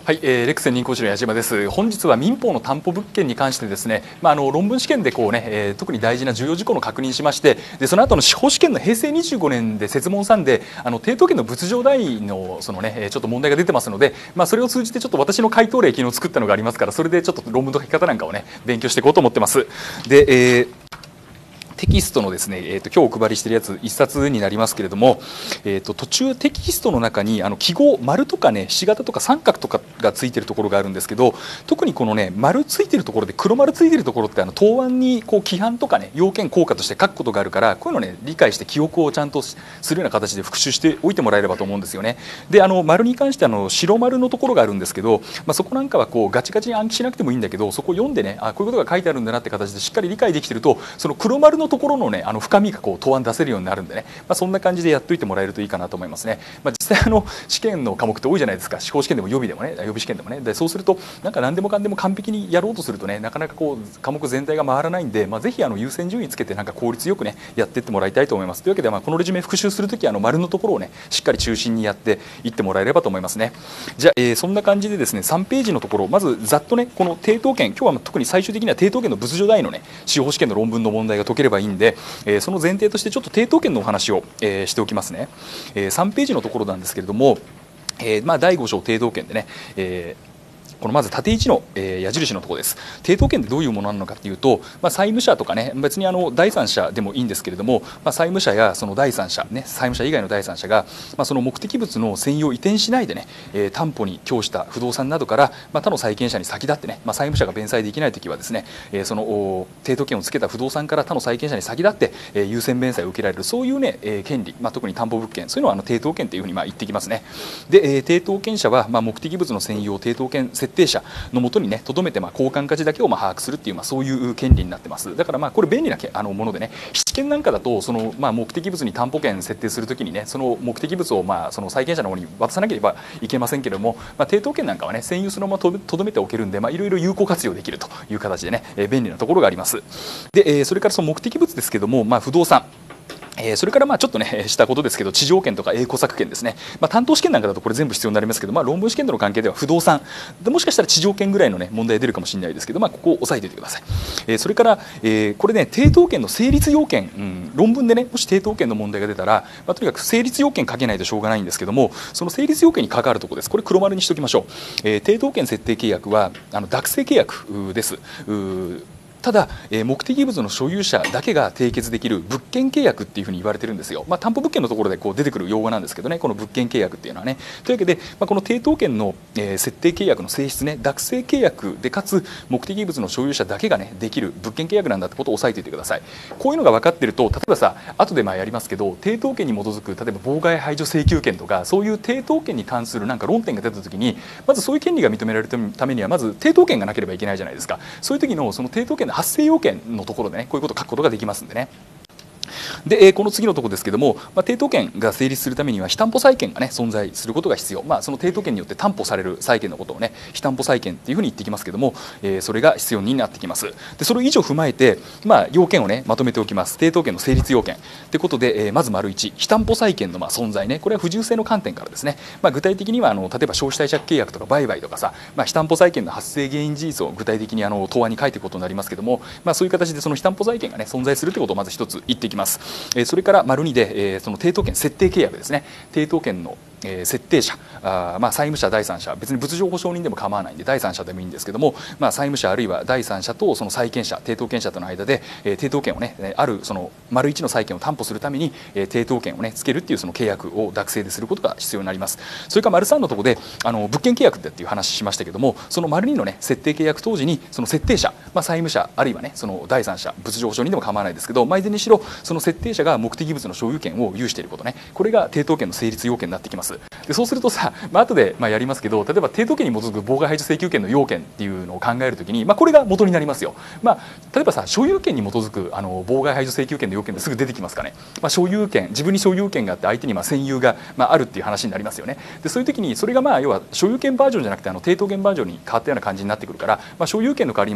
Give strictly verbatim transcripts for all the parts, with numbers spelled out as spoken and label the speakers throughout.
Speaker 1: はい、えー、レック専任講師の矢島です。本日は民法の担保物件に関してですね、まあ、あの論文試験でこう、ねえー、特に大事な重要事項の確認しまして、でその後の司法試験の平成にじゅうごねんで設問さんであの抵当権の仏上代のその、ね、ちょっと問題が出てますので、まあ、それを通じてちょっと私の回答例昨日作ったのがありますから、それでちょっと論文の書き方なんかをね勉強していこうと思ってます。で、えーテキストのですね、えー、と今日お配りしているやついっさつになりますけれども、えー、と途中テキストの中にあの記号丸とかねひし形とか三角とかがついているところがあるんですけど、特にこのね丸ついているところで黒丸ついているところってあの答案にこう規範とかね要件効果として書くことがあるから、こういうのね理解して記憶をちゃんとするような形で復習しておいてもらえればと思うんですよね。であの丸に関してあの白丸のところがあるんですけど、まあ、そこなんかはこうガチガチに暗記しなくてもいいんだけど、そこを読んでねあこういうことが書いてあるんだなって形でしっかり理解できていると、その黒丸のところのねあの深みがこう答案出せるようになるんでね、まあ、そんな感じでやっておいてもらえるといいかなと思いますね。まあ、実際あの試験の科目って多いじゃないですか。司法試験でも予備でもね予備試験でもね。でそうするとなんか何でもかんでも完璧にやろうとするとねなかなかこう科目全体が回らないんで、まあ、ぜひあの優先順位つけてなんか効率よくねやっていってもらいたいと思います。というわけで、まあ、このレジュメ復習するときあの丸のところをねしっかり中心にやっていってもらえればと思いますね。じゃあ、えー、そんな感じでですねさんページのところまずざっとねこの抵当権、今日は特に最終的には抵当権の仏上代のね司法試験の論文の問題が解ければいいんで、えー、その前提としてちょっと抵当権のお話を、えー、しておきますね。えー、さんページのところなんですけれども、えーまあ、だいご章抵当権でね、えーこのまず縦いちの、えー、矢印のところです。抵当権ってどういうものなのかというと、まあ、債務者とかね別にあの第三者でもいいんですけれども、まあ、債務者やその第三者、ね、債務者以外の第三者が、まあ、その目的物の占有を移転しないでね、えー、担保に供した不動産などから、まあ、他の債権者に先立ってね、まあ、債務者が弁済できないときはですね、えー、その抵当権をつけた不動産から他の債権者に先立って、えー、優先弁済を受けられるそういうね、えー、権利、まあ、特に担保物件そういうのはあの抵当権というふうにまあ言ってきますね。で、えー、抵当権者はまあ目的物の占有を抵当権設定者のもとにねとどめてまあ交換価値だけをまあ把握するっていうまあそういう権利になってます。だからまあこれ便利なけあのものでね、質権なんかだとそのまあ目的物に担保権設定するときにねその目的物をまあその債権者の方に渡さなければいけませんけれども、まあ、抵当権なんかはね占有そのままとどめておけるんで、まあいろいろ有効活用できるという形でね、えー、便利なところがあります。で、えー、それからその目的物ですけども、まあ、不動産えー、それからまあちょっとねしたことですけど地上権とか栄枯作権ですね、まあ、担当試験なんかだとこれ全部必要になりますけど、まあ、論文試験との関係では不動産でもしかしたら地上権ぐらいの、ね、問題出るかもしれないですけど、まあ、ここを押さえておいてください。えー、それから、えー、これね抵当権の成立要件、うん、論文でねもし抵当権の問題が出たら、まあ、とにかく成立要件かけないとしょうがないんですけども、その成立要件に関わるところです。これ黒丸にしておきましょう。えー、抵当権設定契約はあの濁性契約です。うただ、えー、目的物の所有者だけが締結できる物件契約っていうふうに言われてるんですよ。まあ、担保物件のところでこう出てくる用語なんですけどね、この物件契約っていうのはね。というわけで、まあ、この抵当権の、えー、設定契約の性質ね、濁性契約でかつ目的物の所有者だけがねできる物件契約なんだってことを押さえておいてください。こういうのが分かっていると、例えばさ後でまあやりますけど、抵当権に基づく例えば妨害排除請求権とかそういう抵当権に関するなんか論点が出たときに、まずそういう権利が認められるためにはまず抵当権がなければいけないじゃないですか。そういう時のその抵当権の発生要件のところでねこういうことを書くことができますんでね。で、えー、この次のところですけども、まあ、抵当権が成立するためには非担保債権が、ね、存在することが必要、まあ、その抵当権によって担保される債権のことを、ね、非担保債権というふうに言ってきますけども、えー、それが必要になってきます。でそれを以上踏まえて、まあ、要件を、ね、まとめておきます。抵当権の成立要件ということで、えー、まず丸いち非担保債権のまあ存在ね、これは不従性の観点からですね、まあ、具体的にはあの例えば消費貸借契約とか売買とかさ、まあ、非担保債権の発生原因事実を具体的にあの答案に書いていくことになりますけども、まあ、そういう形でその非担保債権が、ね、存在するということをまず一つ言っていきます。えー、それから丸にで、えー、その抵当権設定契約ですね。抵当権のえー、設定者あ、まあ、債務者第三者別に物情保証人でも構わないんで第三者でもいいんですけども、まあ、債務者あるいは第三者とその債権者抵当権者との間で、えー、抵当権をねあるその丸一の債権を担保するために、えー、抵当権をねつけるっていうその契約を濁性ですることが必要になります。それから丸三のところであの物件契約でっていう話しましたけども、その丸二のね設定契約当時にその設定者、まあ、債務者あるいはねその第三者物情保証人でも構わないですけど、まあ、いずれにしろその設定者が目的物の所有権を有していることね、これが抵当権の成立要件になってきます。でそうするとさ、まあ後でまあやりますけど、例えば抵当権に基づく妨害排除請求権の要件っていうのを考えるときに、まあ、これが元になりますよ。まあ、例えばさ所有権に基づくあの妨害排除請求権の要件ですぐ出てきますかね。まあ、所有権自分に所有権があって相手にまあ占有がまああるっていう話になりますよね。でそういう時にそれがまあ要は所有権バージョンじゃなくてあの抵当権バージョンに変わったような感じになってくるから、まあ、所有権の代わりにまず抵当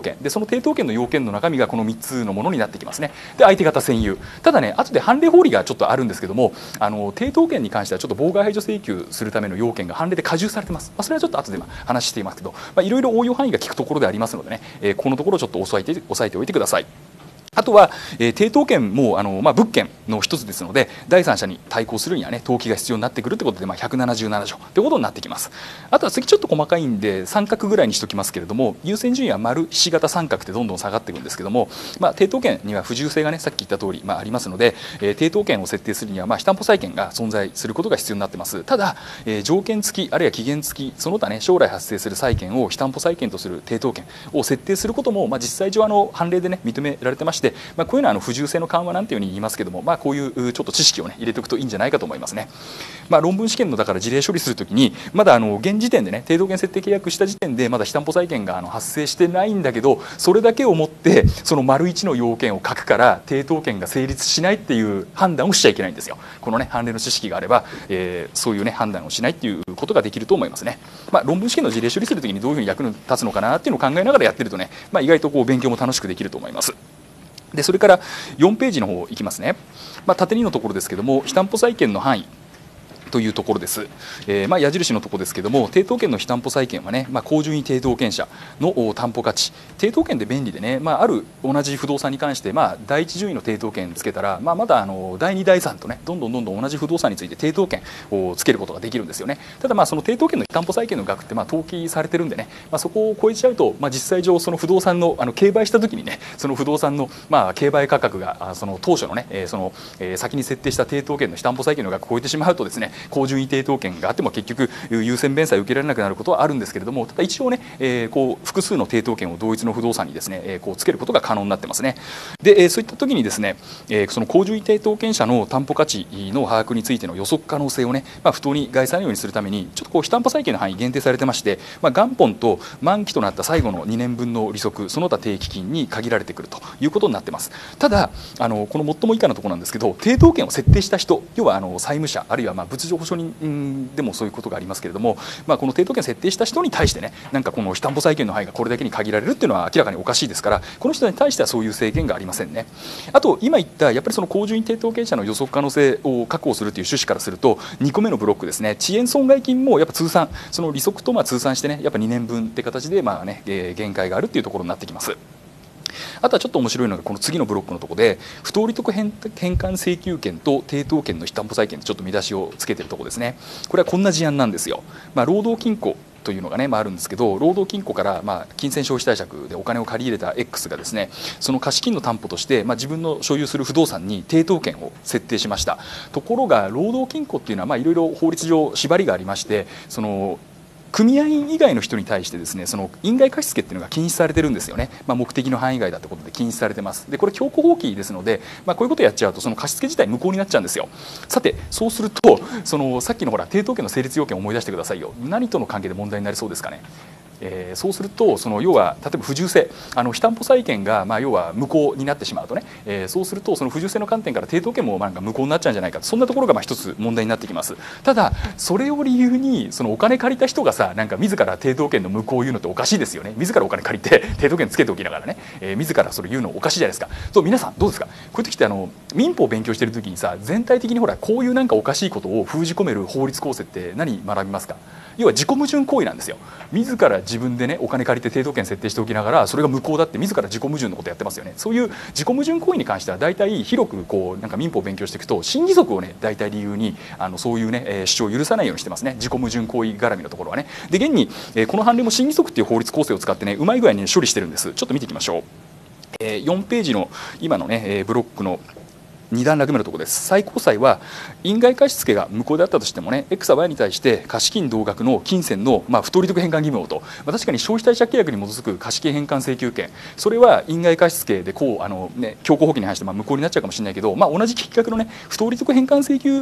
Speaker 1: 権で、その抵当権の要件の中身がこのみっつのものになってきますね。で相手方占有、ただね後で判例法理がちょっとあるんですけども、あの抵当権に関してはちょっと妨害排除請求するための要件が判例で加重されてます。まあ、それはちょっと後で話していますけど、まあ、いろいろ応用範囲が効くところでありますのでね、えー、このところちょっと押さえて押さえておいてください。あとは、えー、抵当権もあの、まあ、物件の一つですので、第三者に対抗するにはね登記が必要になってくるということで、まあ、ひゃくななじゅうなな条ということになってきます。あとは次ちょっと細かいんで三角ぐらいにしておきますけれども、優先順位は丸ひし形三角ってどんどん下がっていくんですけども、まあ、抵当権には不自由性がねさっき言った通り、まあ、ありますので、えー、抵当権を設定するには、まあ、非担保債権が存在することが必要になってます。ただ、えー、条件付きあるいは期限付きその他ね将来発生する債権を非担保債権とする抵当権を設定することも、まあ、実際上あの判例でね認められてまして、まあ、こういうのはあの不自由性の緩和なんていうふうに言いますけども、まあ、こういうちょっと知識を、ね、入れておくといいんじゃないかと思いますね。まあ、論文試験のだから事例処理するときにまだあの現時点でね抵当権設定契約した時点でまだ非担保債権があの発生してないんだけど、それだけをもってその丸いちの要件を書くから抵当権が成立しないっていう判断をしちゃいけないんですよ。このね判例の知識があれば、えー、そういうね判断をしないっていうことができると思いますね。まあ、論文試験の事例処理するときにどういうふうに役に立つのかなっていうのを考えながらやってるとね、まあ、意外とこう勉強も楽しくできると思います。でそれからよんページの方いきますね。まあ、縦にのところですけども、非担保債権の範囲というところです。えー、まあ矢印のところですけども、抵当権の非担保債権はね、まあ、高順位抵当権者の担保価値、抵当権で便利でね、まあ、ある同じ不動産に関して、まあ、だいいち順位の抵当権つけたら、まあ、まだあのだいにだいさんとねどんどんどんどん同じ不動産について抵当権をつけることができるんですよね。ただまあその抵当権の非担保債権の額ってまあ登記されてるんでね、まあ、そこを超えちゃうと、まあ、実際上その不動産のあの競売した時にねその不動産のまあ競売価格がその当初のねその先に設定した抵当権の非担保債権の額を超えてしまうとですね、高順位抵当権があっても結局優先弁済を受けられなくなることはあるんですけれども、ただ一応ね、えー、こう複数の抵当権を同一の不動産にですね、えー、こうつけることが可能になってますね。で、えー、そういった時にですね、えー、その高順位抵当権者の担保価値の把握についての予測可能性をね、まあ、不当に害さないようにするためにちょっとこう非担保債権の範囲限定されてまして、まあ、元本と満期となった最後のにねんぶんの利息その他定期金に限られてくるということになってます。ただあのこの最も以下のところなんですけど、抵当権を設定した人、要はあの債務者あるいはまあ物情保証人でもそういうことがありますけれども、まあ、この抵当権設定した人に対してねなんかこの非担保債権の範囲がこれだけに限られるっていうのは明らかにおかしいですから、この人に対してはそういう制限がありませんね。あと今言ったやっぱりその高順位抵当権者の予測可能性を確保するという趣旨からするとにこめのブロックですね、遅延損害金もやっぱ通算その利息とまあ通算してねやっぱにねんぶんって形でまあね、えー、限界があるっていうところになってきます。あとはちょっと面白いのがこの次のブロックのところで不当利得返還請求権と抵当権の非担保債権でちょっと見出しをつけてるところですね。これはこんな事案なんですよ。まあ、労働金庫というのがね、まあ、あるんですけど、労働金庫からまあ金銭消費貸借でお金を借り入れた X がですねその貸金の担保としてまあ自分の所有する不動産に抵当権を設定しました。ところが労働金庫っていうのはまあいろいろ法律上縛りがありまして、その組合員以外の人に対してですねその院外貸付っていうのが禁止されてるんですよね。まあ、目的の範囲外だってことで禁止されてます。でこれ強行放棄ですので、まあ、こういうことやっちゃうとその貸付自体無効になっちゃうんですよ。さてそうするとそのさっきのほら抵当権の成立要件を思い出してくださいよ。何との関係で問題になりそうですかね。えー、そうするとその要は例えば不自由性あの非担保債権がまあ要は無効になってしまうとね、えー、そうするとその不自由性の観点から抵当権もなんか無効になっちゃうんじゃないか、そんなところがまあ一つ問題になってきます。ただそれを理由にそのお金借りた人がさなんか自ら抵当権の無効を言うのっておかしいですよね。自らお金借りて抵当権つけておきながらね、えー、自らそれ言うのおかしいじゃないですか。そう皆さんどうですか、こういう時ってあの民法を勉強してる時にさ全体的にほらこういうなんかおかしいことを封じ込める法律構成って何学びますか。要は自己矛盾行為なんですよ。自ら自分でねお金借りて抵当権設定しておきながらそれが無効だって自ら自己矛盾のことやってますよね。そういう自己矛盾行為に関しては大体広くこうなんか民法を勉強していくと信義則をね大体理由にあのそういうね、えー、主張を許さないようにしてますね。自己矛盾行為絡みのところはね。で現に、えー、この判例も信義則っていう法律構成を使ってねうまい具合に、ね、処理してるんです。ちょっと見ていきましょう。えー、よんページの今のね、えー、ブロックのに段落目のところです。最高裁は院外貸付が無効であったとしてもね X は Y に対して貸金同額の金銭の、まあ、不当利得返還義務をと、まあ、確かに消費貸借契約に基づく貸金返還請求権それは院外貸付でこうあの、ね、強行放棄に反してまあ無効になっちゃうかもしれないけど、まあ、同じ規格のね不当利得返還請求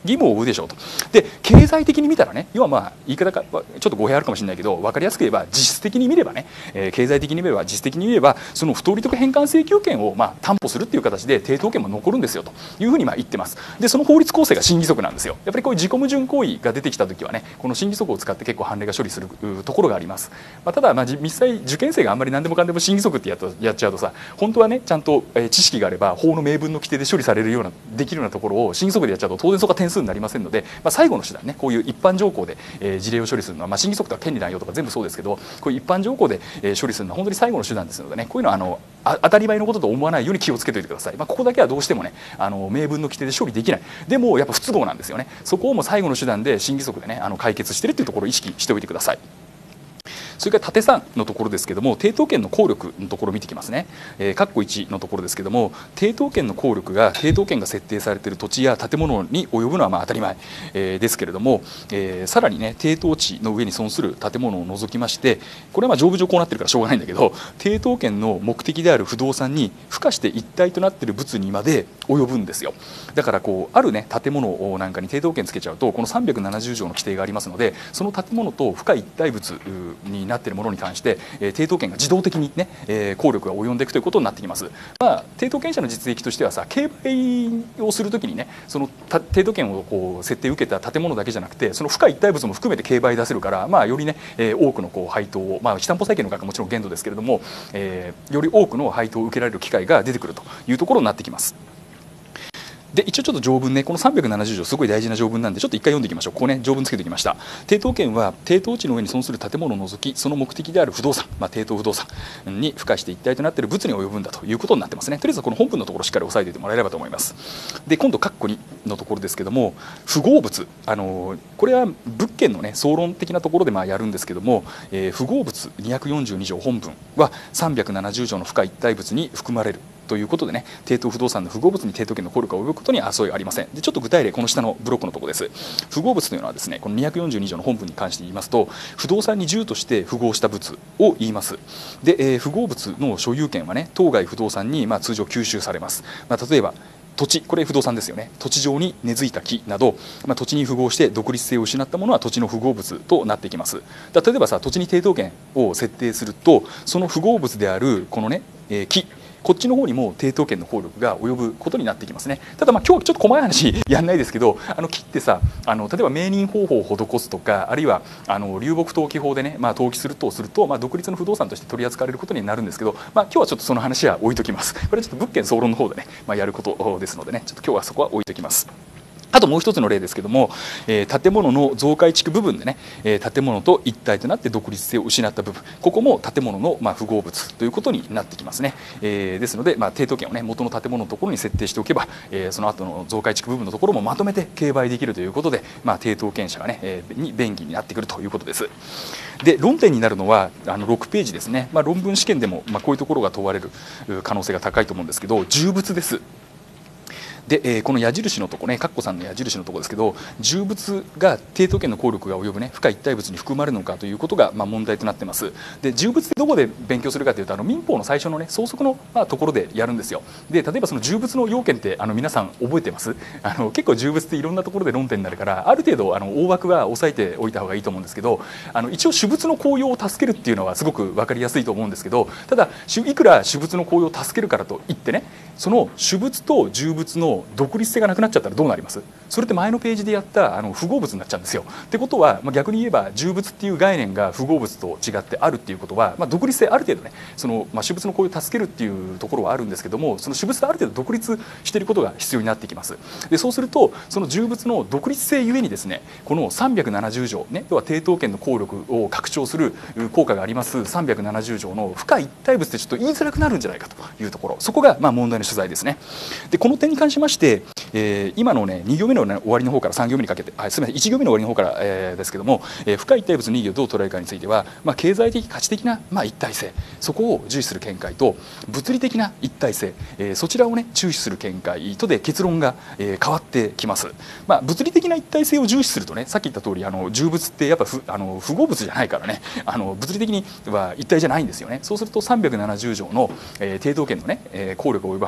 Speaker 1: 義務を負うでしょうと。で経済的に見たらね、要はまあ言い方がちょっと語弊あるかもしれないけど、分かりやすく言えば実質的に見ればね、えー、経済的に見れば実質的に見ればその不当利得返還請求権をまあ担保するっていう形で抵当権も残るんですよというふうにまあ言ってます。でその法律構成が信義則なんですよ。やっぱりこういう自己矛盾行為が出てきた時はね、この信義則を使って結構判例が処理するところがあります。まあ、ただまあ実際受験生があんまり何でもかんでも信義則ってやっとやっちゃうとさ、本当はねちゃんと知識があれば法の明文の規定で処理されるようなできるようなところを信義則でやっちゃうと当然そこが点数になりませんので、まあ、最後の手段ね、こういう一般条項で、えー、事例を処理するのは、まあ、信義則とか権利乱用とか全部そうですけど、こういう一般条項で、えー、処理するのは本当に最後の手段ですのでね、こういうのはあのあ当たり前のことと思わないように気をつけておいてください。まあ、ここだけはどうしてもねあの明文の規定で処理できない、でもやっぱ不都合なんですよね。そこをもう最後の手段で信義則でねあの解決しているというところを意識しておいてください。それから縦さんのところですけども、抵当権の効力のところを見てきますね。えー、括弧いちのところですけども、抵当権の効力が抵当権が設定されている土地や建物に及ぶのはまあ当たり前、えー、ですけれども、えー、さらにね抵当地の上に存する建物を除きまして、これはまあ条文上こうなってるからしょうがないんだけど、抵当権の目的である不動産に付加して一体となっている物にまで及ぶんですよ。だからこうあるね建物なんかに抵当権つけちゃうと、このさんびゃくななじゅう条の規定がありますので、その建物と付加一体物になっているものに関して、えー、抵当権が自動的にね、えー、効力が及んでいくということになってきます。まあ、抵当権者の実益としてはさ、競売をするときにね、その抵当権をこう設定を受けた建物だけじゃなくて、その付加一体物も含めて競売出せるから、まあ、よりね、えー、多くのこう配当を、まあ、非担保債権の額はもちろん限度ですけれども、えー、より多くの配当を受けられる機会が出てくるというところになってきます。で一応ちょっと条文ね、このさんびゃくななじゅう条すごい大事な条文なんでちょっと一回読んでいきましょう。ここね条文つけておきました。抵当権は抵当地の上に存する建物を除き、その目的である不動産、まあ、抵当不動産に付加して一体となっている物に及ぶんだということになってますね。とりあえずこの本文のところしっかり押さえておいてもらえればと思います。で今度括弧にのところですけども、不合物、あのこれは物件のね総論的なところでまあやるんですけども、えー、不合物にひゃくよんじゅうに条本文はさんびゃくななじゅう条の付加一体物に含まれるということでね、抵当不動産の不合物に抵当権の効力が及ぶことに争いがありません。でちょっと具体例、この下のブロックのところです。不合物というのはですね、このにひゃくよんじゅうに条の本文に関して言いますと、不動産に従として符合した物を言います。で、えー、不合物の所有権はね当該不動産にまあ通常吸収されます。まあ、例えば土地、これ不動産ですよね。土地上に根付いた木など、まあ、土地に符合して独立性を失ったものは土地の不合物となってきます。例えばさ、土地に抵当権を設定すると、その不合物であるこのね、えー、木、こっちの方にも抵当権の効力が及ぶことになってきますね。ただまあ今日はちょっと細かい話やんないですけど、あの木ってさ、あの例えば名人方法を施すとか、あるいはあの流木登記法でね、まあ、登記するとすると、まあ、独立の不動産として取り扱われることになるんですけど、まあ、今日はちょっとその話は置いときます。これはちょっと物件総論の方でね、まあ、やることですのでね、ちょっと今日はそこは置いときます。あともう一つの例ですけども、えー、建物の増改築部分でね、えー、建物と一体となって独立性を失った部分、ここも建物のまあ不合物ということになってきますね。えー、ですので、まあ、抵当権をね元の建物のところに設定しておけば、えー、その後の増改築部分のところもまとめて競売できるということで、まあ、抵当権者がね、えー、に便宜になってくるということです。で論点になるのはあのろくページですね。まあ、論文試験でもまあこういうところが問われる可能性が高いと思うんですけど、重物です。で、えー、この矢印のところね、カッコさんの矢印のところですけど、重物が抵当権の効力が及ぶね付加一体物に含まれるのかということがまあ問題となってます。で、重物ってどこで勉強するかというと、あの民法の最初のね相続のまあところでやるんですよ。で、例えばその重物の要件ってあの皆さん覚えてます？あの結構重物っていろんなところで論点になるから、ある程度あの大枠は押さえておいた方がいいと思うんですけど、あの一応主物の効用を助けるっていうのはすごく分かりやすいと思うんですけど、ただいくら主物の効用を助けるからといってね、その主物と重物の独立性がなくなっちゃったらどうなります？それって前のページでやったあの不合物になっちゃうんですよ。ってことは、まあ、逆に言えば重物っていう概念が不合物と違ってあるっていうことは、まあ、独立性ある程度ね、その、まあ、主物の効用を助けるっていうところはあるんですけども、その主物とある程度独立していることが必要になってきます。で、そうするとその重物の独立性ゆえにですね、このさんびゃくななじゅう条ね、要は抵当権の効力を拡張する効果がありますさんびゃくななじゅう条の付加一体物ってちょっと言いづらくなるんじゃないかというところ、そこがまあ問題の取材ですね。で、この点に関しまして、えー、今のねに行目の、ね、終わりの方からさん行目にかけて、あ、すみませんいち行目の終わりの方から、えー、ですけども、えー、付加一体物の意義をどう捉えるかについては、まあ、経済的価値的な、まあ、一体性、そこを重視する見解と物理的な一体性、えー、そちらをね注視する見解とで結論が、えー、変わってきます。まあ、物理的な一体性を重視するとね、さっき言った通りあの重物ってやっぱ不あの不合物じゃないからね、あの物理的には一体じゃないんですよね。そうするとさんびゃくななじゅう条の、えー、抵当権のね、えー、効力を及ぶ範囲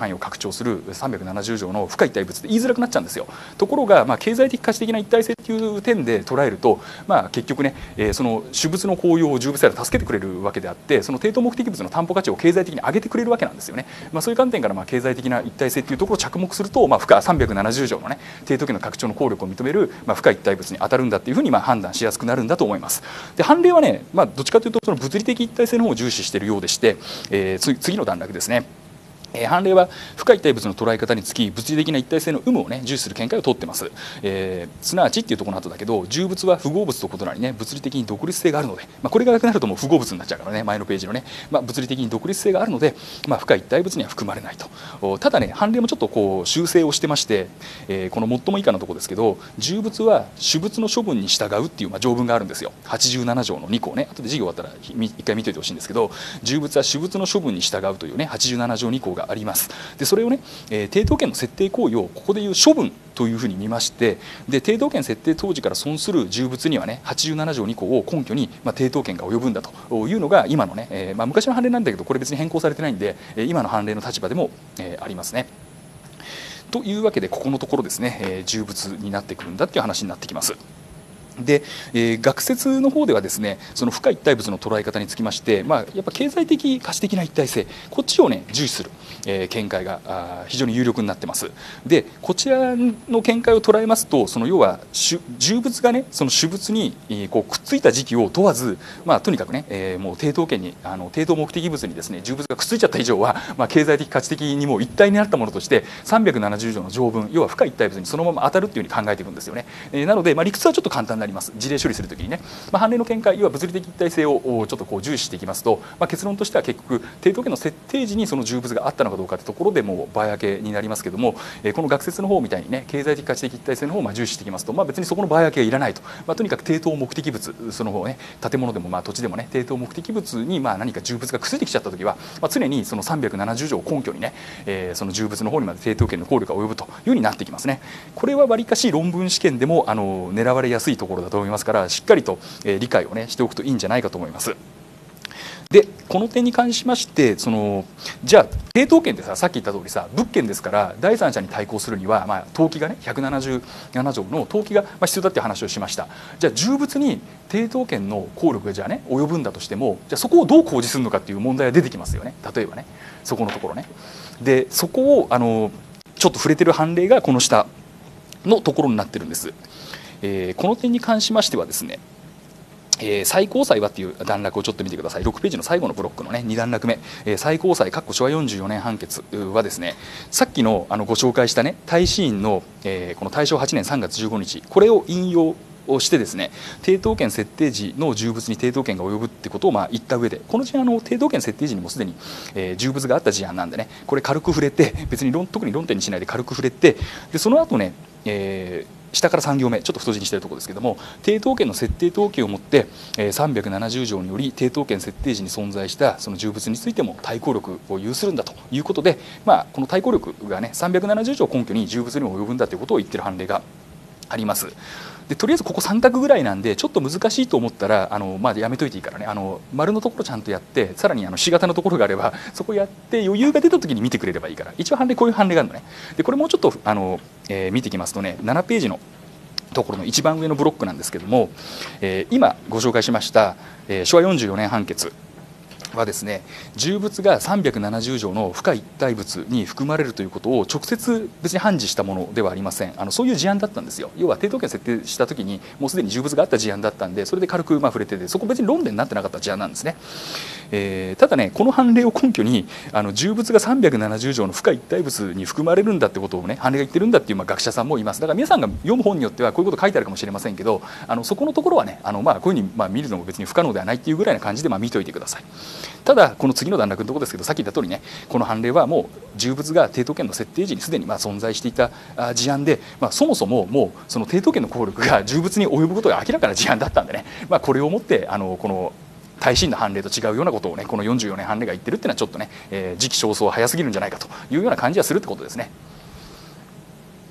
Speaker 1: 範囲を拡張するさんびゃくななじゅう条の不可一体物って言いづらくなっちゃうんですよ。ところが、まあ、経済的価値的な一体性っていう点で捉えると、まあ、結局ね、えー、その種物の効用を重物から助けてくれるわけであって、その抵当目的物の担保価値を経済的に上げてくれるわけなんですよね。まあ、そういう観点からまあ経済的な一体性っていうところを着目すると、まあ、不可さんびゃくななじゅう条のね抵当権の拡張の効力を認める、まあ、不可一体物に当たるんだっていうふうにまあ判断しやすくなるんだと思います。で判例はね、まあ、どっちかというとその物理的一体性の方を重視しているようでして、えー、次の段落ですね。えー、判例は不可一体物の捉え方につき物理的な一体性の有無を、ね、重視する見解を取ってます。えー、すなわちっていうところの後だけど、重物は符合物と異なりね物理的に独立性があるので、まあ、これがなくなるともう符合物になっちゃうからね、前のページのね、まあ、物理的に独立性があるので、まあ、不可一体物には含まれないと。ただね判例もちょっとこう修正をしてまして、えー、この最も以下のところですけど、重物は種物の処分に従うっていうまあ条文があるんですよ。はちじゅうなな条のに項ね、後で授業終わったら一回見といてほしいんですけど、重物は種物の処分に従うというねはちじゅうなな条に項があります。でそれをね、えー、抵当権の設定行為をここでいう処分というふうに見まして、で抵当権設定当時から損する重物にはねはちじゅうなな条に項を根拠に、まあ、抵当権が及ぶんだというのが今のね、えーまあ、昔の判例なんだけどこれ別に変更されてないんで、今の判例の立場でも、えー、ありますね。というわけでここのところですね、えー、重物になってくるんだっていう話になってきます。で、えー、学説の方ではですね、その不可一体物の捉え方につきまして、まあ、やっぱ経済的価値的な一体性、こっちをね重視する、えー、見解があ非常に有力になってます。でこちらの見解を捉えますと、その要は重物がねその種物に、えー、こうくっついた時期を問わず、まあ、とにかくね、えー、もう抵当権にあの抵当目的物にですね重物がくっついちゃった以上は、まあ、経済的価値的にも一体になったものとしてさんびゃくななじゅう条の条文、要は不可一体物にそのまま当たるっていうふうに考えているんですよね。えー、なので、まあ、理屈はちょっと簡単になります。事例処理するときにね、まあ、判例の見解、要は物理的一体性をちょっとこう重視していきますと、まあ、結論としては結局抵当権の設定時にその重物があったのかどうかというところでもう場分けになりますけども、えー、この学説の方みたいにね経済的価値的一体性の方をまあ重視していきますと、まあ、別にそこの場分けはいらないと、まあ、とにかく抵当目的物、その方ね建物でもまあ土地でもね抵当目的物にまあ何か重物がくっついてきちゃったときは、まあ、常にそのさんびゃくななじゅう条を根拠にね、えー、その重物の方にまで抵当権の効力が及ぶというふうになってきますね。これはわりかし論文試験でもあの狙われやすいところだと思いますから、しっかりと理解を、ね、しておくといいんじゃないかと思います。でこの点に関しましてそのじゃあ抵当権ってささっき言った通りさ物件ですから第三者に対抗するには、まあ、登記がねひゃくななじゅうなな条の登記が必要だっていう話をしました。じゃあ重物に抵当権の効力がじゃあね及ぶんだとしても、じゃあそこをどう公示するのかっていう問題が出てきますよね。例えばねそこのところね。でそこをあのちょっと触れてる判例がこの下のところになってるんです。えー、この点に関しましてはですね、えー、最高裁はっていう段落をちょっと見てください。ろくページの最後のブロックのねに段落目、えー、最高裁昭和よんじゅうよねん判決はですね、さっきのあのご紹介したね大使院の、えー、この大正はちねんさんがつじゅうごにち、これを引用をしてですね、抵当権設定時の重物に抵当権が及ぶってことをまあ言った上で、この事案の抵当権設定時にもすでに、えー、重物があった事案なんでね、これ軽く触れて、別に論特に論点にしないで軽く触れて、でその後ね、えー下からさん行目ちょっと太字にしているところですけども、抵当権の設定統計をもって、えー、さんびゃくななじゅう条により抵当権設定時に存在したその重物についても対抗力を有するんだということで、まあ、この対抗力がねさんびゃくななじゅう条を根拠に重物にも及ぶんだということを言っている判例があります。でとりあえずここさん択ぐらいなんでちょっと難しいと思ったらあの、まあ、やめといていいからね、あの丸のところちゃんとやって、さらにあのし型のところがあればそこやって余裕が出た時に見てくれればいいから、一応判例こういう判例があるのね。でこれもうちょっとあの、えー、見ていきますとね、ななページのところの一番上のブロックなんですけども、えー、今ご紹介しました、えー、しょわよんじゅうよねん判決はですね、重物がさんびゃくななじゅう条の不可一体物に含まれるということを直接別に判事したものではありません。あのそういう事案だったんですよ。要は抵当権設定した時にもうすでに重物があった事案だったんで、それで軽くまあ触れてて、そこ別に論点になってなかった事案なんですね。えー、ただねこの判例を根拠にあの重物がさんびゃくななじゅう条の不可一体物に含まれるんだってことをね判例が言ってるんだっていうまあ学者さんもいます。だから皆さんが読む本によってはこういうこと書いてあるかもしれませんけど、あのそこのところはねあのまあこういうふうにまあ見るのも別に不可能ではないっていうぐらいな感じでまあ見といてください。ただこの次の段落のところですけど、さっき言った通りね、この判例はもう重物が抵当権の設定時にすでにまあ存在していた事案で、まあ、そもそももうその抵当権の効力が重物に及ぶことが明らかな事案だったんでね、まあ、これをもってあのこの大審の判例と違うようなことをねこのよんじゅうよねん判例が言ってるっていうのはちょっとね、えー、時期尚早早すぎるんじゃないかというような感じはするってことですね。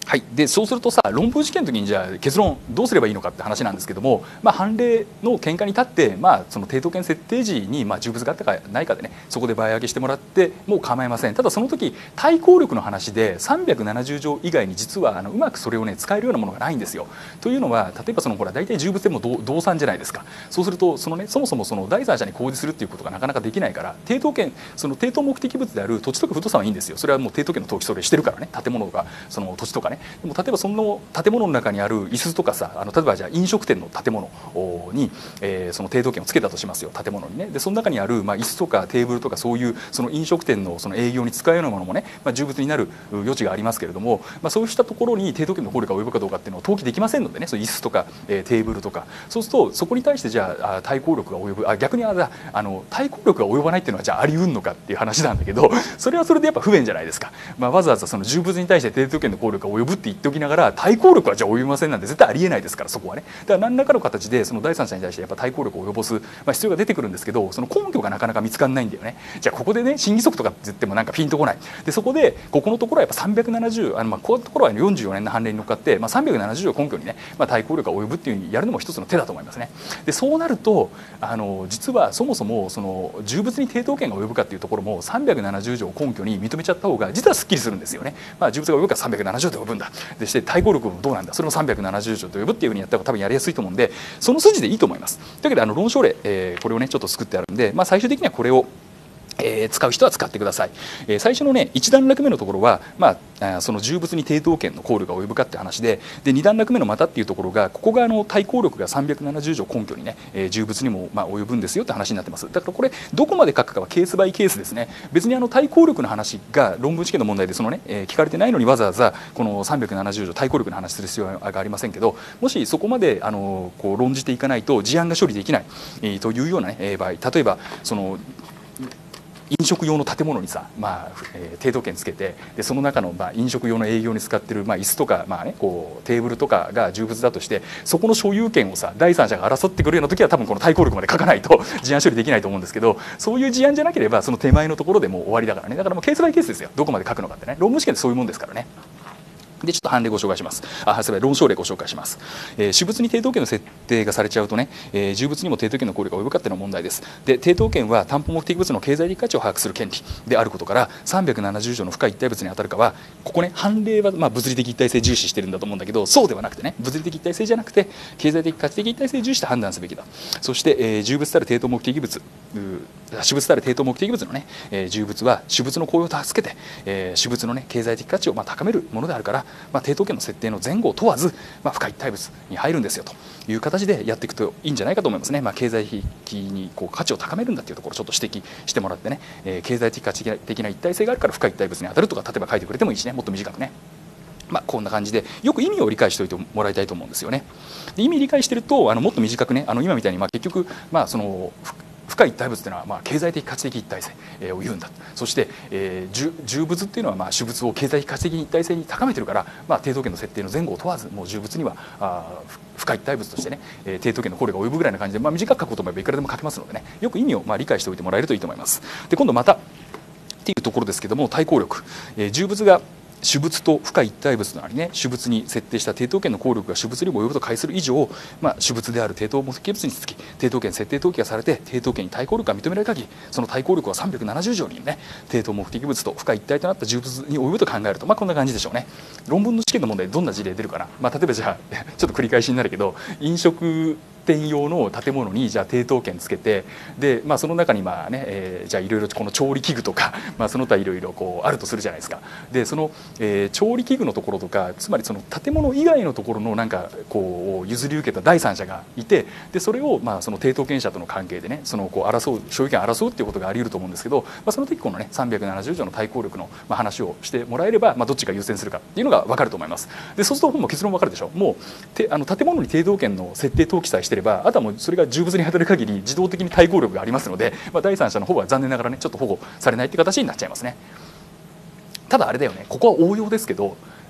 Speaker 1: はい、でそうするとさ、論文試験の時にじゃあ結論どうすればいいのかって話なんですけども、まあ、判例の見解に立って、まあ、その抵当権設定時にまあ重物があったかないかでね、そこで倍上げしてもらってもう構いません。ただその時対抗力の話でさんびゃくななじゅう条以外に実はあのうまくそれをね使えるようなものがないんですよ。というのは例えばそのほら大体重物でも同動産じゃないですか。そうするとそのねそもそもその第三者に公示するっていうことがなかなかできないから、抵当権その抵当目的物である土地とか不動産はいいんですよ。それはもう抵当権の登記それしてるからね、建物がその土地とかね。でも例えばその建物の中にある椅子とかさ、あの例えばじゃあ飲食店の建物に、えー、その抵当権をつけたとしますよ、建物にね。でその中にある、まあ、椅子とかテーブルとかそういうその飲食店のその営業に使うようなものもね、まあ、重物になる余地がありますけれども、まあ、そうしたところに抵当権の効力が及ぶかどうかっていうのを登記できませんのでね、その椅子とか、えー、テーブルとか、そうするとそこに対してじゃあ対抗力が及ぶ、あ逆にああの対抗力が及ばないっていうのはじゃああり得んのかっていう話なんだけど、それはそれでやっぱ不便じゃないですか。まあ、わざわざその重物に対して抵当権の効力が及ぶって言っておきながら対抗力はじゃあ及びませんなんて絶対ありえないですから、そこはね。だから何らかの形でその第三者に対してやっぱ対抗力を及ぼす、まあ、必要が出てくるんですけど、その根拠がなかなか見つからないんだよね。じゃあここでね審議則とかって言ってもなんかピンとこない。でそこでここのところはやっぱさんびゃくななじゅうあのまあこういうところはよんじゅうよねんの判例に乗っかって、まあ、さんびゃくななじゅうを根拠にね、まあ、対抗力が及ぶっていうふうにやるのも一つの手だと思いますね。でそうなるとあの実はそもそもその重物に抵当権が及ぶかっていうところもさんびゃくななじゅう条を根拠に認めちゃった方が実はすっきりするんですよね。まあ、重物が及ぶからさんびゃくななじゅうで及ぶんだ。でして対抗力もどうなんだ、それもさんびゃくななじゅう条と呼ぶっていうふうにやった方が多分やりやすいと思うんで、その筋でいいと思います。というわけであの論証例、えー、これをねちょっと作ってあるんで、まあ、最終的にはこれをえー、使う人は使ってください。えー、最初のねいち段落目のところは、まあ、その重物に抵当権の効力が及ぶかって話で、でに段落目のまたっていうところが、ここがあの対抗力がさんびゃくななじゅう条根拠にね、えー、重物にもまあ及ぶんですよって話になってます。だからこれどこまで書くかはケースバイケースですね。別にあの対抗力の話が論文試験の問題でそのね、えー、聞かれてないのにわざわざこのさんびゃくななじゅう条対抗力の話する必要がありませんけど、もしそこまであのこう論じていかないと事案が処理できない、えー、というような、ね、場合、例えばその飲食用の建物にさ、まあえー、抵当権つけて、でその中の、まあ、飲食用の営業に使ってる、まあ、椅子とか、まあね、こうテーブルとかが重物だとして、そこの所有権をさ第三者が争ってくるような時は多分この対抗力まで書かないと事案処理できないと思うんですけど、そういう事案じゃなければその手前のところでもう終わりだからね。だからもうケースバイケースですよ、どこまで書くのかってね。論文試験ってそういうもんですからね。でちょっと判例ご紹介します。あ、すみません、論証例ご紹介します。えー、主物に抵当権の設定がされちゃうとね、えー、重物にも抵当権の効力が及ぶかっていうのは問題です。で、抵当権は担保目的物の経済的価値を把握する権利であることから、さんびゃくななじゅう条の不可一体物に当たるかは、ここね、判例はまあ物理的一体性重視してるんだと思うんだけど、そうではなくてね、物理的一体性じゃなくて経済的価値的一体性重視して判断すべきだ。そして、えー、重物たる抵当目的物、主物たる抵当目的物のね、えー、重物は主物の効用と助けて、えー、主物のね経済的価値をまあ高めるものであるから、まあ、抵当権の設定の前後を問わず、まあ、不可一体物に入るんですよという形でやっていくといいんじゃないかと思いますね。まあ、経済的にこう価値を高めるんだというところをちょっと指摘してもらってね、えー、経済的価値的な一体性があるから不可一体物に当たるとか例えば書いてくれてもいいしね、もっと短くね。まあ、こんな感じでよく意味を理解しておいてもらいたいと思うんですよね。で意味理解してるとあのもっと短くね、あの今みたいにまあ結局まあその不可一体物というのはまあ経済的価値的一体性を言うんだ。そして、えー、重物っていうのはまあ主物を経済的価値的一体性に高めてるから、まあ、抵当権の設定の前後を問わずもう重物にはあ不可一体物としてね、えー、抵当権の効力が及ぶぐらいな感じで、まあ、短く書くこともいくらでも書けますのでね、よく意味をまあ理解しておいてもらえるといいと思います。で今度またっていうところですけども、対抗力、えー、重物が主物と不可一体物となりね、主物に設定した抵当権の効力が主物にも及ぶと解する以上、まあ、主物である抵当目的物につき抵当権設定登記がされて抵当権に対抗力が認められる限り、その対抗力はさんびゃくななじゅう条にね抵当目的物と不可一体となった重物に及ぶと考えると、まあ、こんな感じでしょうね。論文の試験の問題どんな事例出るかな、まあ、例えばじゃあちょっと繰り返しになるけど、飲食店用の建物にじゃあ抵当権つけて、で、まあ、その中にまあね、えー、じゃあいろいろこの調理器具とか、まあ、その他いろいろこうあるとするじゃないですか。でその、えー、調理器具のところとか、つまりその建物以外のところのなんかこう譲り受けた第三者がいて、でそれをまあその抵当権者との関係でね、そのこう争う所有権を争うっていうことがあり得ると思うんですけど、まあ、その時このねさんびゃくななじゅう条の対抗力のまあ話をしてもらえれば、まあ、どっちが優先するかっていうのが分かると思います。でそうするともう結論分かるでしょ。もうてあの建物に抵当権の設定登記さえしてれば、あとはもうそれが重物に当たる限り自動的に対抗力がありますので、まあ、第三者の方は残念ながらねちょっと保護されないっていう形になっちゃいますね。ただあれだよね、ここは応用ですけど、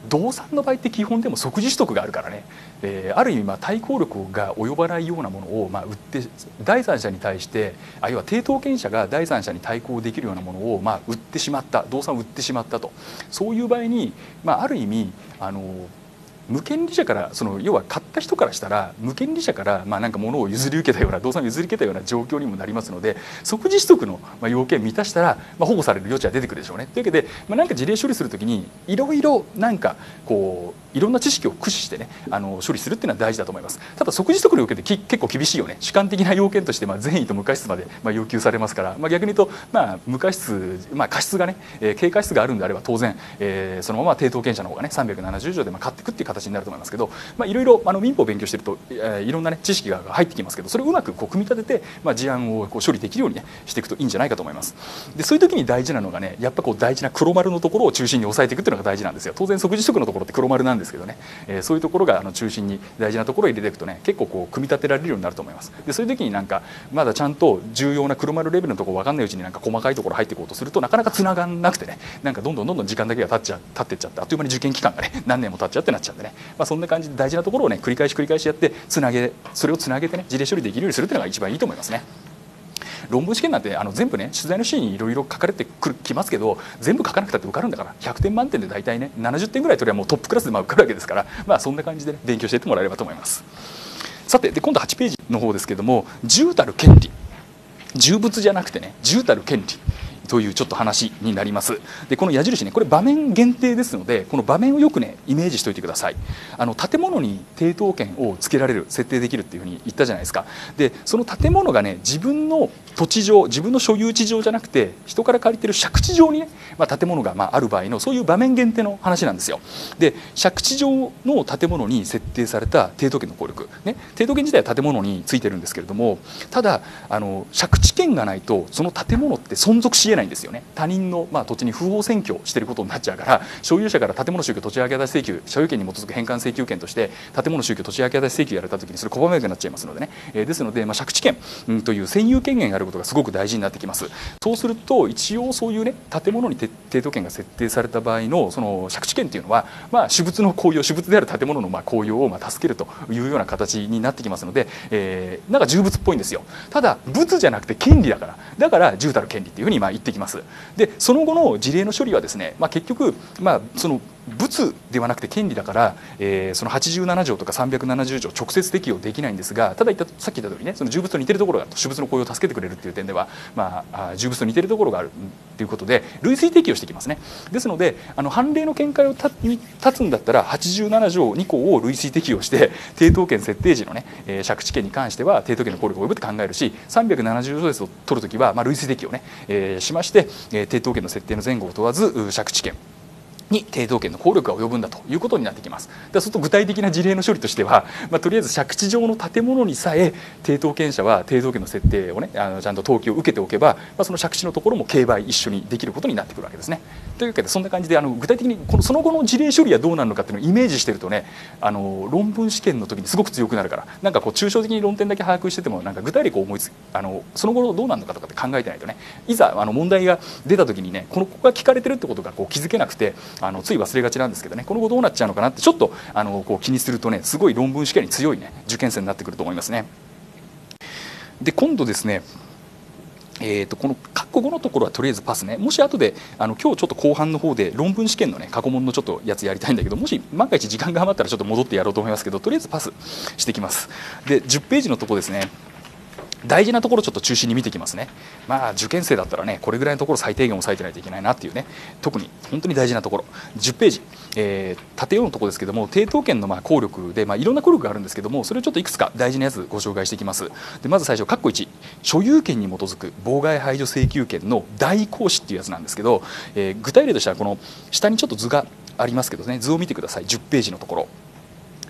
Speaker 1: 動産の場合って基本でも即時取得があるからね、えー、ある意味まあ対抗力が及ばないようなものをまあ売って第三者に対してあるいは抵当権者が第三者に対抗できるようなものをまあ売ってしまった動産を売ってしまったとそういう場合に、まあ、ある意味あの無権利者からその要は買った人からしたら無権利者からまあなんか物を譲り受けたような動産を譲り受けたような状況にもなりますので即時取得の要件満たしたらまあ保護される余地は出てくるでしょうね。というわけで、まあ、なんか事例処理するときにいろいろなんかこういろんな知識を駆使してねあの処理するっていうのは大事だと思います。ただ即時取得の要件ってき結構厳しいよね。主観的な要件としてまあ善意と無過失までまあ要求されますから、まあ、逆に言うとまあ無過失、まあ、過失がね、えー、軽過失があるんであれば当然、えー、そのまま抵当権者の方がねさんびゃくななじゅう条でまあ勝っていくっていう形になると思いますけど、まあ、いろいろあの民法を勉強していると、えー、いろんな、ね、知識が入ってきますけどそれをうまくこう組み立てて、まあ、事案をこう処理できるように、ね、していくといいんじゃないかと思います。でそういう時に大事なのがねやっぱこう大事な黒丸のところを中心に押さえていくっていうのが大事なんですよ。当然即時取得のところって黒丸なんですけどね、えー、そういうところがあの中心に大事なところを入れていくとね結構こう組み立てられるようになると思います。でそういう時になんかまだちゃんと重要な黒丸レベルのところ分かんないうちになんか細かいところ入っていこうとするとなかなかつながんなくてねなんかどんどんどんどん時間だけが経っちゃ経ってっちゃってあっという間に受験期間がね何年も経っちゃってなっちゃうんでね、まあ、そんな感じで大事なところをね繰り返し繰り返しやってつなげそれをつなげてね事例処理できるようにするっていうのが一番いいと思いますね。論文試験なんてあの全部ね取材のシーンにいろいろ書かれてくるきますけど全部書かなくたって受かるんだからひゃくてん満点で大体ねななじゅってんぐらい取ればもうトップクラスでまあ受かるわけですから、まあ、そんな感じで、ね、勉強していってもらえればと思います。さてで今度はちページの方ですけども重たる権利重物じゃなくてね重たる権利というちょっと話になります。でこの矢印ねこれ場面限定ですのでこの場面をよくねイメージしておいてください。あの建物に抵当権をつけられる設定できるっていうふうに言ったじゃないですか。でその建物がね自分の土地上自分の所有地上じゃなくて人から借りてる借地上にね、まあ、建物がまあある場合のそういう場面限定の話なんですよ。で借地上の建物に設定された抵当権の効力、ね、抵当権自体は建物についてるんですけれどもただあの借地権がないとその建物って存続しないんですよね。他人の、まあ、土地に不法占拠していることになっちゃうから所有者から建物宗教土地明け渡し請求所有権に基づく返還請求権として建物宗教土地明け渡し請求やられた時にそれ拒めなくなっちゃいますのでね、えー、ですので、まあ、借地権、うん、という占有権限があることがすごく大事になってきます。そうすると一応そういうね建物に抵当権が設定された場合のその借地権というのは、まあ、私物の公用私物である建物のまあ公用をまあ助けるというような形になってきますので、えー、なんか重物っぽいんですよ。ただ物じゃなくて権利だからだから重たる権利っていうふうにまあ言ってきます。でその後の事例の処理はですね、まあ、結局、まあ、その物ではなくて権利だから、えー、そのはちじゅうなな条とかさんびゃくななじゅう条直接適用できないんですがただ言ったさっき言った通りねその重物と似てるところがあると私物の雇用を助けてくれるっていう点では、まあ、重物と似てるところがあるということで類推適用してきますね。ですのであの判例の見解を立つんだったらはちじゅうなな条に項を類推適用して抵当権設定時のね、えー、借地権に関しては抵当権の効力を及ぶって考えるしさんびゃくななじゅう条ですと取るときは、まあ、類推適用ね、えー、しまして、えー、抵当権の設定の前後を問わず借地権に抵当権の効力が及ぶんだということになってきます。そうすると具体的な事例の処理としては、まあ、とりあえず借地上の建物にさえ抵当権者は抵当権の設定をねあのちゃんと登記を受けておけば、まあ、その借地のところも競売一緒にできることになってくるわけですね。というわけでそんな感じであの具体的にこのその後の事例処理はどうなるのかっていうのをイメージしてるとねあの論文試験の時にすごく強くなるからなんかこう抽象的に論点だけ把握しててもなんか具体例を思いつあのその後どうなるのかとかって考えてないとねいざあの問題が出た時にねこのここが聞かれてるってことがこう気づけなくてあのつい忘れがちなんですけどねこの後どうなっちゃうのかなってちょっとあのこう気にするとねすごい論文試験に強いね受験生になってくると思いますね。で今度ですねえー、とこの括弧ごのところはとりあえずパスね。もし後であの今日ちょっと後半の方で論文試験のね過去問のちょっとやつやりたいんだけどもし万が一時間が余ったらちょっと戻ってやろうと思いますけどとりあえずパスしてきます。でじゅっページのところですね大事なところちょっと中心に見てきますね。まあ受験生だったらねこれぐらいのところ最低限押さえてないといけないなっていうね特に本当に大事なところじゅっページ、えー、縦よんのところですけども抵当権のまあ効力で、まあ、いろんな効力があるんですけどもそれをちょっといくつか大事なやつご紹介していきます。でまず最初括弧いち所有権に基づく妨害排除請求権の代行使っていうやつなんですけど、えー、具体例としてはこの下にちょっと図がありますけどね図を見てください。じゅっページのところ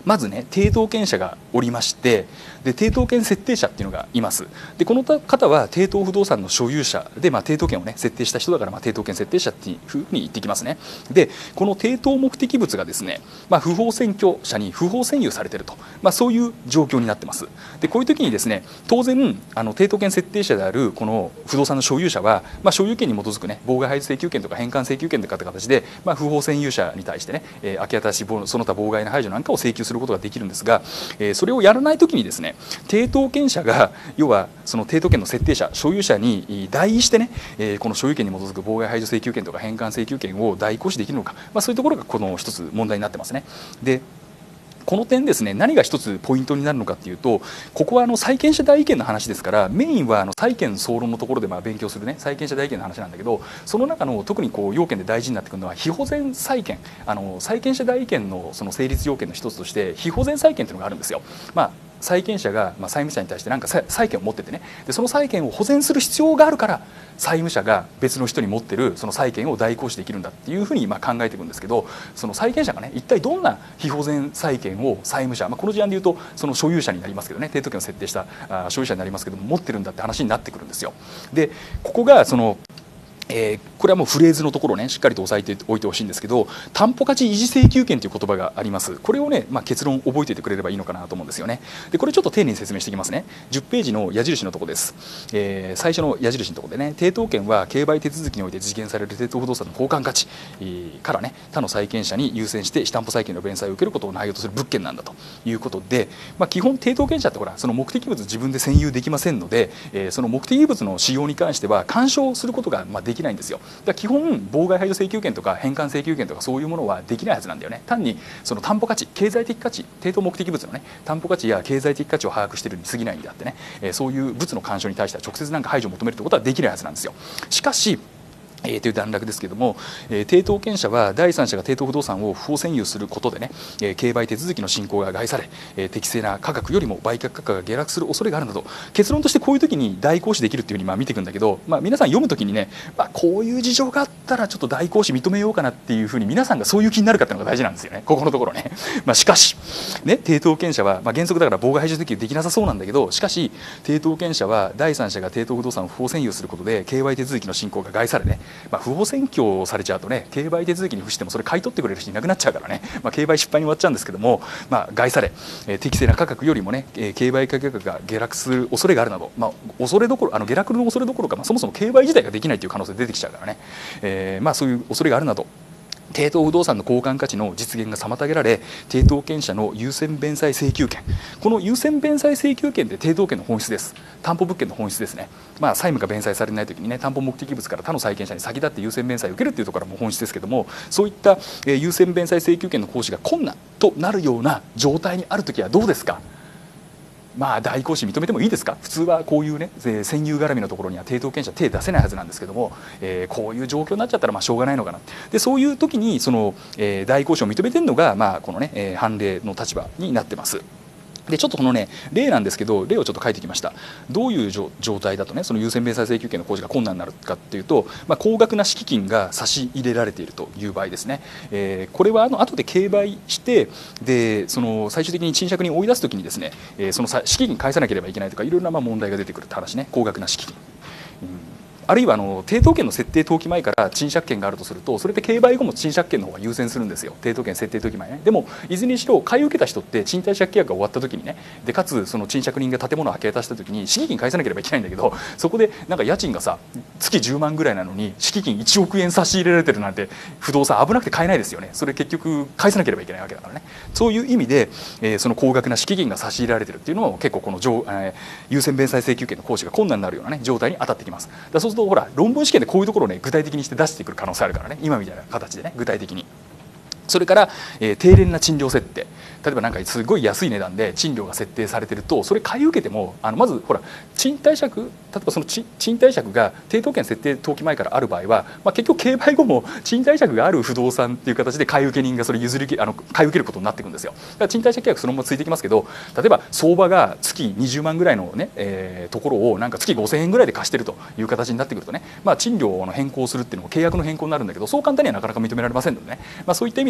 Speaker 1: まずね抵当権者がおりまして、で抵当権設定者っていうのがいます。でこの方は抵当不動産の所有者で、まあ、抵当権をね設定した人だから、まあ、抵当権設定者っていうふうに言ってきますね。でこの抵当目的物がですね、まあ、不法占拠者に不法占有されていると、まあ、そういう状況になってます。でこういう時にですね当然あの抵当権設定者であるこの不動産の所有者は、まあ、所有権に基づくね妨害排除請求権とか返還請求権とかって形で、まあ、不法占有者に対してね、えー、空き当たしその他妨害の排除なんかを請求することができるんですが、えー、それをやらないときにですね抵当権者が要はその抵当権の設定者所有者に代位してね、えー、この所有権に基づく妨害排除請求権とか返還請求権を代行使できるのか、まあ、そういうところがこの一つ問題になってますね。でこの点ですね何が一つポイントになるのかっていうと、ここはあの債権者代位権の話ですから、メインはあの債権総論のところでまあ勉強するね債権者代位権の話なんだけど、その中の特にこう要件で大事になってくるのは非保全債権、あの債権者代位権のその成立要件の一つとして非保全債権というのがあるんですよ。まあ債権者がまあ債務者に対して何か債権を持っててね、でその債権を保全する必要があるから債務者が別の人に持ってるその債権を代行使できるんだっていうふうにまあ考えていくんですけど、その債権者がね一体どんな非保全債権を債務者、まあ、この事案でいうとその所有者になりますけどね、抵当権を設定したあ所有者になりますけども持ってるんだって話になってくるんですよ。でここがそのえー、これはもうフレーズのところをねしっかりと押さえておいてほしいんですけど、担保価値維持請求権という言葉があります。これをね、まあ、結論覚えておいてくれればいいのかなと思うんですよね。でこれちょっと丁寧に説明していきますね。じゅっページの矢印のところです。えー、最初の矢印のところでね、抵当権は競売手続きにおいて実現される抵当不動産の交換価値からね他の債権者に優先して非担保債権の弁済を受けることを内容とする物件なんだということで、まあ、基本抵当権者ってほらその目的物自分で占有できませんので、えー、その目的物の使用に関しては干渉することがまあできないんですよ。だ基本妨害排除請求権とか返還請求権とかそういうものはできないはずなんだよね。単にその担保価値経済的価値抵当目的物のね担保価値や経済的価値を把握しているに過ぎないんであってね、えー、そういう物の干渉に対しては直接なんか排除を求めるということはできないはずなんですよ。しかしえー、という段落ですけれども、えー、抵当権者は第三者が抵当不動産を不法占有することでね、えー、競売手続きの進行が害され、えー、適正な価格よりも売却価格が下落する恐れがあるなど、結論としてこういう時に代行使できるっていうふうにまあ見ていくんだけど、まあ、皆さん読む時にね、まあ、こういう事情があったらちょっと代行使認めようかなっていうふうに皆さんがそういう気になるかっていうのが大事なんですよね、ここのところね。まあ、しかし、ね、抵当権者は、まあ、原則だから妨害排除請求できなさそうなんだけど、しかし抵当権者は第三者が抵当不動産を不法占有することで競売手続きの進行が害されね、まあ、不法占拠されちゃうとね競売手続きに付してもそれ買い取ってくれる人いなくなっちゃうからね、まあ、競売失敗に終わっちゃうんですけども、まあ、害され、えー、適正な価格よりもね、えー、競売価格が下落する恐れがあるなど、まあ、恐れどころあの下落の恐れどころか、まあ、そもそも競売自体ができないという可能性出てきちゃうからね、えーまあ、そういう恐れがあるなど抵当不動産の交換価値の実現が妨げられ、抵当権者の優先弁済請求権、この優先弁済請求権って抵当権の本質です。担保物件の本質ですね。まあ、債務が弁済されないときにね担保目的物から他の債権者に先立って優先弁済を受けるというところも本質ですけども、そういった、えー、優先弁済請求権の行使が困難となるような状態にあるときはどうですか。まあ代行使認めてもいいですか。普通はこういうね占有絡みのところには抵当権者手出せないはずなんですけども、えー、こういう状況になっちゃったらまあしょうがないのかな。でそういう時にその、えー、代行使を認めてるのが、まあ、このね、えー、判例の立場になってます。でちょっとこのね例なんですけど、例をちょっと書いてきました。どういう状態だとねその優先弁済請求権の行使が困難になるかっていうと、まあ、高額な敷金が差し入れられているという場合ですね、えー、これはあの後で競売してでその最終的に賃借に追い出すときにですね、えー、その敷金返さなければいけないとかいろいろなまあ問題が出てくるって話ね。高額な敷金、うんあるいはあの抵当権の設定登記前から賃借権があるとすると、それって競売後も賃借権の方が優先するんですよ、抵当権設定登記前ね。でもいずれにしろ買い受けた人って賃貸借契約が終わった時にね、でかつその賃借人が建物を明け渡した時に敷金返さなければいけないんだけど、そこでなんか家賃がさ月じゅうまんぐらいなのに敷金いちおくえん差し入れられてるなんて不動産危なくて買えないですよね。それ結局返さなければいけないわけだからね。そういう意味で、えー、その高額な敷金が差し入れられてるっていうのも結構この上、えー、優先弁済請求権の行使が困難になるような、ね、状態に当たってきます。だそうするとほら論文試験でこういうところをね具体的にして出してくる可能性あるからね、今みたいな形でね具体的に。それから、えー、低廉な賃料設定、例えばなんかすごい安い値段で賃料が設定されてると、それ買い受けてもあのまずほら賃貸借、例えばその賃貸借が抵当権設定登記前からある場合は、まあ、結局競売後も賃貸借がある不動産っていう形で買い受け人がそれ譲りあの買い受けることになっていくんですよ。だから賃貸借契約そのままついてきますけど、例えば相場が月にじゅうまんぐらいのね、えー、ところをなんか月ごせんえんぐらいで貸してるという形になってくるとね、まあ、賃料の変更するっていうのも契約の変更になるんだけど、そう簡単にはなかなか認められませんのでね、まあ、そういった意味で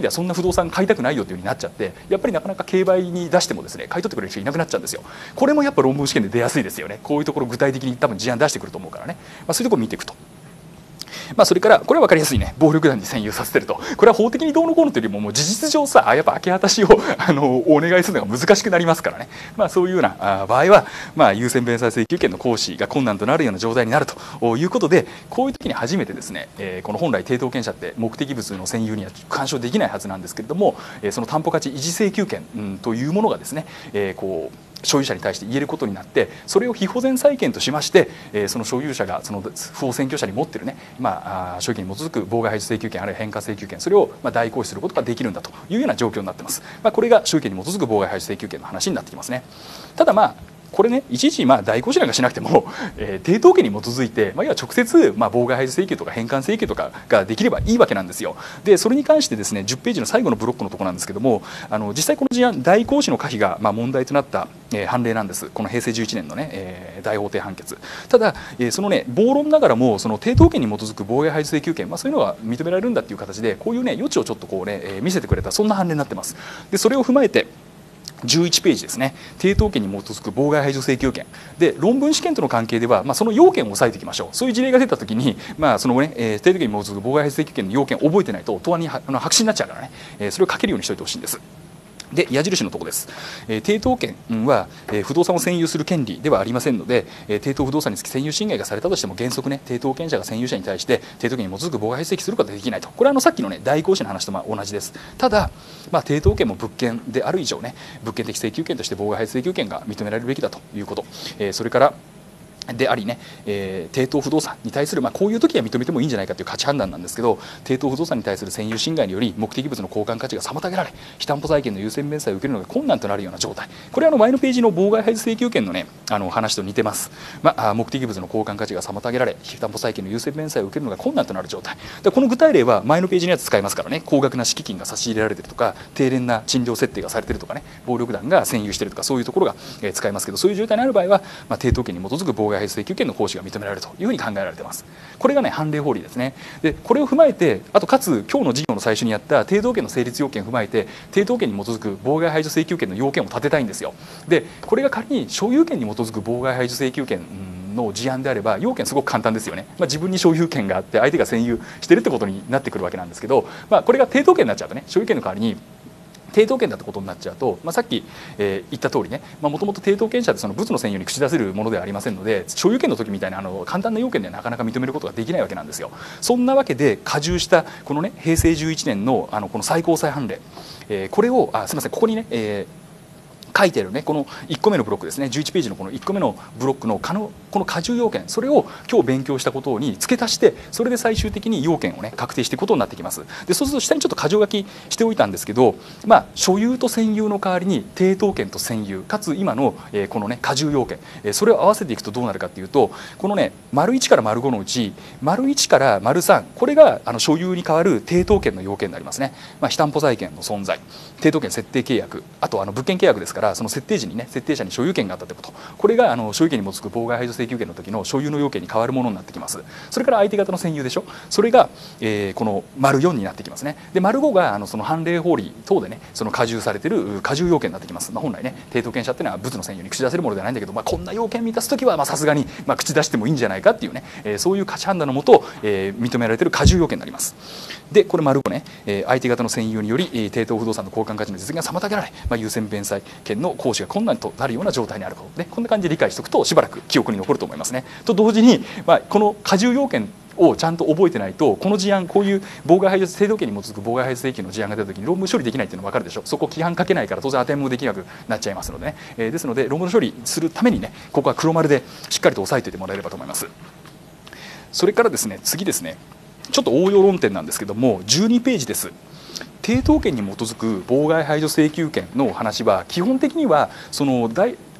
Speaker 1: ではそんな不動産買いたくないよという風になっちゃって、やっぱりなかなか競売に出してもですね買い取ってくれる人いなくなっちゃうんですよ。これもやっぱ論文試験で出やすいですよね。こういうところ具体的に多分事案出してくると思うからね、まあ、そういうところを見ていくと。まあそれからこれは分かりやすいね、暴力団に占有させてると。これは法的にどうのこうのというよりももう事実上さ、やっぱ明け渡しをあのお願いするのが難しくなりますからね。まあそういうような場合は、まあ、優先弁済請求権の行使が困難となるような状態になるということで、こういう時に初めてですね、えー、この本来抵当権者って目的物の占有には干渉できないはずなんですけれども、えー、その担保価値維持請求権、うん、というものがですね、えー、こう所有者に対して言えることになって、それを被保全債権としまして、えー、その所有者がその不法占拠者に持っているね、まあ、所有権に基づく妨害排除請求権あるいは返還請求権、それをまあ代行使することができるんだというような状況になっています。まあ、これが所有権に基づく妨害排除請求権の話になってきますね。ただまあこれね、いちいちまあ代行使なんかしなくても、えー、抵当権に基づいて、まあ、要は直接、まあ、妨害排除請求とか返還請求とかができればいいわけなんですよ。でそれに関してですね、じゅっページの最後のブロックのところなんですけども、あの実際この事案代行使の可否がまあ問題となった、えー、判例なんです。このへいせいじゅういちねんのね、えー、大法廷判決。ただ、えー、そのね暴論ながらもその抵当権に基づく妨害排除請求権、まあ、そういうのが認められるんだっていう形で、こういうね余地をちょっとこうね、えー、見せてくれた、そんな判例になってます。でそれを踏まえてじゅういちページですね、抵当権に基づく妨害排除請求権で、論文試験との関係では、まあ、その要件を押さえていきましょう。そういう事例が出たときに、まあそのねえー、抵当権に基づく妨害排除請求権の要件を覚えてないと答案にはあの白紙になっちゃうからね、えー、それを書けるようにしておいてほしいんです。で矢印のところです、えー、抵当権は、えー、不動産を占有する権利ではありませんので、えー、抵当不動産につき占有侵害がされたとしても原則ね、抵当権者が占有者に対して抵当権に基づく妨害排除請求することができないと。これはあのさっきのね代行使の話とまあ同じです。ただ、まあ、抵当権も物件である以上ね、物件的請求権として妨害排除請求権が認められるべきだということ、えー、それからでありね、えー、抵当不動産に対する、まあ、こういう時は認めてもいいんじゃないかという価値判断なんですけど、抵当不動産に対する占有侵害により目的物の交換価値が妨げられ、被担保債権の優先弁済を受けるのが困難となるような状態、これはあの前のページの妨害排除請求権のねあの話と似てます。まあ、目的物の交換価値が妨げられ、被担保債権の優先弁済を受けるのが困難となる状態で、この具体例は前のページのやつ使いますからね、高額な敷金が差し入れられているとか、低廉な賃料設定がされているとかね、暴力団が占有しているとか、そういうところが、えー、使いますけど、そういう状態にある場合は、まあ、抵当権に基づく妨害排除請求権の行使が認められるというふうに考えられています。これがね判例法理ですね。でこれを踏まえて、あとかつ今日の授業の最初にやった抵当権の成立要件を踏まえて、抵当権に基づく妨害排除請求権の要件を立てたいんですよ。でこれが仮に所有権に基づく妨害排除請求権の事案であれば要件すごく簡単ですよね。まあ、自分に所有権があって相手が占有しているってことになってくるわけなんですけど、まあ、これが抵当権になっちゃうとね、所有権の代わりに抵当権だってことになっちゃうと、まあ、さっき、えー、言った通りね、もともと抵当権者ってその物の占有に口出せるものではありませんので、所有権の時みたいなあの簡単な要件ではなかなか認めることができないわけなんですよ。そんなわけで加重したこのねへいせいじゅういちねんのあのこの最高裁判例、えー、これをあすみませんここにね、えー書いてあるねこのいっこめのブロックですね、じゅういちページのこのいっこめのブロックの可能この加重要件、それを今日勉強したことに付け足して、それで最終的に要件をね確定していくことになってきます。でそうすると下にちょっと箇条書きしておいたんですけど、まあ、所有と占有の代わりに抵当権と占有かつ今の、えー、このね加重要件、えー、それを合わせていくとどうなるかというと、このね丸いちから丸ごのうち丸いちから丸さん、これがあの所有に代わる抵当権の要件になりますね。まあ、被担保債権の存在、抵当権設定契約、あとあの物件契約ですから、その設定時にね設定者に所有権があったということ、これがあの所有権に基づく妨害排除請求権の時の所有の要件に変わるものになってきます。それから相手方の占有でしょ、それが、えー、この丸よんになってきますね。で丸ごがあのその判例法理等でねその加重されている加重要件になってきます。まあ、本来ね抵当権者っていうのは物の占有に口出せるものではないんだけど、まあ、こんな要件満たす時はさすがにまあ口出してもいいんじゃないかっていうね、えー、そういう価値判断のもと、えー、認められている加重要件になります。でこれ丸ごね、えー、相手方の占有により、えー、抵当不動産の交換価値の実現が妨げられ、まあ、優先弁済権の行使が困難となるような状態にあることで、こんな感じで理解しておくとしばらく記憶に残ると思いますね。と同時に、まあ、この加重要件をちゃんと覚えてないと、この事案こういう妨害排除抵当権に基づく妨害排除請求の事案が出た時に論文処理できないっていうの分かるでしょ。そこ規範書けないから当然アテンもできなくなっちゃいますのでね、えー、ですので論文処理するためにねここは黒丸でしっかりと押さえておいてもらえればと思います。それからですね次ですね、ちょっと応用論点なんですけどもじゅうにページです。抵当権に基づく妨害排除請求権の話は基本的にはその大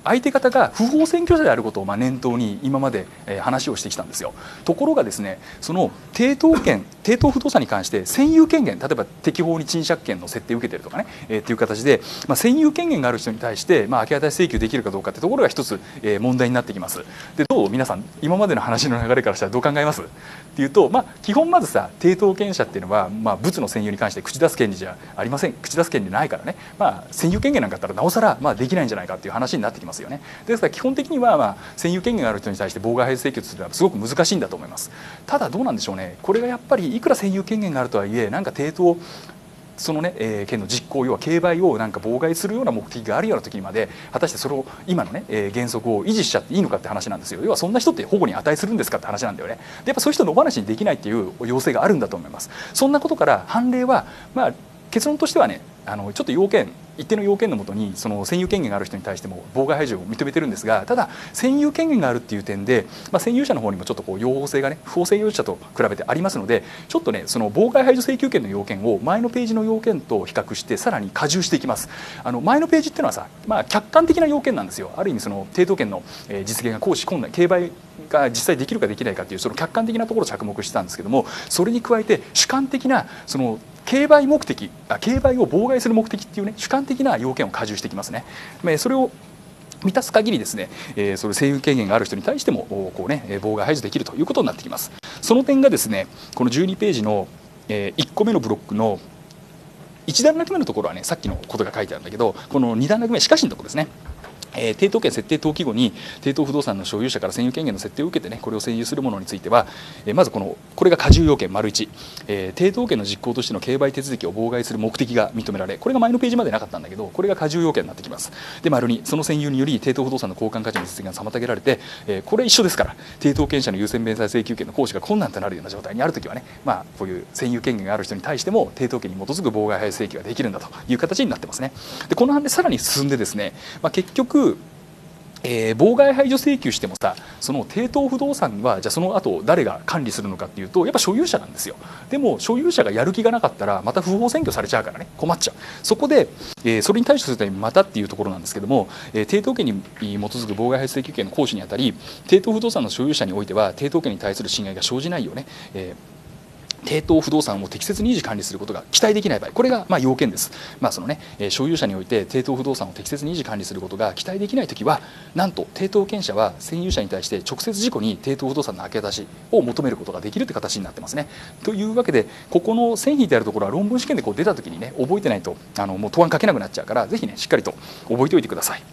Speaker 1: 相手方が不法占拠者であることをまあ念頭に今までえー話をしてきたんですよ。ところがですね、その抵当権抵当不動産に関して占有権限、例えば適法に賃借権の設定を受けているとかね、えー、っていう形で、まあ、占有権限がある人に対して、まあ、明け渡し請求できるかどうかってところが一つ、えー、問題になってきます。でどう皆さん今までの話の流れからしたらどう考えますっていうと、まあ、基本まずさ抵当権者っていうのは、まあ、物の占有に関して口出す権利じゃありません。口出す権利ないからね、まあ、占有権限なんかあったらなおさら、まあ、できないんじゃないかっていう話になってきますよね。ですから基本的には、まあ、占有権限がある人に対して妨害排除請求するのはすごく難しいんだと思います。ただどうなんでしょうね、これがやっぱりいくら占有権限があるとはいえなんか抵当そのね、えー、権の実行要は競売をなんか妨害するような目的があるような時にまで果たしてそれを今のね、えー、原則を維持しちゃっていいのかって話なんですよ。要はそんな人って保護に値するんですかって話なんだよね。でやっぱそういう人野放しにできないっていう要請があるんだと思います。そんなことから判例はまあ結論としてはね、あのちょっと要件一定の要件のもとにその占有権限がある人に対しても妨害排除を認めてるんですが、ただ占有権限があるっていう点で、まあ、占有者の方にもちょっとこう擁護性がね不法占有者と比べてありますので、ちょっとねその妨害排除請求権の要件を前のページの要件と比較してさらに加重していきます。あの前のページっていうのはさ、まあ、客観的な要件なんですよ。ある意味その抵当権の実現が行使困難、競売が実際できるかできないかっていうその客観的なところを着目してたんですけども、それに加えて主観的なその競売目的あ競売を妨害する目的っていうね主観的な要件を加重してきますね。それを満たす限りですね、えー、それ占有権限がある人に対してもこう、ね、妨害排除できるということになってきます。その点がですねこのじゅうにページの、えー、いっこめのブロックのいち段落目のところはねさっきのことが書いてあるんだけど、このに段落目しかしのところですね、えー、抵当権設定登記後に抵当不動産の所有者から占有権限の設定を受けてねこれを占有するものについては、えー、まずこのこれが加重要件丸いち、えー、抵当権の実行としての競売手続きを妨害する目的が認められ、これが前のページまでなかったんだけどこれが加重要件になってきます。で丸にその占有により抵当不動産の交換価値の実現が妨げられて、えー、これ一緒ですから抵当権者の優先弁済請求権の行使が困難となるような状態にあるときはね、まあ、こういう占有権限がある人に対しても抵当権に基づく妨害排除請求ができるんだという形になってますね。でこの判でさらに進んでですね、まあ、結局えー、妨害排除請求してもさその抵当不動産はじゃあその後誰が管理するのかっていうとやっぱ所有者なんですよ。でも所有者がやる気がなかったらまた不法占拠されちゃうからね困っちゃう。そこで、えー、それに対処するためにまたっていうところなんですけども、えー、抵当権に基づく妨害排除請求権の行使にあたり抵当不動産の所有者においては抵当権に対する侵害が生じないようね、えー抵当不動産を適切に維持管理することが期待できない場合、これがまあ要件です。まあそのね、所有者において抵当不動産を適切に維持管理することが期待できないときは、なんと抵当権者は占有者に対して直接事故に抵当不動産の明け渡しを求めることができるって形になってますね。というわけで、ここの線引いてあるところは論文試験でこう出たときにね、覚えてないとあのもう答案書けなくなっちゃうから、ぜひねしっかりと覚えておいてください。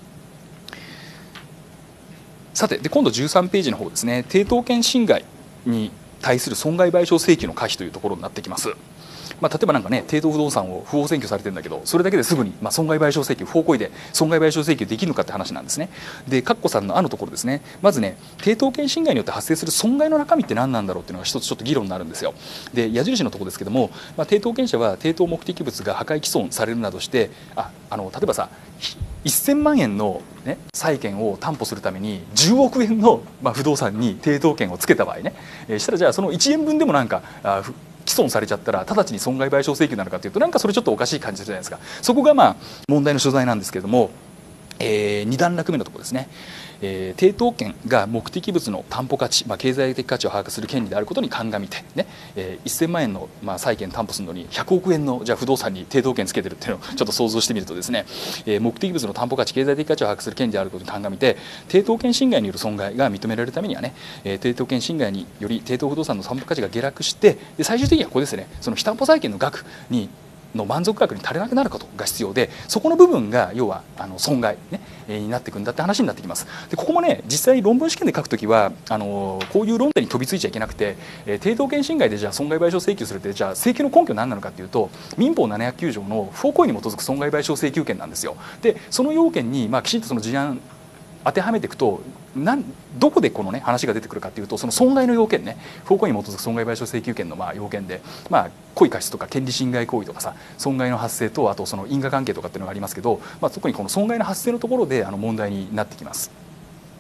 Speaker 1: さて、で今度じゅうさんページの方ですね、抵当権侵害に対する損害賠償請求の可否というところになってきます。まあ、例えばなんかね抵当不動産を不法占拠されてるんだけどそれだけですぐにまあ損害賠償請求不法行為で損害賠償請求できるのかって話なんですね。でカッコさんのあのところですね、まずね抵当権侵害によって発生する損害の中身って何なんだろうっていうのが一つちょっと議論になるんですよ。で矢印のところですけども、まあ、抵当権者は抵当目的物が破壊毀損されるなどしてああの例えばさせんまんえんの、ね、債権を担保するためにじゅうおくえんの、まあ、不動産に抵当権をつけた場合ね、えー、したらじゃあそのいちえんぶんでもなんかあ毀損されちゃったら直ちに損害賠償請求なのかというとなんかそれちょっとおかしい感じするじゃないですか。そこがまあ問題の所在なんですけれども、えー、に段落目のところですね、えー、抵当権が目的物の担保価値、まあ、経済的価値を把握する権利であることに鑑みて、ねえー、せんまんえんの、まあ、債権担保するのにひゃくおくえんのじゃあ不動産に抵当権つけてるっていうのをちょっと想像してみるとですね、えー、目的物の担保価値経済的価値を把握する権利であることに鑑みて抵当権侵害による損害が認められるためにはね、えー、抵当権侵害により抵当不動産の担保価値が下落してで最終的にはここですねその非担保債権の額にの満足額に足りなくなることが必要でそこの部分が要はあの損害、ねえー、になっていくんだって話になってきます。でここもね実際論文試験で書くときはあのこういう論点に飛びついちゃいけなくて、えー、抵当権侵害でじゃあ損害賠償請求するってじゃあ請求の根拠は何なのかというと民法ななひゃくきゅう条の不法行為に基づく損害賠償請求権なんですよ。でその要件に、まあ、きちんとその事案当てはめていくとなんどこでこの、ね、話が出てくるかというとその損害の要件ね不法行為に基づく損害賠償請求権のまあ要件で、まあ、故意過失とか権利侵害行為とかさ損害の発生とあとその因果関係とかっていうのがありますけど、まあ、特にこの損害の発生のところであの問題になってきます。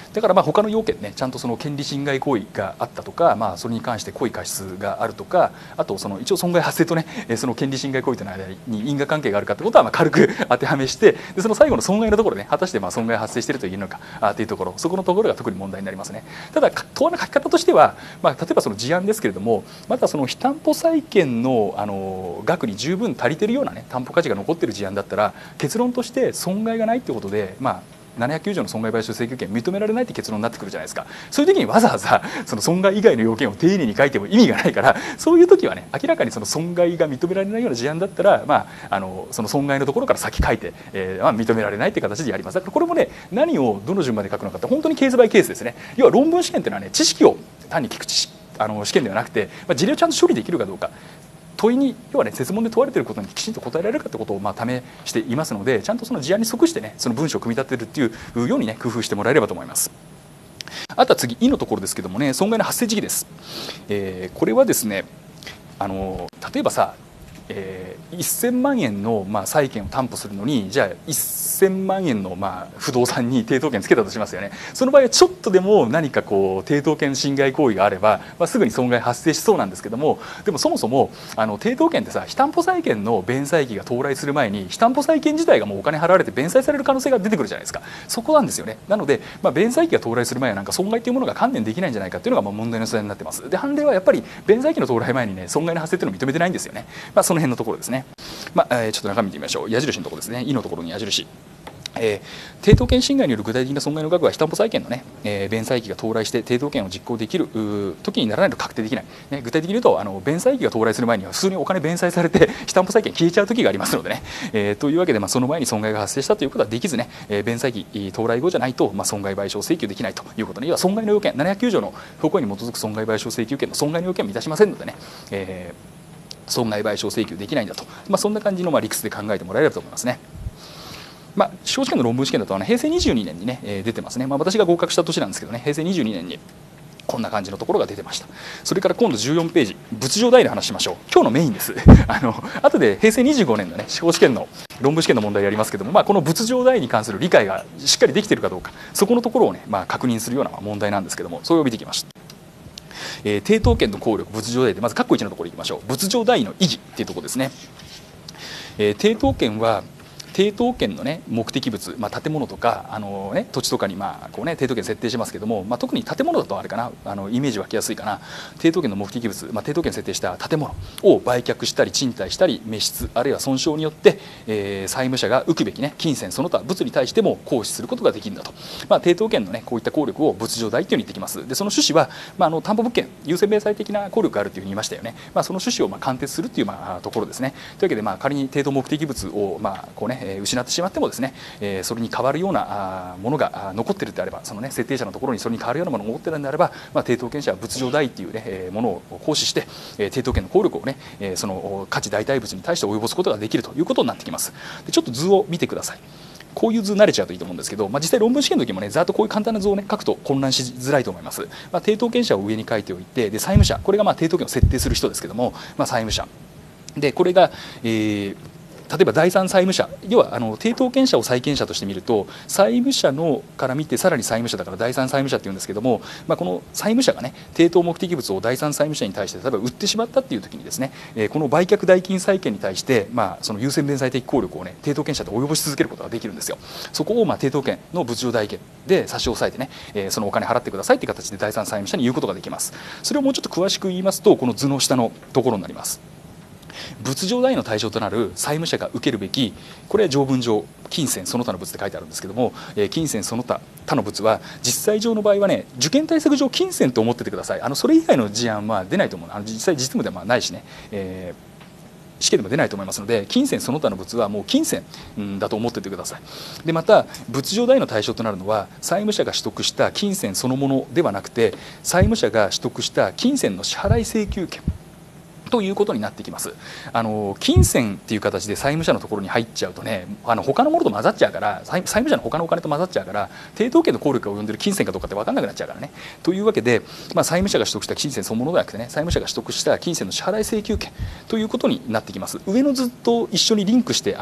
Speaker 1: だからまあ他の要件ね、ちゃんとその権利侵害行為があったとか、まあ、それに関して故意過失があるとか、あとその一応損害発生とねその権利侵害行為との間に因果関係があるかってことはまあ軽く当てはめして、でその最後の損害のところね、果たしてまあ損害発生しているというのかっていうところ、そこのところが特に問題になりますね。ただ問わの書き方としては、まあ、例えばその事案ですけれども、まだその非担保債権のあの額に十分足りているようなね担保価値が残っている事案だったら、結論として損害がないということで、まあななひゃくきゅうじょうの損害賠償請求権認められないという結論になってくるじゃないですか。そういう時にわざわざその損害以外の要件を丁寧に書いても意味がないから、そういう時はね、明らかにその損害が認められないような事案だったら、まあ、あのその損害のところから先書いて、えーまあ、認められないという形でやります。だからこれもね、何をどの順番で書くのかって本当にケースバイケースですね。要は論文試験っていうのはね、知識を単に聞く知識あの試験ではなくて、まあ、事例をちゃんと処理できるかどうか、問いに要はね、設問で問われていることにきちんと答えられるかということをまあ試していますので、ちゃんとその事案に即してね、その文章を組み立てるっていうようにね、工夫してもらえればと思います。あとは次、いのところですけどもね、損害の発生時期です。えー、これはですね、あの例えばさ、えー、せんまんえんのまあ債権を担保するのに、じゃあせんまんえんのまあ不動産に抵当権つけたとしますよね。その場合はちょっとでも何かこう抵当権侵害行為があれば、まあ、すぐに損害発生しそうなんですけども、でもそもそもあの抵当権ってさ、非担保債権の弁済期が到来する前に非担保債権自体がもうお金払われて弁済される可能性が出てくるじゃないですか。そこなんですよね。なので、まあ、弁済期が到来する前はなんか損害というものが観念できないんじゃないかっていうのがまあ問題の素材になってます。で、判例はやっぱり弁済期の到来前にね、損害の発生というのを認めてないんですよね。まあ、その辺のところですね。まあえー、ちょっと中身見てみましょう。矢印のところですね。いのところに矢印。えー、抵当権侵害による具体的な損害の額は非担保債権の、ねえー、弁済期が到来して抵当権を実行できる時にならないと確定できない、ね、具体的に言うとあの弁済期が到来する前には普通にお金弁済されて非担保債権消えちゃう時がありますのでね、えー、というわけで、まあ、その前に損害が発生したということはできずね、えー、弁済期到来後じゃないと、まあ、損害賠償請求できないということで、要は損害の要件ななひゃくきゅうじょうの不法行為に基づく損害賠償請求権の損害の要件を満たしませんのでね、えー、損害賠償請求できないんだと、まあ、そんな感じのまあ理屈で考えてもらえればと思いますね。まあ、司法試験の論文試験だと、ね、平成にじゅうにねんに、ねえー、出てますね。まあ、私が合格した年なんですけどね、平成にじゅうにねんにこんな感じのところが出てました。それから今度じゅうよんページ、仏上代の話しましょう。今日のメインです。あの後で平成にじゅうごねんの、ね、司法試験の論文試験の問題やりますけども、まあ、この仏上代に関する理解がしっかりできているかどうか、そこのところを、ねまあ、確認するような問題なんですけども、それを見てきました。えー、抵当権の効力、仏上代でまず括弧いちのところいきましょう。仏上代の維持っていうところですね。えー、抵当権は抵当権の、ね、目的物、まあ、建物とかあの、ね、土地とかに、まあこうね、抵当権設定しますけども、まあ、特に建物だとあれかな、あのイメージ湧きやすいかな。抵当権の目的物、まあ、抵当権設定した建物を売却したり賃貸したり滅失あるいは損傷によって、えー、債務者が受くべき、ね、金銭その他物に対しても行使することができるんだと、まあ、抵当権の、ね、こういった効力を仏上代というふうに言ってきます。でその趣旨は、まあ、あの担保物件優先弁済的な効力があるというふうに言いましたよね。まあ、その趣旨をまあ貫徹するという、まあ、ところですね。というわけで、まあ、仮に抵当目的物を、まあこうね、失ってしまってもですね、えー、それに代わるようなものが残っているであれば、そのね設定者のところにそれに代わるようなものが残っているのであれば、まあ、抵当権者は仏上代っていうねものを行使して、えー、抵当権の効力をね、えー、その価値代替物に対して及ぼすことができるということになってきます。でちょっと図を見てください。こういう図慣れちゃうといいと思うんですけど、まあ、実際論文試験の時もねざっとこういう簡単な図をね書くと混乱しづらいと思います。まあ、抵当権者を上に書いておいて、で債務者、これがまあ抵当権を設定する人ですけども、まあ、債務者でこれが、えー例えば第三債務者、要はあの抵当権者を債権者として見ると、債務者のから見てさらに債務者だから第三債務者っていうんですけども、まあ、この債務者がね抵当目的物を第三債務者に対して例えば売ってしまったっていう時にですね、えー、この売却代金債権に対して、まあ、その優先弁済的効力をね抵当権者で及ぼし続けることができるんですよ。そこをまあ抵当権の仏上代権で差し押さえてね、えー、そのお金払ってくださいっていう形で第三債務者に言うことができます。それをもうちょっと詳しく言いますと、この図の下のところになります。仏上代の対象となる債務者が受けるべき、これは条文上金銭その他の物って書いてあるんですけども、えー、金銭その他他の物は実際上の場合はね受験対策上金銭と思っててください。あのそれ以外の事案は出ないと思う。あの実際実務ではまあないしね、えー、試験でも出ないと思いますので、金銭その他の物はもう金銭だと思っててください。でまた仏上代の対象となるのは債務者が取得した金銭そのものではなくて、債務者が取得した金銭の支払い請求権ということになってきます。あの金銭っていう形で債務者のところに入っちゃうとね、あの他のものと混ざっちゃうから、債務者の他のお金と混ざっちゃうから、抵当権の効力が及んでる金銭かどうかって分かんなくなっちゃうからね。というわけで、まあ、債務者が取得した金銭そのものではなくてね、債務者が取得した金銭の支払い請求権ということになってきます。上の図と一緒にリンクしてあの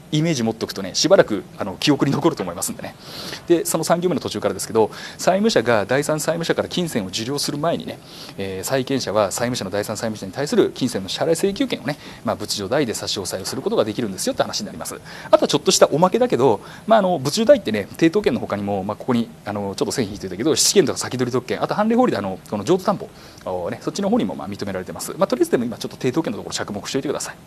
Speaker 1: イメージ持っておくとね、しばらくあの記憶に残ると思いますんでね。でそのさん行目の途中からですけど、債務者が第三債務者から金銭を受領する前にね、えー、債権者は債務者の第三債務者に対する金銭の支払い請求権をね、まあ、物助代で差し押さえをすることができるんですよって話になります。あとはちょっとしたおまけだけど、まあ、あの物助代ってね、抵当権の他にも、まあ、ここにあのちょっと線引いてたけど、質権とか先取り特権、あと判例法理であのこの譲渡担保を、ね、そっちの方にもまあ認められてます。まあ、とりあえずでも今ちょっと抵当権のところ着目しておいてください。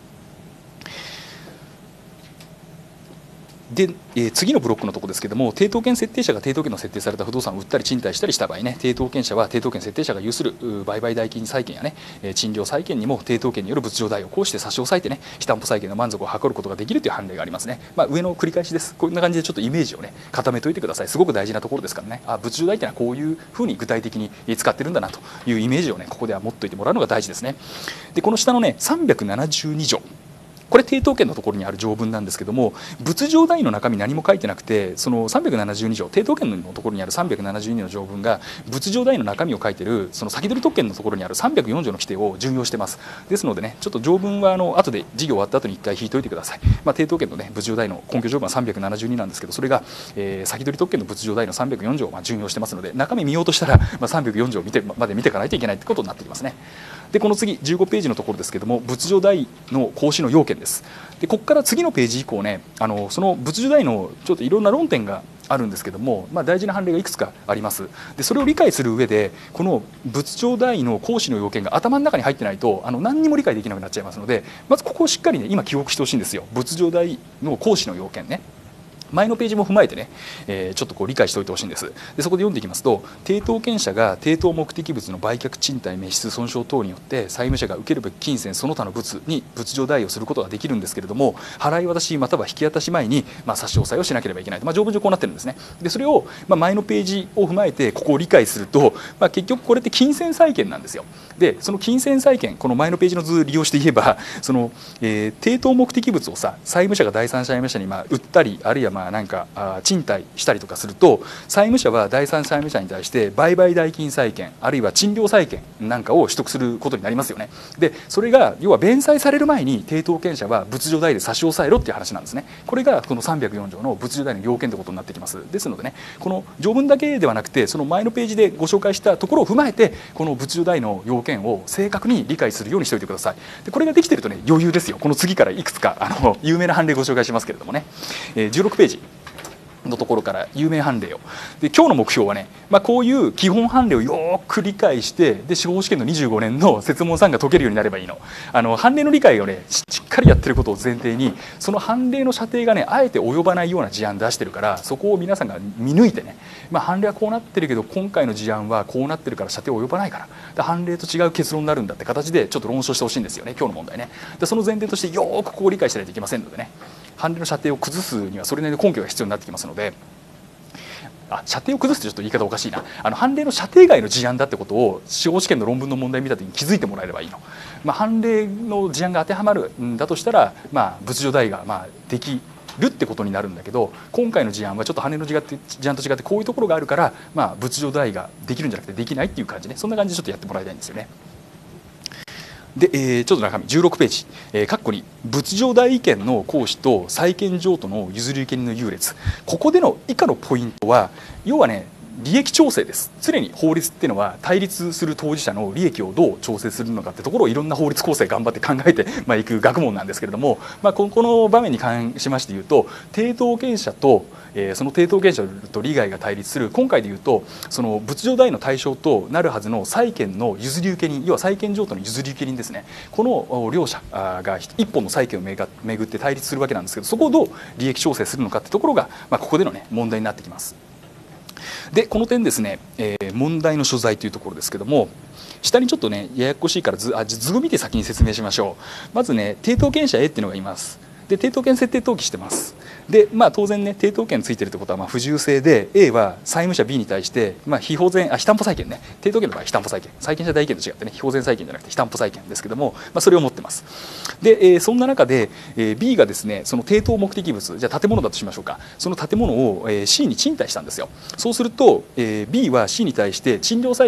Speaker 1: で、えー、次のブロックのところですけども、抵当権設定者が抵当権の設定された不動産を売ったり賃貸したりした場合ね、抵当権者は抵当権設定者が有する売買代金債権やね、賃料債権にも抵当権による物助代をこうして差し押さえてね、下担保債権の満足を図ることができるという判例がありますね。まあ、上の繰り返しです。こんな感じでちょっとイメージをね固めておいてください。すごく大事なところですからね。あ、物助代ってのはこういうふうに具体的に使ってるんだなというイメージをねここでは持っておいてもらうのが大事ですね。でこの下のねさんびゃくななじゅうに条、これ抵当権のところにある条文なんですけども、物助代の中身何も書いてなくて、そのさんびゃくななじゅうに条、抵当権のところにあるさんびゃくななじゅうにの条文が物助代の中身を書いてるその先取り特権のところにあるさんびゃくよん条の規定を準用してます。ですのでね、ちょっと条文はあの後で授業終わった後に一回引いておいてください。まあ、抵当権のね物助代の根拠条文はさんびゃくななじゅうになんですけど、それが、えー、先取り特権の物助代のさんびゃくよん条をまあ準用してますので、中身見ようとしたら、まあ、さんびゃくよん条を見てまで見ていかないといけないってことになってきますね。でこの次じゅうごページのところですけども、物助代の行使の要件です。でここから次のページ以降ね、あのその物助代のちょっといろんな論点があるんですけども、まあ、大事な判例がいくつかあります。でそれを理解する上で、この物助代の行使の要件が頭の中に入ってないとあの何にも理解できなくなっちゃいますので、まずここをしっかりね今記憶してほしいんですよ。物助代の行使の要件ね、前のページも踏まえてね、えー、ちょっとこう理解しておいてほしいんです。でそこで読んでいきますと、抵当権者が抵当目的物の売却賃貸滅失損傷等によって債務者が受けるべき金銭その他の物に物助代をすることができるんですけれども、払い渡しまたは引き渡し前に、まあ、差し押さえをしなければいけないと、まあ、条文上こうなってるんですね。でそれを、まあ、前のページを踏まえてここを理解すると、まあ、結局これって金銭債権なんですよ。でその金銭債権、この前のページの図を利用して言えば、その、えー、抵当目的物をさ債務者が第三者債務者にまあ売ったり、あるいはまあなんかあ賃貸したりとかすると、債務者は第三債務者に対して売買代金債権あるいは賃料債権なんかを取得することになりますよね。でそれが要は弁済される前に抵当権者は物助代で差し押さえろっていう話なんですね。これがこのさんびゃくよん条の物助代の要件ということになってきます。ですのでね、この条文だけではなくて、その前のページでご紹介したところを踏まえて、この物助代の要件を正確に理解するようにしておいてください。でこれができているとね余裕ですよ。この次からいくつかあの有名な判例ご紹介しますけれどもね、えー、じゅうろくページのところから有名判例を、で今日の目標はね、まあ、こういう基本判例をよく理解して、で司法試験のにじゅうごねんの設問さんが解けるようになればいいの。あの判例の理解をねしっかりやってることを前提に、その判例の射程がねあえて及ばないような事案出してるから、そこを皆さんが見抜いてね、まあ、判例はこうなってるけど今回の事案はこうなってるから射程及ばないからで判例と違う結論になるんだって形でちょっと論証してほしいんですよね、今日の問題ね。でその前提としてよくここを理解しないといけませんのでね、判例の射程を崩すにはそれなりの根拠が必要になってきますので、あ射程を崩すってちょっと言い方おかしいな、あの判例の射程外の事案だってことを司法試験の論文の問題見た時に気づいてもらえればいいの。まあ、判例の事案が当てはまるんだとしたら、まあ、物助代がまあできるってことになるんだけど、今回の事案はちょっと判例の事案と違ってこういうところがあるから、まあ、物助代ができるんじゃなくてできないっていう感じね、そんな感じでちょっとやってもらいたいんですよね。で、えー、ちょっと中身じゅうろくページ、えー、括弧に物助代権の行使と債権譲渡の譲り受け人の優劣、ここでの以下のポイントは要はね利益調整です。常に法律っていうのは対立する当事者の利益をどう調整するのかってところをいろんな法律構成頑張って考えてまあいく学問なんですけれども、まあ、この場面に関しまして言うと、抵当権者と、えー、その抵当権者と利害が対立する、今回で言うとその物助代の対象となるはずの債権の譲り受け人、要は債権譲渡の譲り受け人ですね、この両者が一本の債権をめぐって対立するわけなんですけど、そこをどう利益調整するのかってところが、まあ、ここでのね問題になってきます。でこの点ですね、えー、問題の所在というところですけども、下にちょっとねややこしいから図あ図を見て先に説明しましょう。まずね抵当権者 A っていうのがいます。で抵当権設定登記してます。でまあ当然ね抵当権ついてるってことはまあ不自由性で、 A は債務者 B に対してまあ非保全あ非担保債権ね、抵当権の場合非担保債権、債権者代位権と違ってね非保全債権じゃなくて非担保債権ですけども、まあ、それを持ってます。で、えー、そんな中で、えー、B がですねその抵当目的物、じゃあ建物だとしましょうか、その建物を、えー、C に賃貸したんですよ。そうすると、えー、B は C に対して賃料債権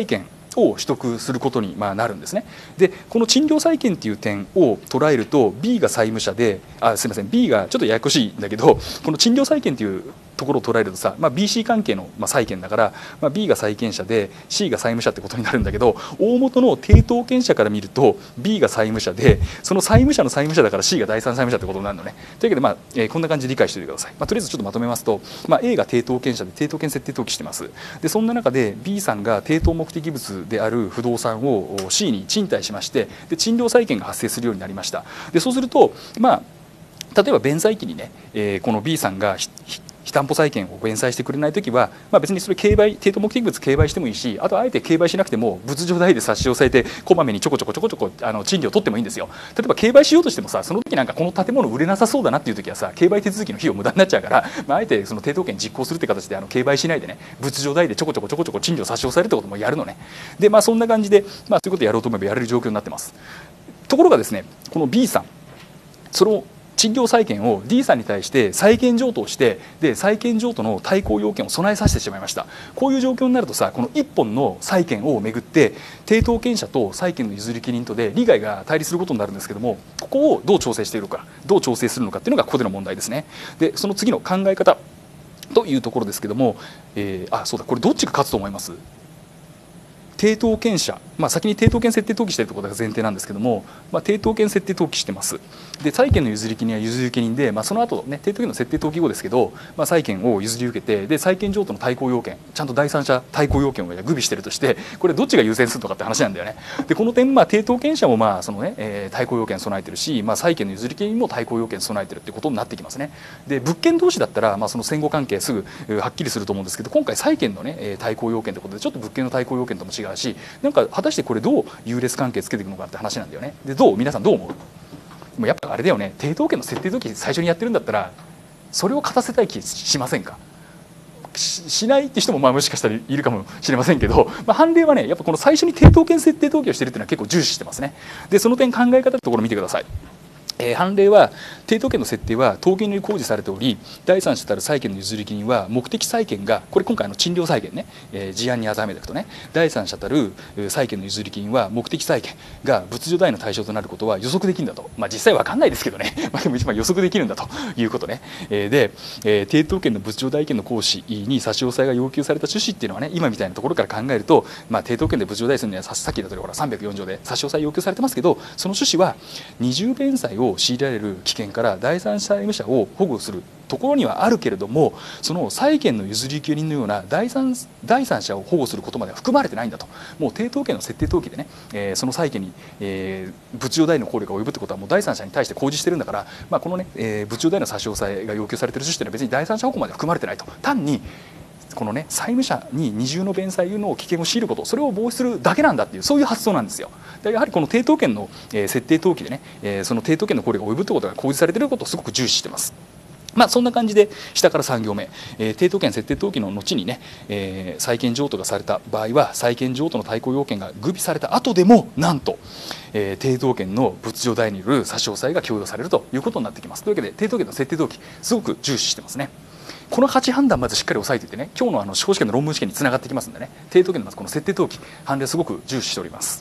Speaker 1: を取得することにまあなるんですね。でこの賃料債権っていう点を捉えると B が債務者で、あすみません B がちょっとややこしいんだけど、この賃料債権っていうところを捉えるとさ、まあ、ビーシー 関係のまあ債権だから、まあ、B が債権者で C が債務者ってことになるんだけど、大元の抵当権者から見ると B が債務者で、その債務者の債務者だから C が第三債務者ってことになるのね。というわけで、まあえー、こんな感じで理解しておいてください。まあ、とりあえずちょっとまとめますと、まあ、A が抵当権者で抵当権設定登記してます。でそんな中で B さんが抵当目的物である不動産を C に賃貸しまして、で賃料債権が発生するようになりました。でそうすると、まあ、例えば弁済期にね、えー、この B さんが非担保債権を弁済してくれないときは、まあ、別にそれ競売抵当目的物競売してもいいし、あとあえて競売しなくても物上代で差し押さえてこまめにちょこちょこちょこちょこあの賃料を取ってもいいんですよ。例えば競売しようとしてもさ、その時なんかこの建物売れなさそうだなっていう時はさ、競売手続きの費用無駄になっちゃうから、まあ、あえてその抵当権実行するって形であの競売しないでね、物上代でちょこちょこちょこちょこ賃料差し押さえるってこともやるのね。でまあそんな感じで、まあ、そういうことをやろうと思えばやれる状況になってます。ところがですね、この B さん、その賃料債権を D さんに対して債権譲渡をして、で債権譲渡の対抗要件を備えさせてしまいました。こういう状況になるとさ、このいっぽんの債権をめぐって抵当権者と債権の譲り受け人とで利害が対立することになるんですけども、ここをどう調整しているのか、どう調整するのかっていうのがここでの問題ですね。でその次の考え方というところですけども、えー、あそうだ、これどっちが勝つと思います？抵当権者、まあ、先に抵当権設定登記しているところが前提なんですけども、まあ、抵当権設定登記してます。で債権の譲り受け人は譲り受け人で、まあ、その後ね、抵当権の設定登記後ですけど、まあ、債権を譲り受けて、で債権譲渡の対抗要件、ちゃんと第三者対抗要件を具備しているとして、これどっちが優先するのかって話なんだよね。でこの点、まあ、抵当権者もまあその、ねえー、対抗要件備えてるし、まあ、債権の譲り受け人も対抗要件備えてるってことになってきますね。で物件同士だったら、まあ、その相互関係すぐはっきりすると思うんですけど、今回債権の、ね、対抗要件ということでちょっと物件の対抗要件とも違うし、なんか果たしてこれどう優劣関係つけていくのかって話なんだよね。でどう皆さんどう思う？もうやっぱあれだよね、抵当権の設定登記最初にやってるんだったらそれを勝たせたい気しませんか？ し, しないって人もまあもしかしたらいるかもしれませんけど、まあ、判例はねやっぱこの最初に抵当権設定登記をしているっていうのは結構重視してますね。でその点考え方のところを見てください。えー、判例は抵当権の設定は登記により公示されており、第三者たる債権の譲り受け人は目的債権が、これ今回の賃料債権ね、えー、事案に当てはめていくとね、第三者たる債権の譲り受け人は目的債権が物上代の対象となることは予測できるんだと、まあ、実際わかんないですけどね、まあ、でも一番予測できるんだということね。えー、で、えー、抵当権の物上代権の行使に差し押さえが要求された趣旨っていうのはね、今みたいなところから考えると、まあ、抵当権で物上代するにはさっきだとほらさんびゃくよん条で差し押さえ要求されてますけど、その趣旨は二重弁済を強いられる危険から第三債務者を保護するところにはあるけれども、その債権の譲り受け人のような第三、第三者を保護することまでは含まれてないんだと。もう抵当権の設定登記でね、えー、その債権に、えー、物上代の考慮が及ぶってことはもう第三者に対して公示してるんだから、まあ、このね、えー、物上代の差し押さえが要求されている趣旨というのは別に第三者保護までは含まれてないと。単にこのね債務者に二重の弁済の危険を強いること、それを防止するだけなんだっていう、そういう発想なんですよ。でやはりこの抵当権の、えー、設定登記でね、えー、その抵当権の考慮が及ぶということが公示されていることをすごく重視しています。まあ、そんな感じで下からさん行目、えー、抵当権設定登記の後にね、えー、債権譲渡がされた場合は債権譲渡の対抗要件が具備された後でもなんと、えー、抵当権の物上代による差し押さえが許容されるということになってきます。というわけで抵当権の設定登記すごく重視してますね。このはち判断まずしっかり押さえていてね、今日のあの司法試験の論文試験につながってきますんでね、抵当権のまずこの設定登記判例すごく重視しております。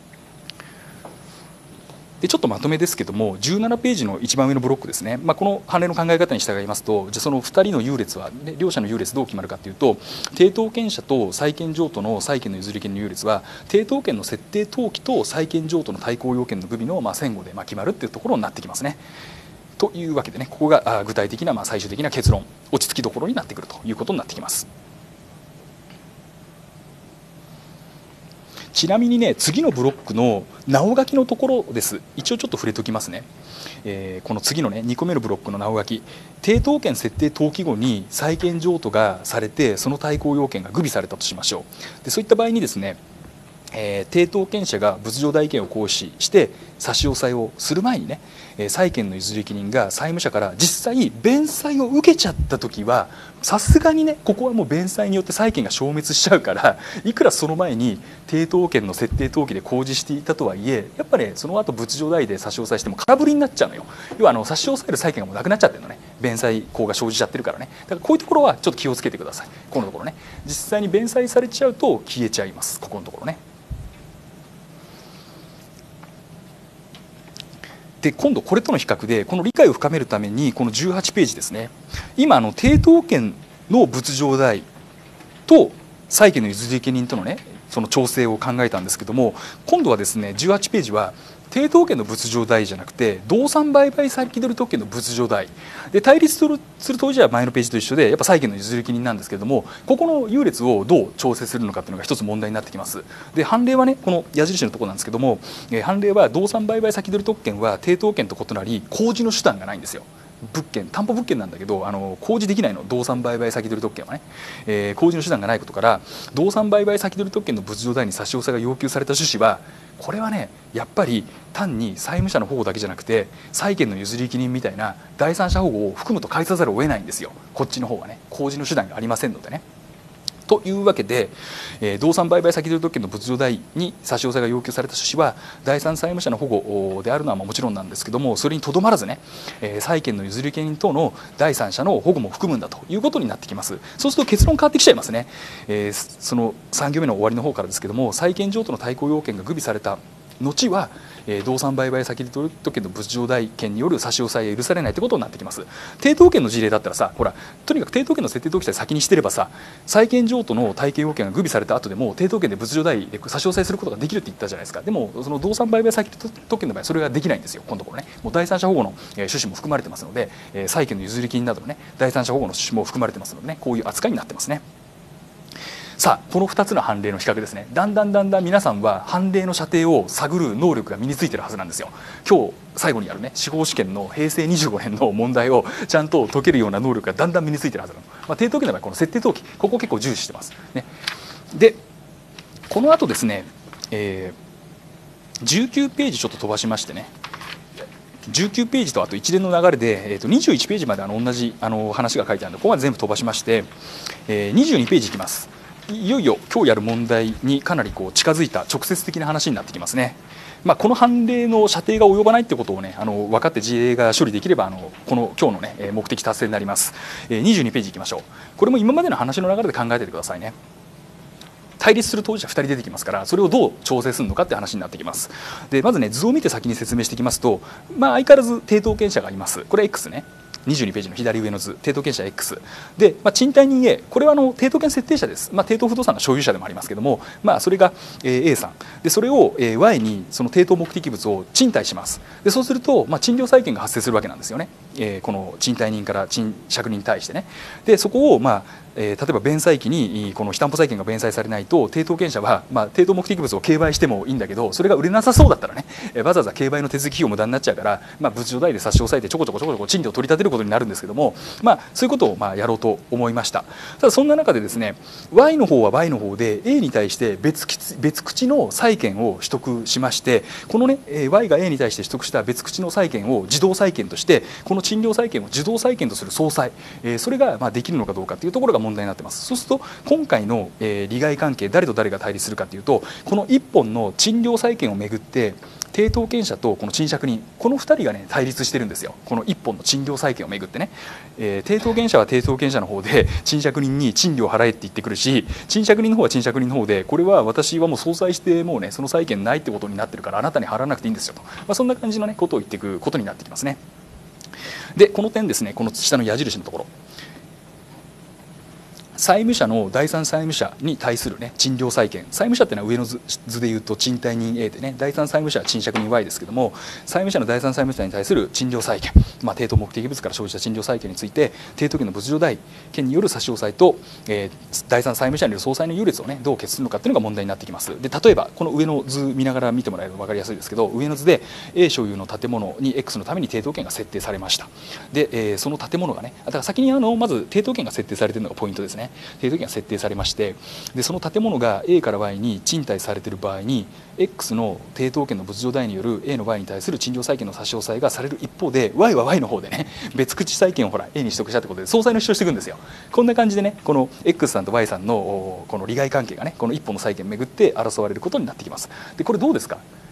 Speaker 1: でちょっとまとめですけども、じゅうななページの一番上のブロックですね、まあ、この判例の考え方に従いますと、じゃそのふたりの優劣は、ね、両者の優劣どう決まるかというと、抵当権者と債権譲渡の債権の譲り受けの優劣は抵当権の設定登記と債権譲渡の対抗要件の具備のまあ前後でまあ決まるっていうところになってきますね。というわけでね、ここが具体的なまあ最終的な結論、落ち着きどころになってくるということになってきます。ちなみにね、次のブロックのなお書きのところです。一応ちょっと触れておきますね。えー、この次のねにこめのブロックのなお書き、抵当権設定登記後に債権譲渡がされてその対抗要件が具備されたとしましょう。でそういった場合にですね、えー、抵当権者が物上代権を行使して差し押さえをする前にね、えー、債権の譲り受け人が債務者から実際弁済を受けちゃった時はさすがにね、ここはもう弁済によって債権が消滅しちゃうから、いくらその前に抵当権の設定登記で公示していたとはいえ、やっぱり、ね、その後物上代で差し押さえしても空振りになっちゃうのよ。要はあの差し押さえる債権がもうなくなっちゃってるのね。 弁済項が生じちゃってるからね。だからこういうところはちょっと気をつけてください。このところね、実際に弁済されちゃうと消えちゃいます。ここのところね。で今度これとの比較でこの理解を深めるためにこのじゅうはちページですね、今あの抵当権の物状代と債権の譲り受け人とのねその調整を考えたんですけども、今度はですねじゅうはちページは抵当権の物状代じゃなくて動産売買先取り特権の物状代で、対立するする当時は前のページと一緒でやっぱ債権の譲り受け人なんですけれども、ここの優劣をどう調整するのかっていうのが一つ問題になってきます。で判例はねこの矢印のところなんですけども、えー、判例は動産売買先取り特権は抵当権と異なり公示の手段がないんですよ。物件担保物件なんだけどあの公示できないの、動産売買先取り特権はね、えー、公示の手段がないことから動産売買先取り特権の物状代に差し押さえが要求された趣旨はこれはねやっぱり単に債務者の保護だけじゃなくて債権の譲り受け人みたいな第三者保護を含むと返さざるを得ないんですよ。こっちの方はね公示の手段がありませんのでね。というわけで、えー、動産売買先取り特権の物状代に差し押さえが要求された趣旨は第三債務者の保護であるのはもちろんなんですけども、それにとどまらずね、えー、債権の譲り受け人等の第三者の保護も含むんだということになってきます。そうすると結論変わってきちゃいますね。えー、そのさん行目の終わりの方からですけども、債権譲渡の対抗要件が具備された後はえー、動産売買先取り特権の物状代権による差し押さえが許されないということになってきます。抵当権の事例だったらさ、ほらとにかく抵当権の設定登記さえ先にしてればさ、債権譲渡の対形要件が具備された後でも抵当権で物状代で差し押さえすることができるって言ったじゃないですか。でもその動産売買先取り特権の場合それができないんですよ。今度ころねもう第三者保護の、えー、趣旨も含まれてますので、えー、債権の譲り金などのね第三者保護の趣旨も含まれてますのでね、こういう扱いになってますね。さあこのふたつの判例の比較ですね、だんだんだんだん皆さんは判例の射程を探る能力が身についてるはずなんですよ。今日最後にやるね司法試験のへいせいにじゅうごねんの問題をちゃんと解けるような能力がだんだん身についてるはずなの。まあ、抵当権の場合この設定登記ここ結構重視してます、ね、でこの後ですね、えー、じゅうきゅうページちょっと飛ばしましてね、じゅうきゅうページとあと一連の流れで、えー、とにじゅういちページまであの同じあの話が書いてあるのでここまで全部飛ばしまして、えー、にじゅうにページいきます。いよいよ今日やる問題にかなりこう近づいた直接的な話になってきますね。まあ、この判例の射程が及ばないということを、ね、あの分かって事例が処理できればあのこの今日の、ね、目的達成になります。えー、にじゅうにページいきましょう。これも今までの話の流れで考えててくださいね。対立する当事者ふたり出てきますから、それをどう調整するのかって話になってきます。でまずね図を見て先に説明していきますと、まあ、相変わらず抵当権者がいます。これ X ね、にじゅうにページの左上の図、抵当権者 X で、まあ、賃貸人 A、 これはあの抵当権設定者です。まあ、抵当不動産の所有者でもありますけども、まあ、それが、えー、A さんで、それを、えー、Y にその抵当目的物を賃貸します。でそうすると、まあ、賃料債権が発生するわけなんですよね、えー、この賃貸人から賃借人に対してね。でそこを、まあえー、例えば弁済期にこの非担保債権が弁済されないと抵当権者は、まあ、抵当目的物を競売してもいいんだけど、それが売れなさそうだったらね、えー、わざわざ競売の手続き費用無駄になっちゃうから、まあ、物状代で差し押さえてちょこちょこちょこちょこ賃料を取り立てることになるんですけども、まあ、そういうことをまあやろうと思いました。ただそんな中でですね Y の方は Y の方で A に対して別口、別口の債権を取得しまして、このね Y が A に対して取得した別口の債権を自動債権としてこの賃料債権を自動債権とする総裁、えー、それがまあできるのかどうかというところが問題になっています。そうすると今回の、えー、利害関係誰と誰が対立するかというと、このいっぽんの賃料債権をめぐって抵当権者とこの賃借人、このふたりがね対立してるんですよ。このいっぽんの賃料債権をめぐってね、えー、抵当権者は抵当権者の方で賃借人に賃料払えって言ってくるし、賃借人の方は賃借人の方でこれは私はもう相殺してもうねその債権ないってことになってるからあなたに払わなくていいんですよと、まあ、そんな感じのねことを言っていくことになってきますね。でこの点ですね、この下の矢印のところ、債務者の第三債務者に対する、ね、賃料債権、債務者っていうのは上の 図, 図でいうと賃貸人 A でね、第三債務者は賃借人 Y ですけども、債務者の第三債務者に対する賃料債権、まあ、抵当目的物から生じた賃料債権について抵当権の物状代権による差し押さえと、えー、第三債務者による総裁の優劣を、ね、どう決するのかっていうのが問題になってきます。で例えばこの上の図見ながら見てもらえると分かりやすいですけど、上の図で A 所有の建物に X のために抵当権が設定されました。で、えー、その建物がね、だから先にあのまず抵当権が設定されているのがポイントですね。抵当権が設定されまして、でその建物が A から Y に賃貸されている場合に X の抵当権の物状代による A の Y に対する賃料債権の差し押さえがされる一方で Y は Y の方でね別口債権をほら A に取得したってことで総裁の主張していくんですよ。こんな感じでねこの X さんと Y さんのこの利害関係がねこの一本の債権をめぐって争われることになってきます。でこれどうですか、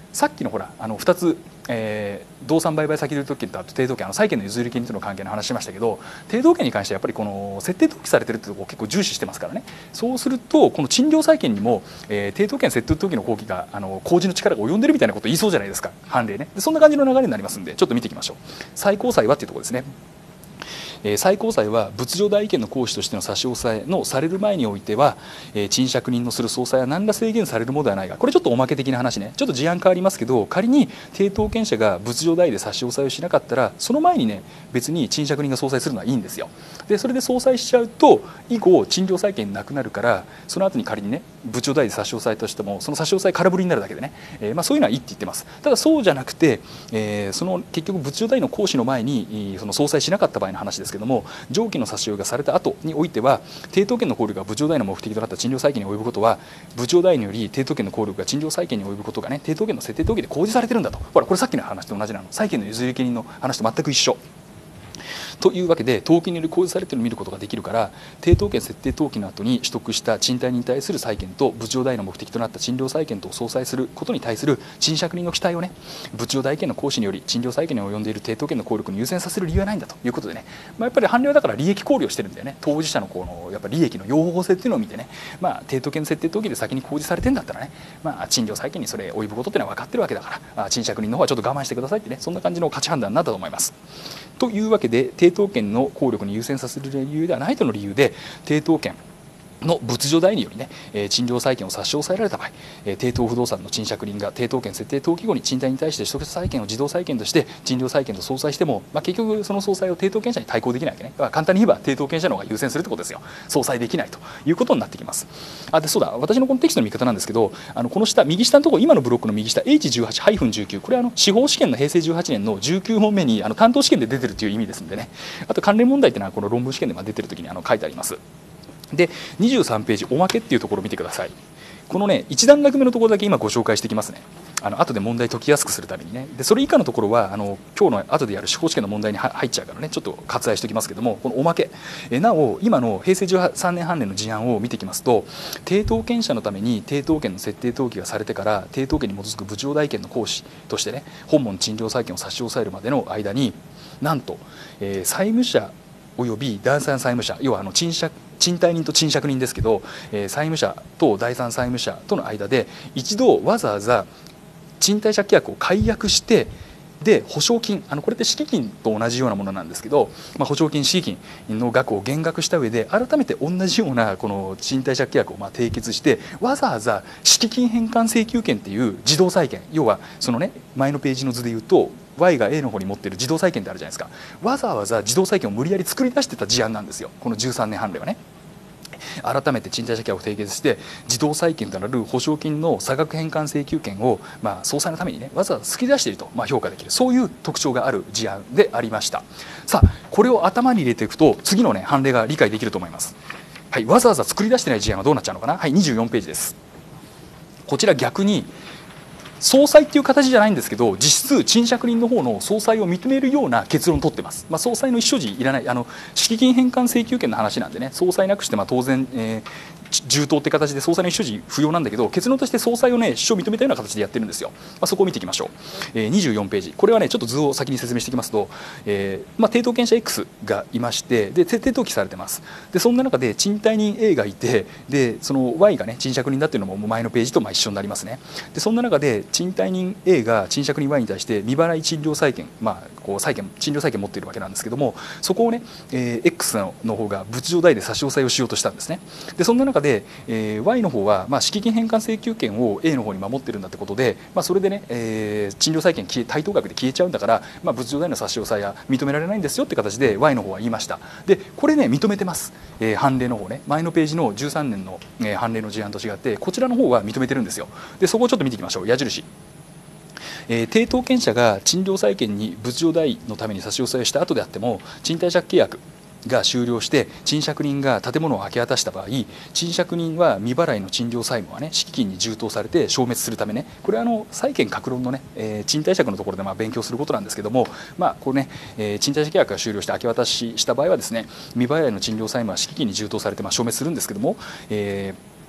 Speaker 1: さっきのほらあのふたつ、えー、動産売買先で特権とあと抵当権、あの債権の譲り権との関係の話しましたけど、抵当権に関してはやっぱりこの設定登記されてるってところを結構重視してますからね。そうするとこの賃料債権にも、えー、抵当権設定登記の公記があの公示の力が及んでるみたいなことを言いそうじゃないですか、判例ね。でそんな感じの流れになりますんで、ちょっと見ていきましょう。最高裁はっていうところですね。えー、最高裁は仏上代位権の行使としての差し押さえのされる前においては、えー、賃借人のする総裁は何ら制限されるものではないが、これちょっとおまけ的な話ね、ちょっと事案変わりますけど、仮に抵当権者が仏上代位で差し押さえをしなかったら、その前にね別に賃借人が総裁するのはいいんですよ。でそれで総裁しちゃうと以後賃料債権なくなるから、その後に仮にね仏上代位で差し押さえとしてもその差し押さえ空振りになるだけでね、えー、まあそういうのはいいって言ってます。ただそうじゃなくて、えー、その結局仏上代位の行使の前にその総裁しなかった場合の話ですけども、上記の差し押がされた後においては、抵当権の効力が部長代位の目的となった賃料債権に及ぶことは、部長代位により抵当権の効力が賃料債権に及ぶことがね、抵当権の設定登記で公示されてるんだと。ほらこれさっきの話と同じなの、債権の譲り受け人の話と全く一緒というわけで、登記により公示されているのを見ることができるから、抵当権設定登記の後に取得した賃貸に対する債権と部長代位の目的となった賃料債権とを相殺することに対する賃借人の期待をね、部長代位権の行使により賃料債権に及んでいる抵当権の効力に優先させる理由はないんだということでね、まあ、やっぱり判例はだから利益考慮してるんだよね。当事者のこのやっぱり利益の用法性っていうのを見てね、まあ、抵当権設定登記で先に公示されてんだったらね、まあ、賃料債権にそれ及ぶことっていうのは分かってるわけだから、あ賃借人の方はちょっと我慢してくださいってね、そんな感じの価値判断になったと思います。というわけで、抵当権の効力に優先させる理由ではないとの理由で、抵当権の仏上代によりね、えー、賃料債権を差し押さえられた場合、えー、抵当不動産の賃借人が抵当権設定登記後に賃貸に対して取得した債権を自動債権として賃料債権と相殺しても、まあ、結局その相殺を抵当権者に対抗できないわけね。簡単に言えば抵当権者の方が優先するってことですよ。相殺できないということになってきます。あでそうだ、私のこのテキストの見方なんですけど、あのこの下右下のところ、今のブロックの右下 エイチじゅうはちじゅうきゅう、これはあの司法試験の平成じゅうはちねんのじゅうきゅう問目にあの担当試験で出てるという意味ですのでね、あと関連問題っていうのはこの論文試験でも出てるときにあの書いてあります。でにじゅうさんページおまけっていうところを見てください。このね一段落目のところだけ今ご紹介していきますね。あの後で問題解きやすくするためにね。でそれ以下のところはあの今日の後でやる司法試験の問題に入っちゃうからね、ちょっと割愛しておきますけども、このおまけえなお今の平成じゅうさんねん判例の事案を見てきますと、抵当権者のために抵当権の設定登記がされてから抵当権に基づく部長代権の行使としてね、本門賃料債権を差し押さえるまでの間に、なんと、えー、債務者および第三債務者、要はあの賃借賃貸人と賃借人ですけど、えー、債務者と第三債務者との間で一度わざわざ賃貸借契約を解約して、で保証金、あのこれって敷金と同じようなものなんですけど、まあ、保証金敷金の額を減額した上で改めて同じようなこの賃貸借契約をまあ締結して、わざわざ敷金返還請求権っていう自動債権、要はそのね前のページの図で言うと Y が A の方に持ってる自動債権ってあるじゃないですか。わざわざ自動債権を無理やり作り出してた事案なんですよ、このじゅうさんねん判例はね。改めて賃貸借契約を締結して自動債権となる保証金の差額返還請求権を、まあ、総裁のためにねわざわざ作り出していると、まあ、評価できる、そういう特徴がある事案でありました。さあこれを頭に入れていくと次のね判例が理解できると思います。はい、わざわざ作り出してない事案はどうなっちゃうのかな。はい、にじゅうよんページです。こちら逆に総裁っていう形じゃないんですけど、実質賃借人の方の総裁を認めるような結論を取ってます。まあ、総裁の意思所持いらない、あの敷金返還請求権の話なんでね、総裁なくしてまあ当然、えー充当って形で総裁の意思所持不要なんだけど、結論として総裁をね主張を認めたような形でやってるんですよ。まあ、そこを見ていきましょう。えー、にじゅうよんページ、これはねちょっと図を先に説明していきますと、えーまあ、抵当権者 X がいまして、で設定登記されてます。でそんな中で賃貸人 A がいて、でその Y がね賃借人だっていうのも前のページとまあ一緒になりますね。でそんな中で賃貸人 A が賃借人 Y に対して未払い賃料債権、まあこう債権賃料債権持っているわけなんですけども、そこをね、えー、X の方が仏上代で差し押さえをしようとしたんですね。でそんな中で、えー Y の方は、まあ、敷金返還請求権を A の方に守ってるんだってことで、まあ、それでね、えー、賃料債権消え対等額で消えちゃうんだから、まあ、仏上代の差し押さえは認められないんですよって形で Y の方は言いました。でこれね認めてます、えー、判例の方ね、前のページのじゅうさんねんの、えー、判例の事案と違ってこちらの方は認めてるんですよ。でそこをちょっと見ていきましょう。矢印、えー、抵当権者が賃料債権に仏上代のために差し押さえをした後であっても、賃貸借契約が終了して賃借人が建物を明け渡した場合、賃借人は未払いの賃料債務はね敷金に充当されて消滅するためね、これはあの債権各論のね、えー、賃貸借のところでまあ勉強することなんですけども、まあこれね、えー、賃貸借契約が終了して明け渡しした場合はですね、未払いの賃料債務は敷金に充当されてまあ消滅するんですけども、えー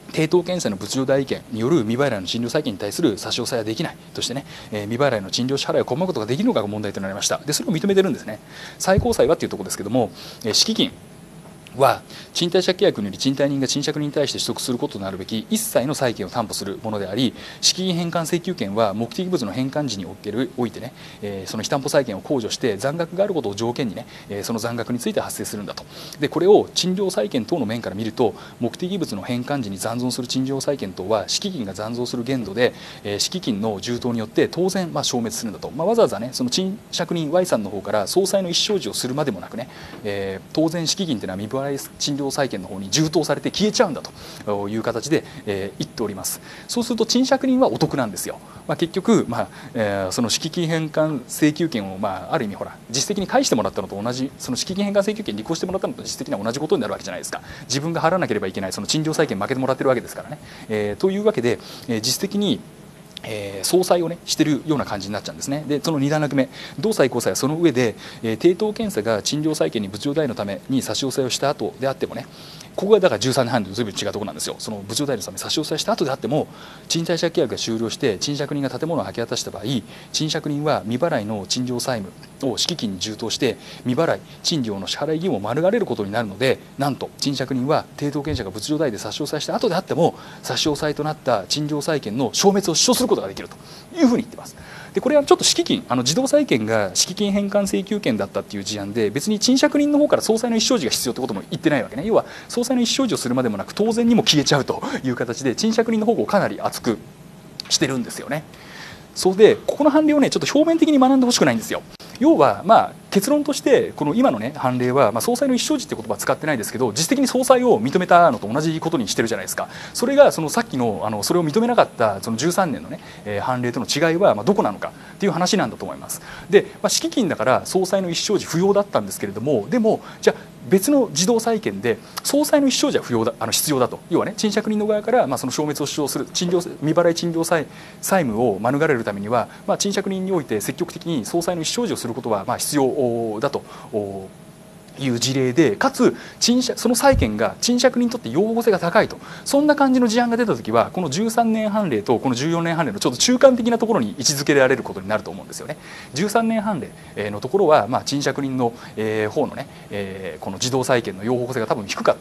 Speaker 1: 抵当権者の物情代位権による未払いの賃料債権に対する差し押さえはできないとしてね、えー、未払いの賃料支払いを拒むことができるのかが問題となりました。でそれを認めてるんですね。最高裁はっていうところですけども、えー、敷金は賃貸借契約により賃貸人が賃借人に対して取得することとなるべき一切の債権を担保するものであり、敷金返還請求権は目的物の返還時におけるおいてね、えー、その非担保債権を控除して残額があることを条件にね、えー、その残額について発生するんだと。でこれを賃料債権等の面から見ると、目的物の返還時に残存する賃料債権等は敷金が残存する限度で、えー、敷金の充当によって当然まあ消滅するんだと。まあ、わざわざねその賃借人 Y さんの方から総裁の意思表示をするまでもなくね、えー、当然敷金というのは未払い賃料債権の方に充当されて消えちゃうんだという形で、えー、言っております。そうすると賃借人はお得なんですよ。まあ、結局、まあえー、その敷金返還請求権を、まあ、ある意味ほら実質的に返してもらったのと同じ、その敷金返還請求権に履行してもらったのと実質的には同じことになるわけじゃないですか。自分が払わなければいけないその賃料債権負けてもらってるわけですからね。えー、というわけで、えー、実質的にえー、総裁を、ね、しているような感じになっちゃうんですね。でそのに段落目、同最高裁はその上で、えー、抵当検査が賃料債権に物情代のために差し押さえをした後であってもね、ここがだからじゅうさんねんはんとずいぶん違うところなんですよ。その物情代のため差し押さえした後であっても、賃貸借契約が終了して賃借人が建物を明け渡した場合、賃借人は未払いの賃料債務を敷金に充当して未払い賃料の支払い義務を免れることになるので、なんと賃借人は抵当権者が物情代で差し押さえした後であっても差し押さえとなった賃料債権の消滅を主張することができるというふうに言っています。でこれはちょっと敷金、あの自動債権が敷金返還請求権だったっていう事案で、別に賃借人の方から総裁の意思表示が必要ってことも言ってないわけね。要は総裁の意思表示をするまでもなく当然にも消えちゃうという形で賃借人の方をかなり厚くしてるんですよね。それでここの判例をねちょっと表面的に学んでほしくないんですよ。要はまあ結論としてこの今のね判例は、まあ、総裁の意思表示って言葉は使ってないですけど、実質的に総裁を認めたのと同じことにしてるじゃないですか。それがそのさっきのあのそれを認めなかったそのじゅうさんねんのね、えー、判例との違いはまあどこなのかっていう話なんだと思います。で、まあ、敷金だから総裁の意思表示不要だったんですけれども、でもじゃあ別の自動債権で総裁の意思表示は不要だ、あの必要だと。要はね賃借人の側からまあその消滅を主張する賃料未払い賃料債債務を免れるためには、まあ、賃借人において積極的に総裁の意思表示をすることはまあ必要だという事例で、かつ賃借その債権が賃借人にとって擁護性が高いと、そんな感じの事案が出たときはこのじゅうさんねん判例とこのじゅうよねん判例のちょっと中間的なところに位置づけられることになると思うんですよね。じゅうさんねん判例のところは、まあ、賃借人の方のねこの自動債権の擁護性が多分低かった。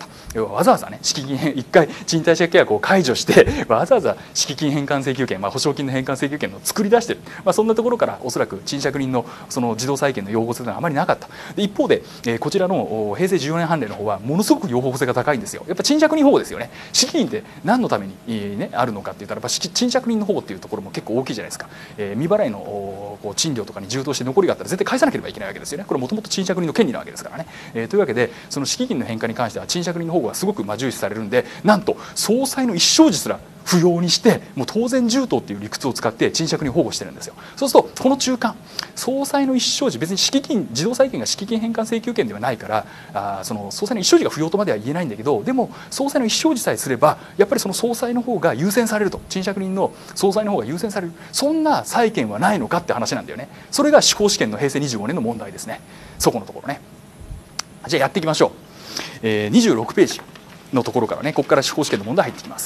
Speaker 1: わざわざね敷金一回賃貸借契約を解除してわざわざ敷金返還請求権、まあ、保証金の返還請求権を作り出している、まあ、そんなところからおそらく賃借人のその自動債権の擁護性があまりなかった。で一方でこちらの平成じゅうよねん判例の方はものすごく擁護性が高いんですよ。やっぱ賃借人保護ですよね。敷金って何のために、ね、あるのかって言ったらやっぱ賃借人の保護っていうところも結構大きいじゃないですか。えー、未払いのこう賃料とかに充当して残りがあったら絶対返さなければいけないわけですよね。これもともと賃借人の権利なわけですからね。えー、というわけでその敷金の返還に関しては賃借人の保護がすごくまあ重視されるんで、なんと総裁の意思表示すら不要にしてもう当然充当っていう理屈を使って賃借人を保護してるんですよ。そうするとこの中間総裁の意思表示、別に敷金自動債権が敷金返還請求権ではないからあその総裁の意思表示が不要とまでは言えないんだけど、でも総裁の意思表示さえすればやっぱりその総裁の方が優先されると、賃借人の総裁の方が優先される、そんな債権はないのかって話なんだよね。それが司法試験の平成にじゅうごねんの問題ですね。そこのところね。じゃあやっていきましょう。えー、にじゅうろくページのところからね、ここから司法試験の問題入ってきます。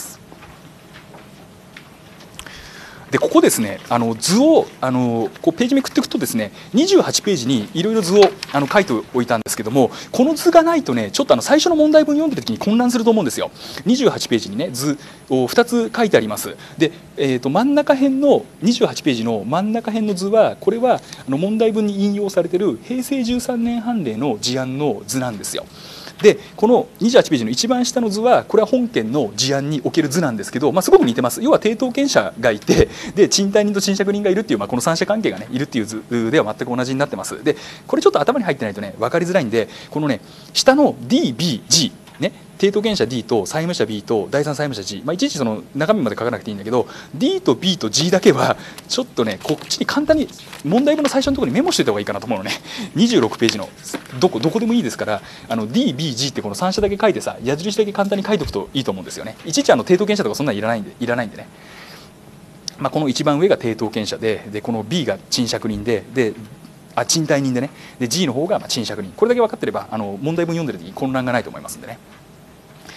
Speaker 1: でここですね、あの図をあのこうページめくっていくとですね、にじゅうはちページにいろいろ図をあの書いておいたんですけども、この図がないとねちょっとあの最初の問題文読んでる時に混乱すると思うんですよ。にじゅうはちページにね図をふたつ書いてあります。で、えー、と真ん中辺のにじゅうはちページの真ん中辺の図は、これはあの問題文に引用されている平成じゅうさんねん判例の事案の図なんですよ。でこのにじゅうはちページの一番下の図はこれは本件の事案における図なんですけど、まあ、すごく似てます。要は抵当権者がいて、で賃貸人と賃借人がいるっていう、まあ、この三者関係が、ね、いるっていう図では全く同じになってます。でこれちょっと頭に入ってないとね分かりづらいんで、このね下の ディービージー ね、抵当権者 D と債務者 B と第三債務者 G、まあ、いちいちその中身まで書かなくていいんだけど D と B と G だけはちょっとねこっちに簡単に問題文の最初のところにメモしておいた方がいいかなと思うのね。にじゅうろくページのどこどこでもいいですから、あの ディービージー ってこのさん者だけ書いてさ、矢印だけ簡単に書いておくといいと思うんですよね。いちいちあの抵当権者とかそんなのいらないんでいらないんでね。まあ、この一番上が抵当権者で、でこの B が賃借人で、であ賃貸人でね、で G の方がまあ賃借人、これだけ分かってればあの問題文読んでる時に混乱がないと思いますんでね。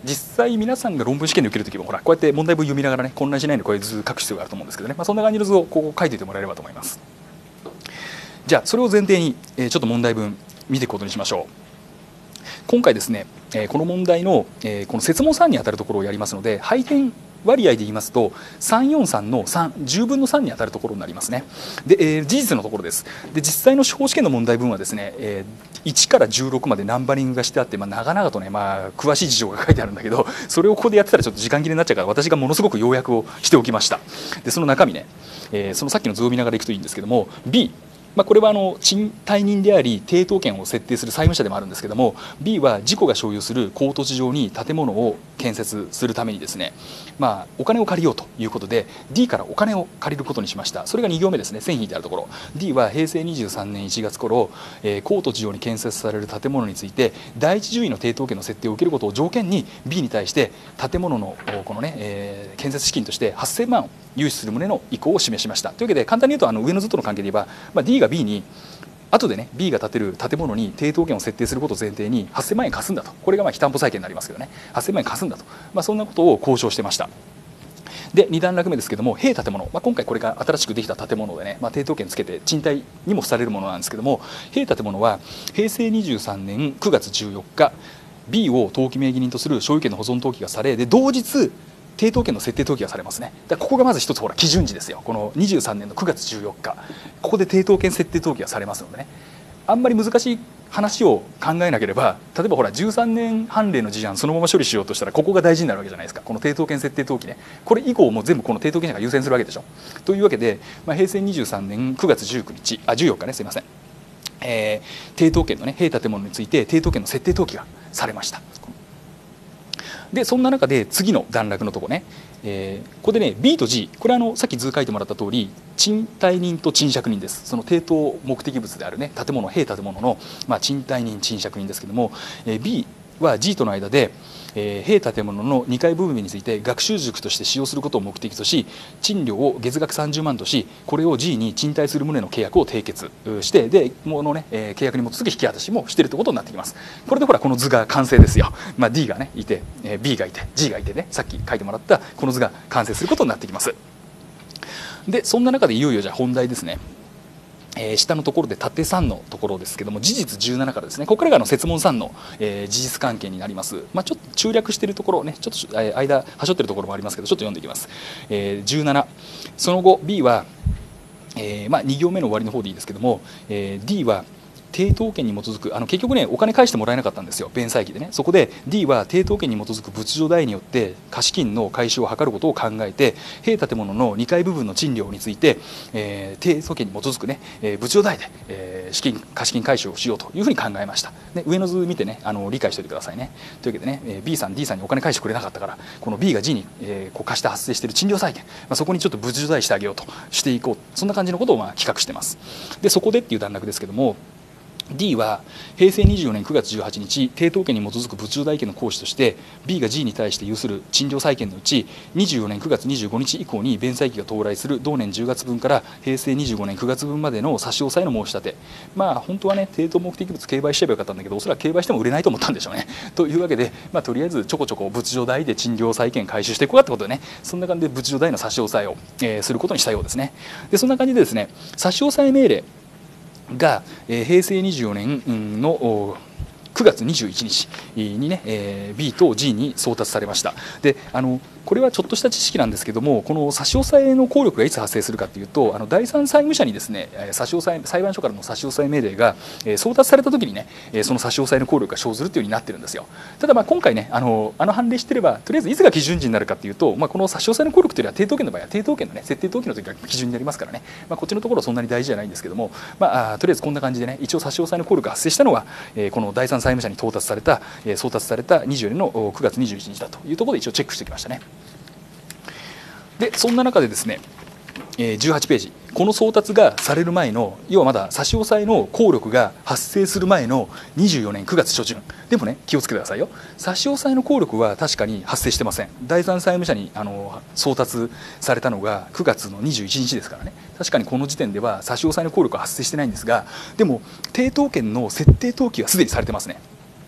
Speaker 1: 実際皆さんが論文試験で受けるときもほらこうやって問題文読みながらね混乱しないようにこういう図書く必要があると思うんですけどね、まあ、そんな感じの図をこう書いておいてもらえればと思います。じゃあそれを前提に、えー、ちょっと問題文見ていくことにしましょう。今回ですね、えー、この問題の、えー、この設問さんに当たるところをやりますので、配点割合で言いますとさんよんさんのさん、じゅうぶんのさんに当たるところになりますね。で、えー、事実のところです。で実際の司法試験の問題文はですね、えー、いちからじゅうろくまでナンバリングがしてあって、まあ、長々とね、まあ、詳しい事情が書いてあるんだけど、それをここでやってたらちょっと時間切れになっちゃうから私がものすごく要約をしておきました。でその中身ね、えー、そのさっきの図を見ながらいくといいんですけども、 B、まあ、これはあの賃貸人であり抵当権を設定する債務者でもあるんですけども、 B は自己が所有する公土地上に建物を建設するためにですね、まあ、お金を借りようということで D からお金を借りることにしました。それがに行目ですね、線引いてあるところ。 D は平成にじゅうさんねんいちがつ頃、えー、公土地上に建設される建物について第一順位の抵当権の設定を受けることを条件に B に対して建物のこのね、えー、建設資金としてはっせんまんを融資する旨の意向を示しました。というわけで簡単に言うとあの上の図との関係で言えば、まあ、D が B に後でね B が建てる建物に抵当権を設定することを前提にはっせんまんえん貸すんだと、これがまあ非担保債権になりますけどね、はっせんまんえん貸すんだと、まあ、そんなことを交渉してました。でに段落目ですけども、弊建物、まあ、今回これが新しくできた建物でね、まあ、抵当権つけて賃貸にも付されるものなんですけども、弊建物は平成にじゅうさんねんくがつじゅうよっか B を登記名義人とする所有権の保存登記がされ、で同日抵当権の設定登記がされますね。だからここがまず一つほら基準値ですよ。このにじゅうさんねんのくがつじゅうよっか、ここで抵当権設定登記がされますのでね、あんまり難しい話を考えなければ、例えばほらじゅうさんねん判例の事案そのまま処理しようとしたらここが大事になるわけじゃないですか。この抵当権設定登記ね、これ以降も全部この抵当権者が優先するわけでしょ。というわけで、まあ、平成にじゅうさんねんくがつじゅうくにちあじゅうよっかね、すいません、えー、抵当権のね弊建物について抵当権の設定登記がされました。でそんな中で次の段落のとこね、えー、ここでね B と G、 これはあのさっき図書いてもらった通り賃貸人と賃借人です。その抵当目的物であるね建物、弊建物の、まあ、賃貸人賃借人ですけども、えー、B は G との間で、えー、弊建物のにかい部分について学習塾として使用することを目的とし、賃料を月額さんじゅうまんとし、これを G に賃貸する旨の契約を締結して、でものね、えー、契約に基づき引き渡しもしているということになってきます。これでほらこの図が完成ですよ。まあ、D がねいて、えー、B がいて G がいてね、さっき書いてもらったこの図が完成することになってきます。でそんな中でいよいよじゃあ本題ですね。えー、下のところで縦さんのところですけども、事実じゅうななからですね、ここからがあの設問さんの、えー、事実関係になります。まあ、ちょっと中略しているところね、ちょっと、えー、間はしょっているところもありますけど、ちょっと読んでいきます。えー、じゅうなな、その後 B は、えーまあ、に行目の終わりの方でいいですけども、えー、D は抵当権に基づく、あの結局ねお金返してもらえなかったんですよ、弁済期でね。そこで D は抵当権に基づく物助代によって貸金の回収を図ることを考えて、弊建物のにかい部分の賃料について、えー、抵当権に基づくね、えー、物助代で、えー、資金貸金回収をしようというふうに考えました。で上の図見てね、あの理解しておいてくださいね。というわけでね、えー、B さん D さんにお金返してくれなかったから、この B が G に、えー、こう貸して発生している賃料債権、まあ、そこにちょっと物助代してあげようとしていこう、そんな感じのことをまあ企画してます。でそこでっていう段落ですけども、D は平成にじゅうよねんくがつじゅうはちにち抵当権に基づく物助代権の行使として B が G に対して有する賃料債権のうちにじゅうよねんくがつにじゅうごにち以降に弁済期が到来する同年じゅうがつぶんから平成にじゅうごねんくがつぶんまでの差し押さえの申し立て、まあ本当はね抵当目的物競売しちゃえばよかったんだけど、おそらく競売しても売れないと思ったんでしょうね。というわけで、まあ、とりあえずちょこちょこ物助代で賃料債権回収していこうかってことでね、そんな感じで物助代の差し押さえを、えー、することにしたようですね。でそんな感じでですね、差し押さえ命令が、えー、平成にじゅうよねんのくがつにじゅういちにちにね、えー、B と G に送達されました。であのこれはちょっとした知識なんですけども、この差し押さえの効力がいつ発生するかというと、あの第三債務者にですね差し押さえ裁判所からの差し押さえ命令が、えー、送達されたときにね、その差し押さえの効力が生ずるというようになってるんですよ。ただまあ今回ねあのあの判例してれば、とりあえずいつが基準値になるかというと、まあ、この差し押さえの効力というのは抵当権の場合は抵当権の、ね、設定登記の時が基準になりますからね、まあ、こっちのところはそんなに大事じゃないんですけども、まあ、あとりあえずこんな感じでね、一応差し押さえの効力が発生したのは、えー、この第三債務者に到達された、えー、送達されたにじゅうよねんのくがつにじゅういちにちだというところで一応チェックしてきましたね。でそんな中でですね、じゅうはちページ、この送達がされる前の、要はまだ差し押さえの効力が発生する前のにじゅうよねんくがつしょじゅんでもね、気をつけてくださいよ。差し押さえの効力は確かに発生してません。第三債務者にあの送達されたのがくがつのにじゅういちにちですからね、確かにこの時点では差し押さえの効力は発生してないんですが、でも抵当権の設定登記はすでにされてますね。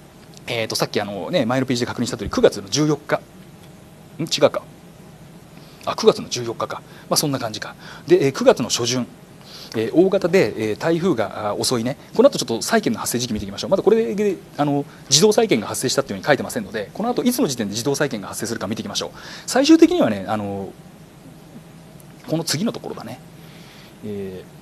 Speaker 1: えー、とさっきあの、ね、前のページで確認した通りくがつのじゅうよっかん違うかあくがつのじゅうよっかか、まあ、そんな感じかで、えー、くがつの初旬、えー、大型で、えー、台風が遅いね、この後ちょっと債券の発生時期見ていきましょう。まだこれであの自動債券が発生したっていうふうに書いてませんので、この後いつの時点で自動債券が発生するか見ていきましょう。最終的にはね、あのこの次のところだね、えー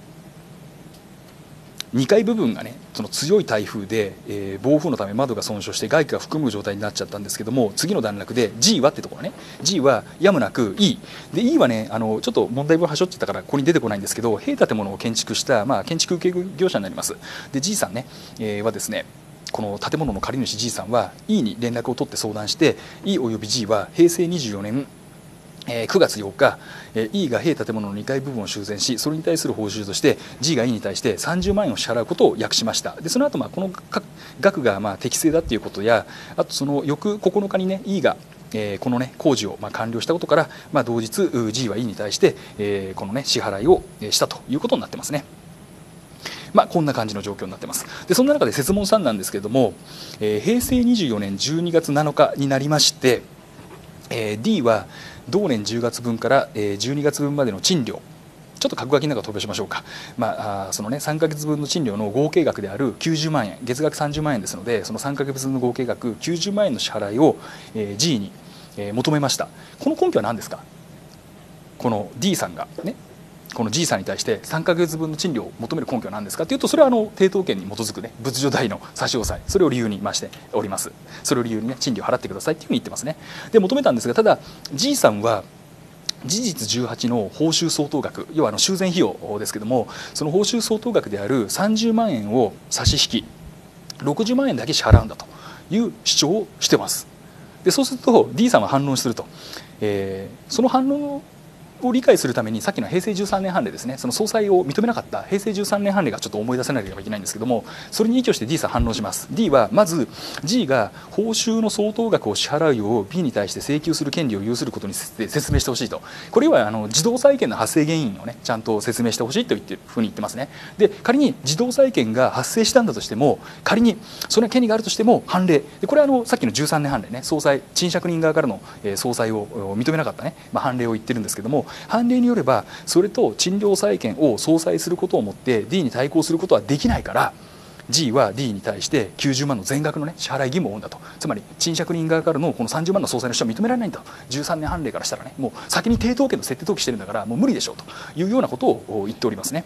Speaker 1: にかい部分がね、その強い台風で、えー、暴風のため窓が損傷して外気が含む状態になっちゃったんですけども、次の段落で G はってところね、 G はやむなく E で E はね、あのちょっと問題文はしょってたからここに出てこないんですけど、塀建物を建築した、まあ、建築請負業者になります。で G さんね、えー、はですね、この建物の借り主 G さんは E に連絡を取って相談して、 E および G はへいせいにじゅうよねんくがつようか、E が弊建物のにかい部分を修繕し、それに対する報酬として G が E に対してさんじゅうまんえんを支払うことを約しました。でその後まあこの額がまあ適正だということや、あとその翌ここのかにね E がこのね工事をまあ完了したことから、まあ同日 G は E に対してこのね支払いをしたということになってますね。まあ、こんな感じの状況になってます。でそんな中で設問さんなんですけれども、えー、へいせいにじゅうよねんじゅうにがつなのかになりまして、えー、D は同年じゅうがつぶんからじゅうにがつぶんまでの賃料、ちょっと格書きの中飛ばしましょうか、まあ、そのねさんかげつぶんの賃料の合計額であるきゅうじゅうまんえん、月額さんじゅうまんえんですので、そのさんかげつぶんの合計額きゅうじゅうまんえんの支払いを G に求めました。この根拠は何ですか。この D さんがね、この G さんに対してさんかげつぶんの賃料を求める根拠は何ですかというと、それはあの抵当権に基づくね物助代の差し押さえ、それを理由にましております。それを理由にね賃料を払ってくださいっていうふうに言ってますね。で求めたんですが、ただ G さんは事実じゅうはちの報酬相当額、要はあの修繕費用ですけども、その報酬相当額であるさんじゅうまんえんを差し引きろくじゅうまんえんだけ支払うんだという主張をしてます。でそうすると D さんは反論すると、えー、その反論を理解するためにさっきのへいせいじゅうさんねん判例ですね、その総裁を認めなかったへいせいじゅうさんねん判例がちょっと思い出せなければいけないんですけども、それに依拠して D さん反論します。 D はまず G が報酬の相当額を支払うよう B に対して請求する権利を有することに説明してほしいと、これはあの自動債権の発生原因をねちゃんと説明してほしいというふうに言ってますね。で仮に自動債権が発生したんだとしても、仮にその権利があるとしても判例で、これはあのさっきのじゅうさんねん判例ね、総裁賃借人側からの総裁を認めなかったね、まあ、判例を言ってるんですけども、判例によればそれと賃料債権を相殺することをもって D に対抗することはできないから、 G は D に対してきゅうじゅうまんの全額の、ね、支払い義務を負うんだと。つまり賃借人側からのこのさんじゅうまんの相殺の主張は認められないんだと。じゅうさんねん判例からしたらね、もう先に抵当権の設定登記してるんだからもう無理でしょうというようなことを言っておりますね。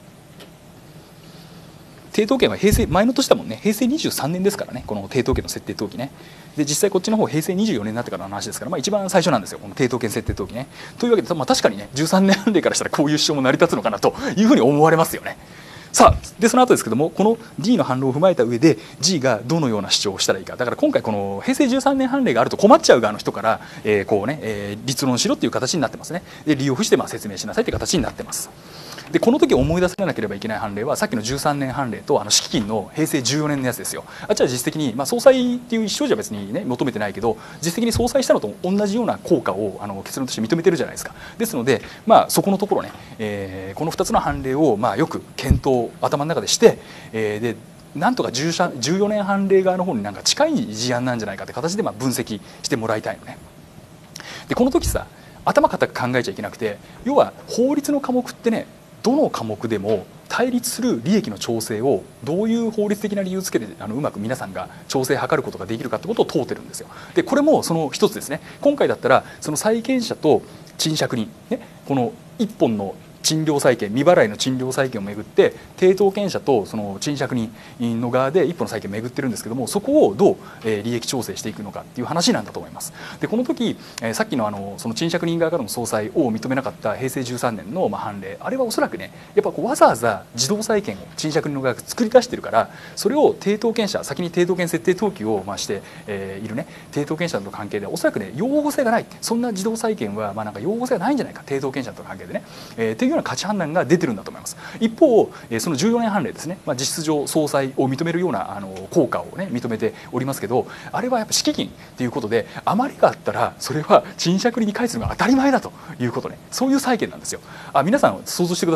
Speaker 1: 抵当権は平成前の年だもんね、へいせいにじゅうさんねんですからね、この抵当権の設定登記ね。で実際こっちの方へいせいにじゅうよねんになってからの話ですから、まあ、一番最初なんですよ、この抵当権設定登記ね。というわけで、まあ、確かにねじゅうさんねん判例からしたらこういう主張も成り立つのかなというふうに思われますよね。さあでその後ですけども、この D の反論を踏まえた上で G がどのような主張をしたらいいか。だから今回このへいせいじゅうさんねん判例があると困っちゃう側の人から、えーこうねえー、立論しろっていう形になってますね。で理由を付してまあ説明しなさいという形になってます。でこの時思い出さなければいけない判例はさっきのじゅうさんねん判例とあの敷金のへいせいじゅうよねんのやつですよ。あっちは実質的に、まあ、総裁っていう一生じゃ別にね求めてないけど、実質的に総裁したのと同じような効果をあの結論として認めてるじゃないですか。ですので、まあ、そこのところね、えー、このふたつの判例をまあよく検討頭の中でして、えー、でなんとかじゅうよねん判例側の方になんか近い事案なんじゃないかって形でまあ分析してもらいたいのね。でこの時さ頭固く考えちゃいけなくて、要は法律の科目ってねどの科目でも対立する利益の調整をどういう法律的な理由つけてあのうまく皆さんが調整を図ることができるかってことを問うてるんですよ。でこれもその一つですね。今回だったらその債権者と賃借人、ね、この一本の賃料債権未払いの賃料債権をめぐって抵当権者とその賃借人の側で一本の債権をめぐってるんですけども、そこをどう、えー、利益調整していくのかっていう話なんだと思います。でこの時、えー、さっきのあのその賃借人側からの総裁を認めなかったへいせいじゅうさんねんのまあ判例、あれはおそらくねやっぱこうわざわざ自動債権を賃借人の側が作り出してるから、それを抵当権者先に抵当権設定登記をまあして、えー、いるね抵当権者との関係でおそらくね擁護性がない、そんな自動債権はまあなんか擁護性がないんじゃないか抵当権者との関係でね、えー、っていうような価値判断が出てるんだと思います。一方そのじゅうよねん判例ですね、まあ、実質上総裁を認めるようなあの効果をね認めておりますけど、あれはやっぱ敷金っていうことで余りがあったらそれは賃借人に返すのが当たり前だということね、そういう債権なんですよ。あ皆さん想像してくださいよ。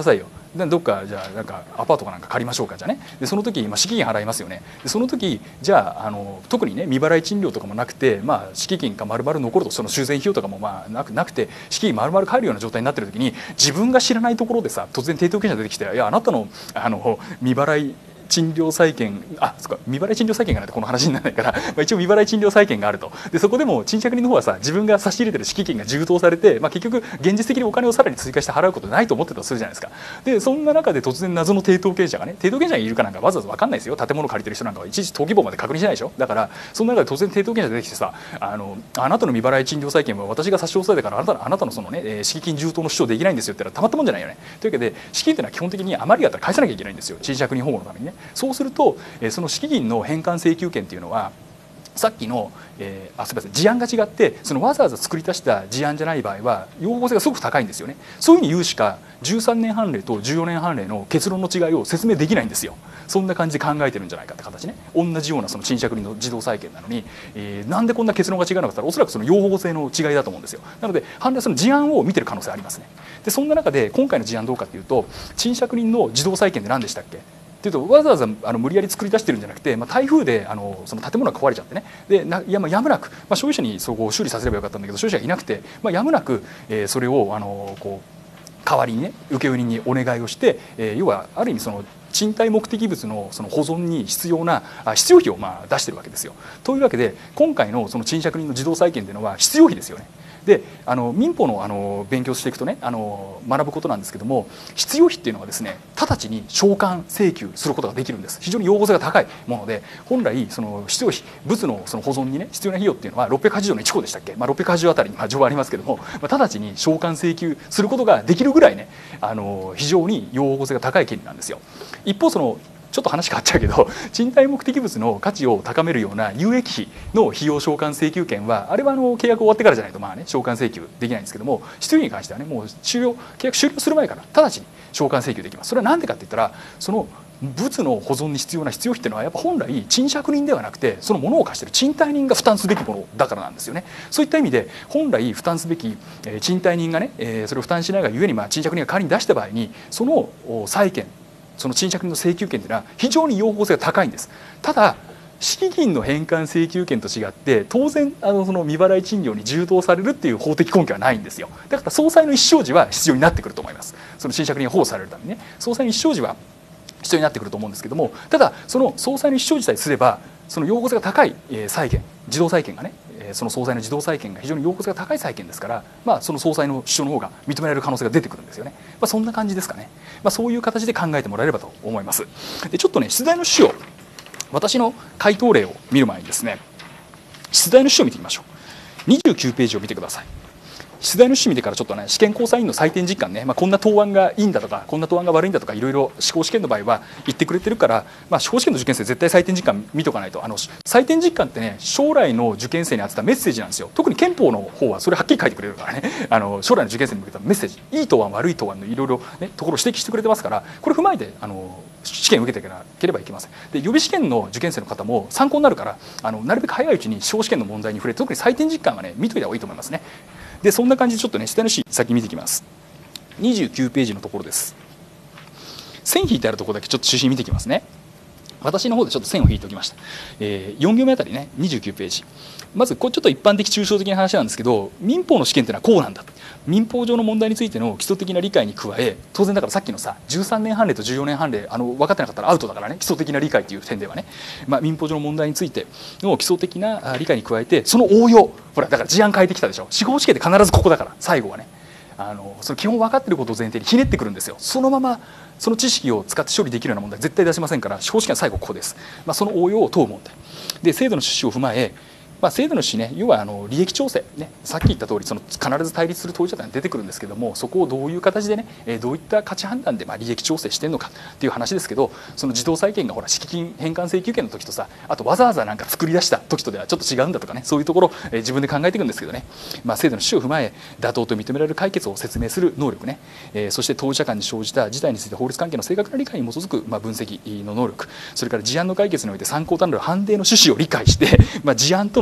Speaker 1: でどっかじゃあなんかアパートかなんか借りましょうかじゃあね。でその時、まあ、敷金払いますよね。でその時じゃあ、あの特にね未払い賃料とかもなくて、まあ、敷金が丸々残るとその修繕費用とかもまあなくなくて敷金丸々返るような状態になってる時に自分が知らないところでさ突然抵当権者出てきて「いやあなたのあの未払い賃料債権あそっか未払い賃料債権がないとこの話にならないから、まあ、一応未払い賃料債権があると。でそこでも賃借人の方はさ自分が差し入れてる敷金が充当されて、まあ、結局現実的にお金をさらに追加して払うことないと思ってたとするじゃないですか。でそんな中で突然謎の抵当権者がね抵当権者がいるかなんかわざわざ分かんないですよ。建物借りてる人なんかはいちいち登記簿まで確認しないでしょ。だからそんな中で突然抵当権者出てきてさあのあなたの未払い賃料債権は私が差し押さえたからあなたのあなたのそのね、えー、敷金充当の主張できないんですよって言ったらたまったもんじゃないよね。というわけで資金っていうのは基本的に余りがあったら返さなきゃいけないんですよ。賃借人保護のためにね。そうするとその敷金の返還請求権っていうのはさっきの、えー、あすみません事案が違ってそのわざわざ作り出した事案じゃない場合は用法性がすごく高いんですよね。そういうふうに言うしかじゅうさんねんはん例とじゅうよねんはん例の結論の違いを説明できないんですよ。そんな感じで考えてるんじゃないかって形ね。同じようなその賃借人の自動債権なのに、えー、なんでこんな結論が違うのかって言ったらおそらくその用法性の違いだと思うんですよ。なので判例その事案を見てる可能性ありますね。でそんな中で今回の事案どうかっていうと賃借人の自動債権って何でしたっけっていうとわざわざあの無理やり作り出してるんじゃなくて、まあ、台風であのその建物が壊れちゃってねでないや、まあ、やむなく、まあ、所有者にそこを修理させればよかったんだけど所有者がいなくて、まあ、やむなく、えー、それをあのこう代わりにね請負人にお願いをして、えー、要はある意味その賃貸目的物のその保存に必要な必要費をまあ出してるわけですよ。というわけで今回のその賃借人の自動債権というのは必要費ですよね。であの民法のあの勉強していくとねあの学ぶことなんですけども必要費っていうのはですね直ちに償還請求することができるんです。非常に用語性が高いもので本来その必要費物のその保存にね必要な費用っていうのはろっぴゃくはちじゅう条のいち項でしたっけ、まあ、ろっぴゃくはちじゅうあたりにまあ条はありますけども、まあ、直ちに償還請求することができるぐらいねあの非常に用語性が高い権利なんですよ。一方そのちょっと話変わっちゃうけど賃貸目的物の価値を高めるような有益費の費用償還請求権はあれはあの契約終わってからじゃないとまあね償還請求できないんですけども必要費に関してはねもう終了契約終了する前から直ちに償還請求できます。それは何でかって言ったらその物の保存に必要な必要費っていうのはやっぱ本来賃借人ではなくてそのものを貸している賃貸人が負担すべきものだからなんですよね。そういった意味で本来負担すべき賃貸人がねそれを負担しないがゆえにまあ賃借人が仮に出した場合にその債権その賃借人の請求権というのは非常に用法性が高いんです。ただ敷金の返還請求権と違って当然あのその未払い賃料に充当されるっていう法的根拠はないんですよ。だから総裁の一生時は必要になってくると思います。その賃借人が保護されるためにね総裁の一生時は必要になってくると思うんですけどもただその総裁の一生時さえすればその用法性が高い債権自動債権がねその総裁の自動債権が非常に用法性が高い債権ですから、まあ、その総裁の主張の方が認められる可能性が出てくるんですよね。まあ、そんな感じですかね。まあ、そういう形で考えてもらえればと思います。でちょっとね出題の趣旨を私の回答例を見る前にですね出題の趣旨を見てみましょう。にじゅうきゅうページを見てください。出題の趣旨見てからちょっとね試験交際員の採点実感ね、まあ、こんな答案がいいんだとかこんな答案が悪いんだとかいろいろ司法試験の場合は言ってくれてるから、まあ、司法試験の受験生絶対採点実感見とかないとあの採点実感ってね将来の受験生に当てたメッセージなんですよ。特に憲法の方はそれはっきり書いてくれるからねあの将来の受験生に向けたメッセージいい答案悪い答案のいろいろねところを指摘してくれてますからこれ踏まえてあの試験を受けていかなければいけません。で予備試験の受験生の方も参考になるからあのなるべく早いうちに司法試験の問題に触れて特に採点実感はね見といた方がいいと思いますね。でそんな感じでちょっとね下の紙先見ていきます。にじゅうきゅうページのところです。線引いてあるところだけちょっと中心に見ていきますね。私の方でちょっと線を引いておきました。えー、よん行目あたりねにじゅうきゅうページまずこれちょっと一般的抽象的な話なんですけど民法の試験というのはこうなんだ民法上の問題についての基礎的な理解に加え当然だからさっきのさじゅうさんねんはん例とじゅうよねんはん例あの分かってなかったらアウトだからね基礎的な理解という点ではね、まあ、民法上の問題についての基礎的な理解に加えてその応用ほらだから事案変えてきたでしょ司法試験で必ずここだから最後はねあのその基本分かっていることを前提にひねってくるんですよ。そのままその知識を使って処理できるような問題絶対出しませんから司法試験は最後ここです。まあ、その応用を問う問題で制度の趣旨を踏まえまあ、制度の趣旨ね要はあの利益調整ねさっき言った通りその必ず対立する当事者が出てくるんですけどもそこをどういう形でねどういった価値判断でまあ利益調整してるのかっていう話ですけどその自動債権がほら敷金返還請求権の時とさあとわざわざなんか作り出した時とではちょっと違うんだとかねそういうところえ自分で考えていくんですけどね、まあ、制度の趣旨を踏まえ妥当と認められる解決を説明する能力ね、えー、そして当事者間に生じた事態について法律関係の正確な理解に基づくまあ分析の能力それから事案の解決において参考となる判例の趣旨を理解してまあ事案との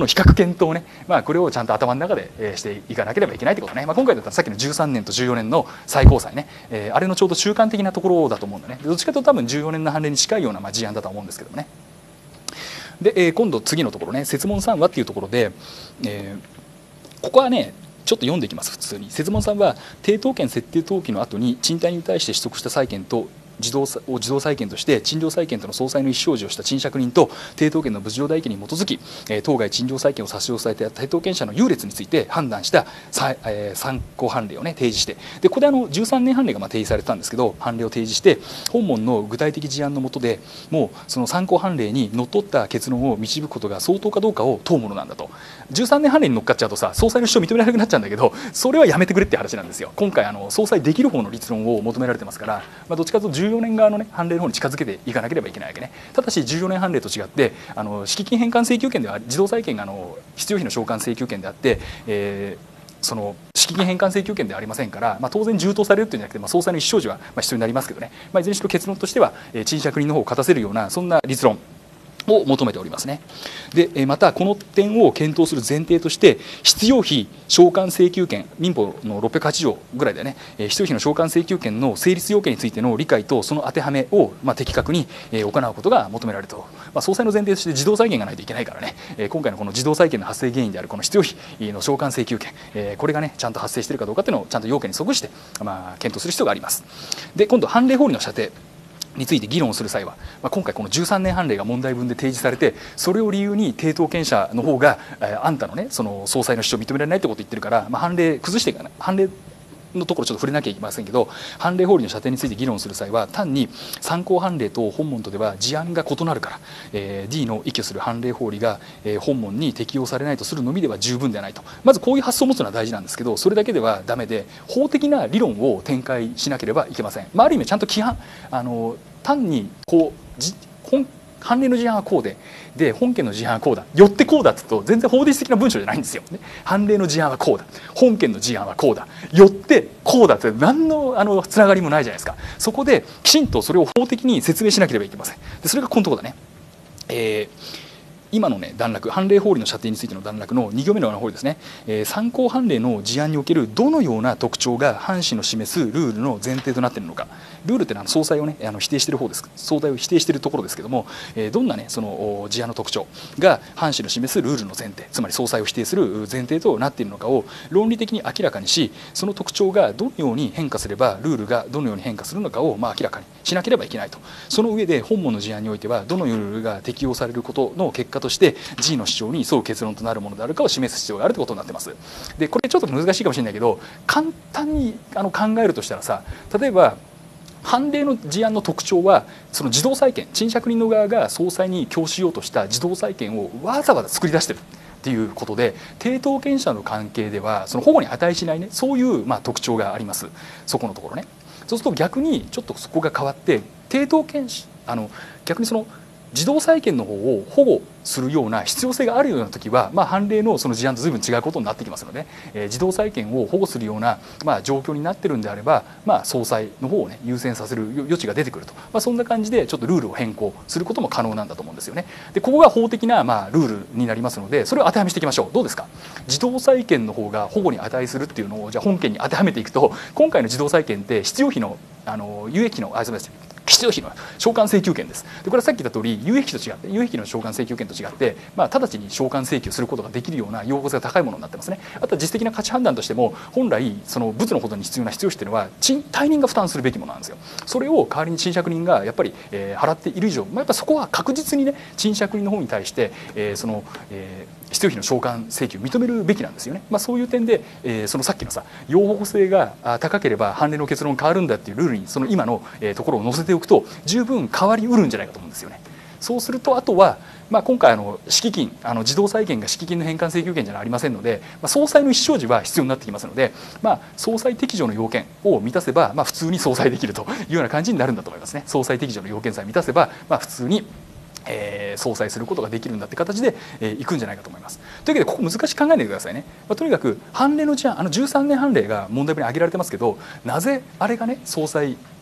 Speaker 1: 比較検討ね、まあ、これをちゃんと頭の中で、えー、していかなければいけないということね、まあ、今回だったらさっきのじゅうさんねんとじゅうよねんの最高裁ね、えー、あれのちょうど中間的なところだと思うんだね。どっちかというと多分じゅうよねんの判例に近いような、まあ、事案だと思うんですけどもね。で、えー、今度次のところね、設問さんはっていうところで、えー、ここはねちょっと読んでいきます。普通に設問さんは抵当権設定登記の後に賃貸に対して取得した債権と自動を自動債権として賃料債権との相殺の意思表示をした賃借人と抵当権の物情代金に基づき、えー、当該賃料債権を差し押さえた抵当権者の優劣について判断したさ、えー、参考判例を、ね、提示して、でここであのじゅうさんねん判例がまあ提示されてたんですけど、判例を提示して本文の具体的事案の下でもうその参考判例にのっとった結論を導くことが相当かどうかを問うものなんだと。じゅうさんねん判例に乗っかっちゃうとさ、総裁の主張認められなくなっちゃうんだけど、それはやめてくれって話なんですよ。今回あの総裁できる方の立論を求められてますから、まあ、どっちかというとじゅうよねん側の、ね、判例の方に近づけていかなければいけないわけね。ただしじゅうよねん判例と違ってあの敷金返還請求権では自動債権があの必要費の償還請求権であって、えー、その敷金返還請求権ではありませんから、まあ、当然充当されるというんじゃなくて、まあ、総裁の意思表示はまあ必要になりますけどね、まあ、いずれにしろ結論としては、えー、賃借人の方を勝たせるようなそんな立論を求めておりますね。でまたこの点を検討する前提として必要費償還請求権、民法のろっぴゃくはち条ぐらいでね、必要費の償還請求権の成立要件についての理解とその当てはめをまあ的確に行うことが求められると、まあ、総裁の前提として自動債権がないといけないからね、今回のこの自動債権の発生原因であるこの必要費の償還請求権、これがねちゃんと発生しているかどうかっていうのをちゃんと要件に即して、まあ、検討する必要があります。で今度判例法理の射程について議論する際は、まあ、今回このじゅうさんねん判例が問題文で提示されて、それを理由に抵当権者の方が、えー、あんたのねその総裁の主張を認められないってことを言ってるから、まあ、判例崩していかない、判例のところちょっと触れなきゃいけませんけど、判例法理の射程について議論する際は単に参考判例と本文とでは事案が異なるから、えー、D の依拠する判例法理が、えー、本文に適用されないとするのみでは十分ではないと。まずこういう発想を持つのは大事なんですけど、それだけではダメで法的な理論を展開しなければいけません。まあ、ある意味ちゃんと規範あの単にこうじ本判例の事案はこうでで本件の事案はこうだよってこうだって言うと全然法律的な文章じゃないんですよ、ね、判例の事案はこうだ本件の事案はこうだよってこうだって何のあのつながりもないじゃないですか。そこできちんとそれを法的に説明しなければいけません。でそれがこのところだね、えー今のね段落、判例法理の射程についての段落のに行目の方ですね、えー、参考判例の事案におけるどのような特徴が判詞の示すルールの前提となっているのか。ルールってのは総裁をねあの否定している方です。総裁を否定しているところですけども、えー、どんなねその事案の特徴が判詞の示すルールの前提、つまり総裁を否定する前提となっているのかを論理的に明らかにし、その特徴がどのように変化すればルールがどのように変化するのかをまあ明らかにしなければいけないと。その上で本文の事案においてはどのようなルールが適用されることの結果として G の主張に沿う結論となるものであるかを示す必要があるということになっています。でこれちょっと難しいかもしれないけど、簡単にあの考えるとしたらさ、例えば判例の事案の特徴はその自動債権、賃借人の側が総裁に供しようとした自動債権をわざわざ作り出しているっていうことで、抵当権者の関係ではその保護に値しないね、そういうまあ特徴があります。そこのところね。そうすると逆にちょっとそこが変わって、抵当権者あの逆にその自動債権の方を保護するような必要性があるような時は、まあ、判例のその事案と随分違うことになってきますので、えー、自動債権を保護するような、まあ、状況になってるんであれば、まあ、総裁の方を、ね、優先させる余地が出てくると、まあ、そんな感じでちょっとルールを変更することも可能なんだと思うんですよね。でここが法的な、まあ、ルールになりますので、それを当てはめしていきましょう。どうですか。自動債権の方が保護に値するっていうのをじゃあ本件に当てはめていくと、今回の自動債権って必要費のあの有益費のあすみません必要費の償還請求権です。でこれはさっき言った通り有益費と違って有益費の償還請求権と違って、まあ、直ちに償還請求することができるような要項性が高いものになってますね。あとは実質的な価値判断としても本来その物のほどに必要な必要費というのは対人が負担するべきものなんですよ。それを代わりに賃借人がやっぱり、えー、払っている以上、まあ、やっぱそこは確実にね賃借人の方に対して、えー、その、えー必要費の償還請求を認めるべきなんですよね。まあ、そういう点で、えー、そのさっきのさ要保護性が高ければ判例の結論変わるんだっていうルールにその今の、えー、ところを載せておくと十分変わりうるんじゃないかと思うんですよね。そうするとあとは、まあ、今回あの敷金あの自動債権が敷金の返還請求権じゃありませんので、まあ、総裁の意思表示は必要になってきますので、まあ、総裁適条の要件を満たせば、まあ、普通に総裁できるというような感じになるんだと思いますね。総裁適条の要件さえ満たせば、まあ、普通にえー、総裁することができるんだって形で、えー、いくんじゃないかと思います。というわけでここ難しく考えないでくださいね。まあ、とにかく判例の事案、あのじゅうさんねん判例が問題文に挙げられてますけど、なぜあれがね総裁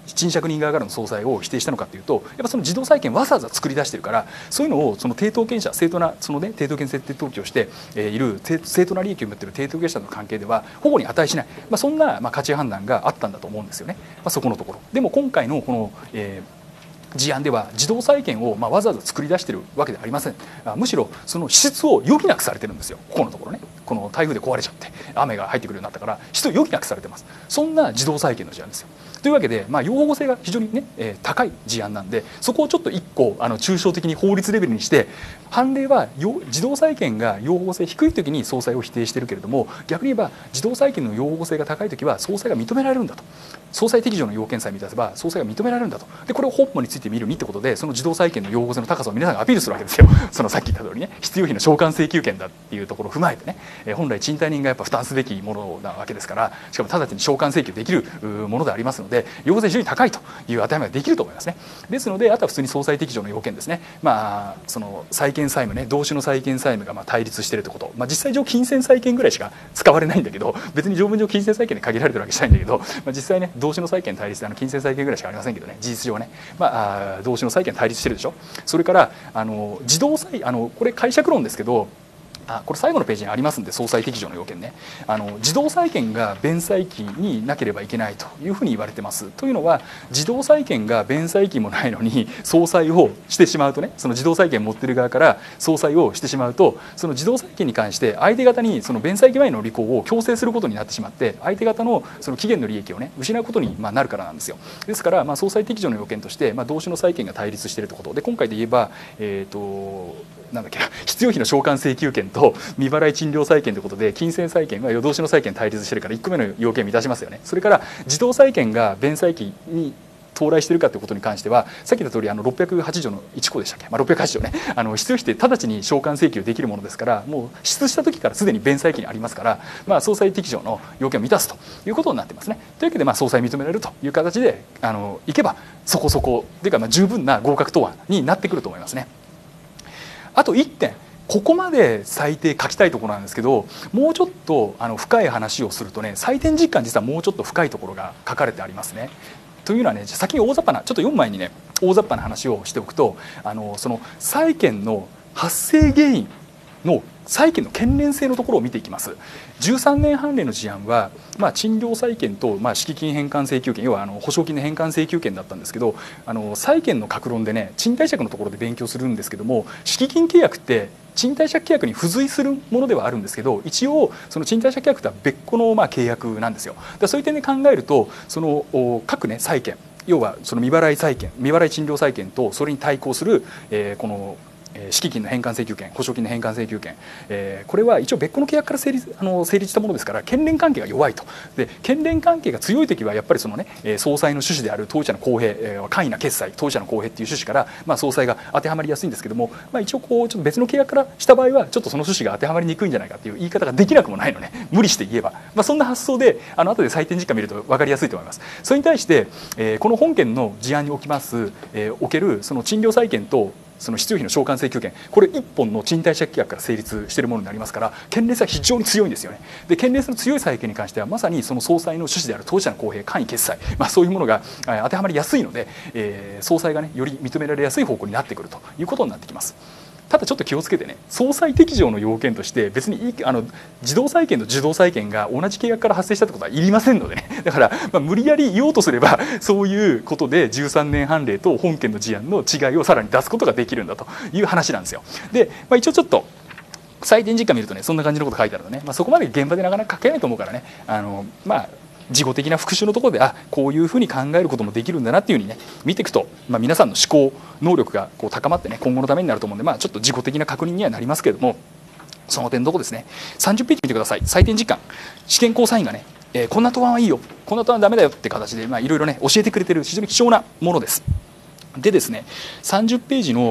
Speaker 1: 賃借人側からの総裁を否定したのかというと、やっぱその自動債権わざわざ作り出してるから、そういうのをその抵当権者、正当なその、ね、抵当権設定登記をしている正当な利益を持っている抵当権者との関係では保護に値しない、まあ、そんなまあ価値判断があったんだと思うんですよね、まあ、そこのところでも今回のこの、えー事案では自動債権をまあわざわざ作り出しているわけではありません。むしろその支出を余儀なくされてるんですよ。ここのところね、この台風で壊れちゃって雨が入ってくるようになったから支出を余儀なくされてます。そんな自動債権の事案ですよ。というわけで、まあ、擁護性が非常に、ねえー、高い事案なんで、そこをちょっと一個あの抽象的に法律レベルにして、判例は自動債権が擁護性低い時に総裁を否定しているけれども、逆に言えば自動債権の擁護性が高い時は総裁が認められるんだと、総裁適上の要件さえ満たせば総裁が認められるんだと。でこれを本文について見るにってことで、その自動債権の擁護性の高さを皆さんがアピールするわけですよ。そのさっき言った通りね、必要費の償還請求権だっていうところを踏まえてね、えー、本来賃貸人がやっぱ負担すべきものなわけですから、しかも直ちに償還請求できるものでありますので、擁護性非常に高いという当てはめができると思いますね。ですので、あとは普通に総裁適上の要件ですね。まあその債権債務ね、同種の債権債務がまあ対立しているということ、まあ、実際上金銭債権ぐらいしか使われないんだけど、別に条文上金銭債権で限られてるわけじゃないんだけど、まあ、実際ね同種の債権対立であの金銭債権ぐらいしかありませんけどね、事実上ね、まあ同種の債権対立してるでしょ。それからあの自動債あのこれ解釈論ですけど、あこれ最後のページにありますんで、総裁適上の要件ね、あの自動債権が弁済期になければいけないというふうに言われてます。というのは、自動債権が弁済期もないのに総裁をしてしまうとね、その自動債権持ってる側から総裁をしてしまうと、その自動債権に関して相手方にその弁済期前の履行を強制することになってしまって、相手方のその期限の利益をね失うことにまあなるからなんですよ。ですから、まあ総裁適上の要件として、まあ、同種の債権が対立しているということで、今回で言えば、えーとなんだっけな、必要費の償還請求権と未払い賃料債権ということで、金銭債権は同種の債権対立してるからいっこめの要件満たしますよね。それから自動債権が弁済期に到来しているかということに関しては、さっき言った通りあのろっぴゃくはち条のいち項でしたっけ、まあ、ろっぴゃくはち条ね、あの必要費って直ちに償還請求できるものですから、もう支出した時からすでに弁済期にありますから、まあ、総裁適上の要件を満たすということになってますね。というわけで、まあ、総裁認められるという形であのいけば、そこそこというか、まあ十分な合格答案になってくると思いますね。あといってん、ここまで最低書きたいところなんですけど、もうちょっとあの深い話をするとね、採点実感実はもうちょっと深いところが書かれてありますね。というのはね、先に大雑把なちょっと読む前にね、大雑把な話をしておくと、あのその債権の発生原因の債権の権連性のところを見ていきます。じゅうさんねん判例の事案は、まあ、賃料債権と、まあ、敷金返還請求権、要はあの保証金の返還請求権だったんですけど、あの債権の各論でね、賃貸借のところで勉強するんですけども、敷金契約って賃貸借契約に付随するものではあるんですけど、一応その賃貸借契約とは別個のまあ契約なんですよ。だそういう点で考えると、その各ね債権、要はその未払い債権、未払い賃料債権とそれに対抗する、えー、この敷金の返還請求権、保証金の返還請求権、えー、これは一応別個の契約から成立あの成立したものですから、権連関係が弱いと。で権連関係が強いときはやっぱりその、ね、総裁の趣旨である当事者の公平、えー、簡易な決済、当事者の公平っていう趣旨から、まあ、総裁が当てはまりやすいんですけども、まあ、一応こうちょっと別の契約からした場合はちょっとその趣旨が当てはまりにくいんじゃないかっていう言い方ができなくもないのね、無理して言えば、まあ、そんな発想であの後で採点実感見ると分かりやすいと思います。それに対して、えー、この本件の事案におきます、えー、おけるその賃料債権とその必要費の償還請求権、これいっぽんの賃貸借契約から成立しているものになりますから、権利性は非常に強いんですよね。で権利性の強い債権に関してはまさにその総裁の趣旨である当事者の公平、簡易決済、まあ、そういうものが当てはまりやすいので、えー、総裁がねより認められやすい方向になってくるということになってきます。ただちょっと気をつけてね、総裁適上の要件として別にあの自動債権と受動債権が同じ契約から発生したってことはいりませんのでね、だから、まあ、無理やり言おうとすればそういうことでじゅうさんねん判例と本件の事案の違いをさらに出すことができるんだという話なんですよ。で、まあ、一応ちょっと採点実感見るとね、そんな感じのこと書いてあるのね、まあ、そこまで現場でなかなか書けないと思うからね、あのまあ事後的な復習のところで、あこういうふうに考えることもできるんだなっていうふうにね見ていくと、まあ、皆さんの思考能力がこう高まってね、今後のためになると思うんで、まあ、ちょっと事後的な確認にはなりますけれども、その点のところですね。さんじゅっページ見てください。採点実感、試験公査員がね、えー、こんな答案はいいよ、こんな答案ダメだよって形で、まあ、いろいろね教えてくれてる非常に貴重なものです。でですね、さんじゅっページの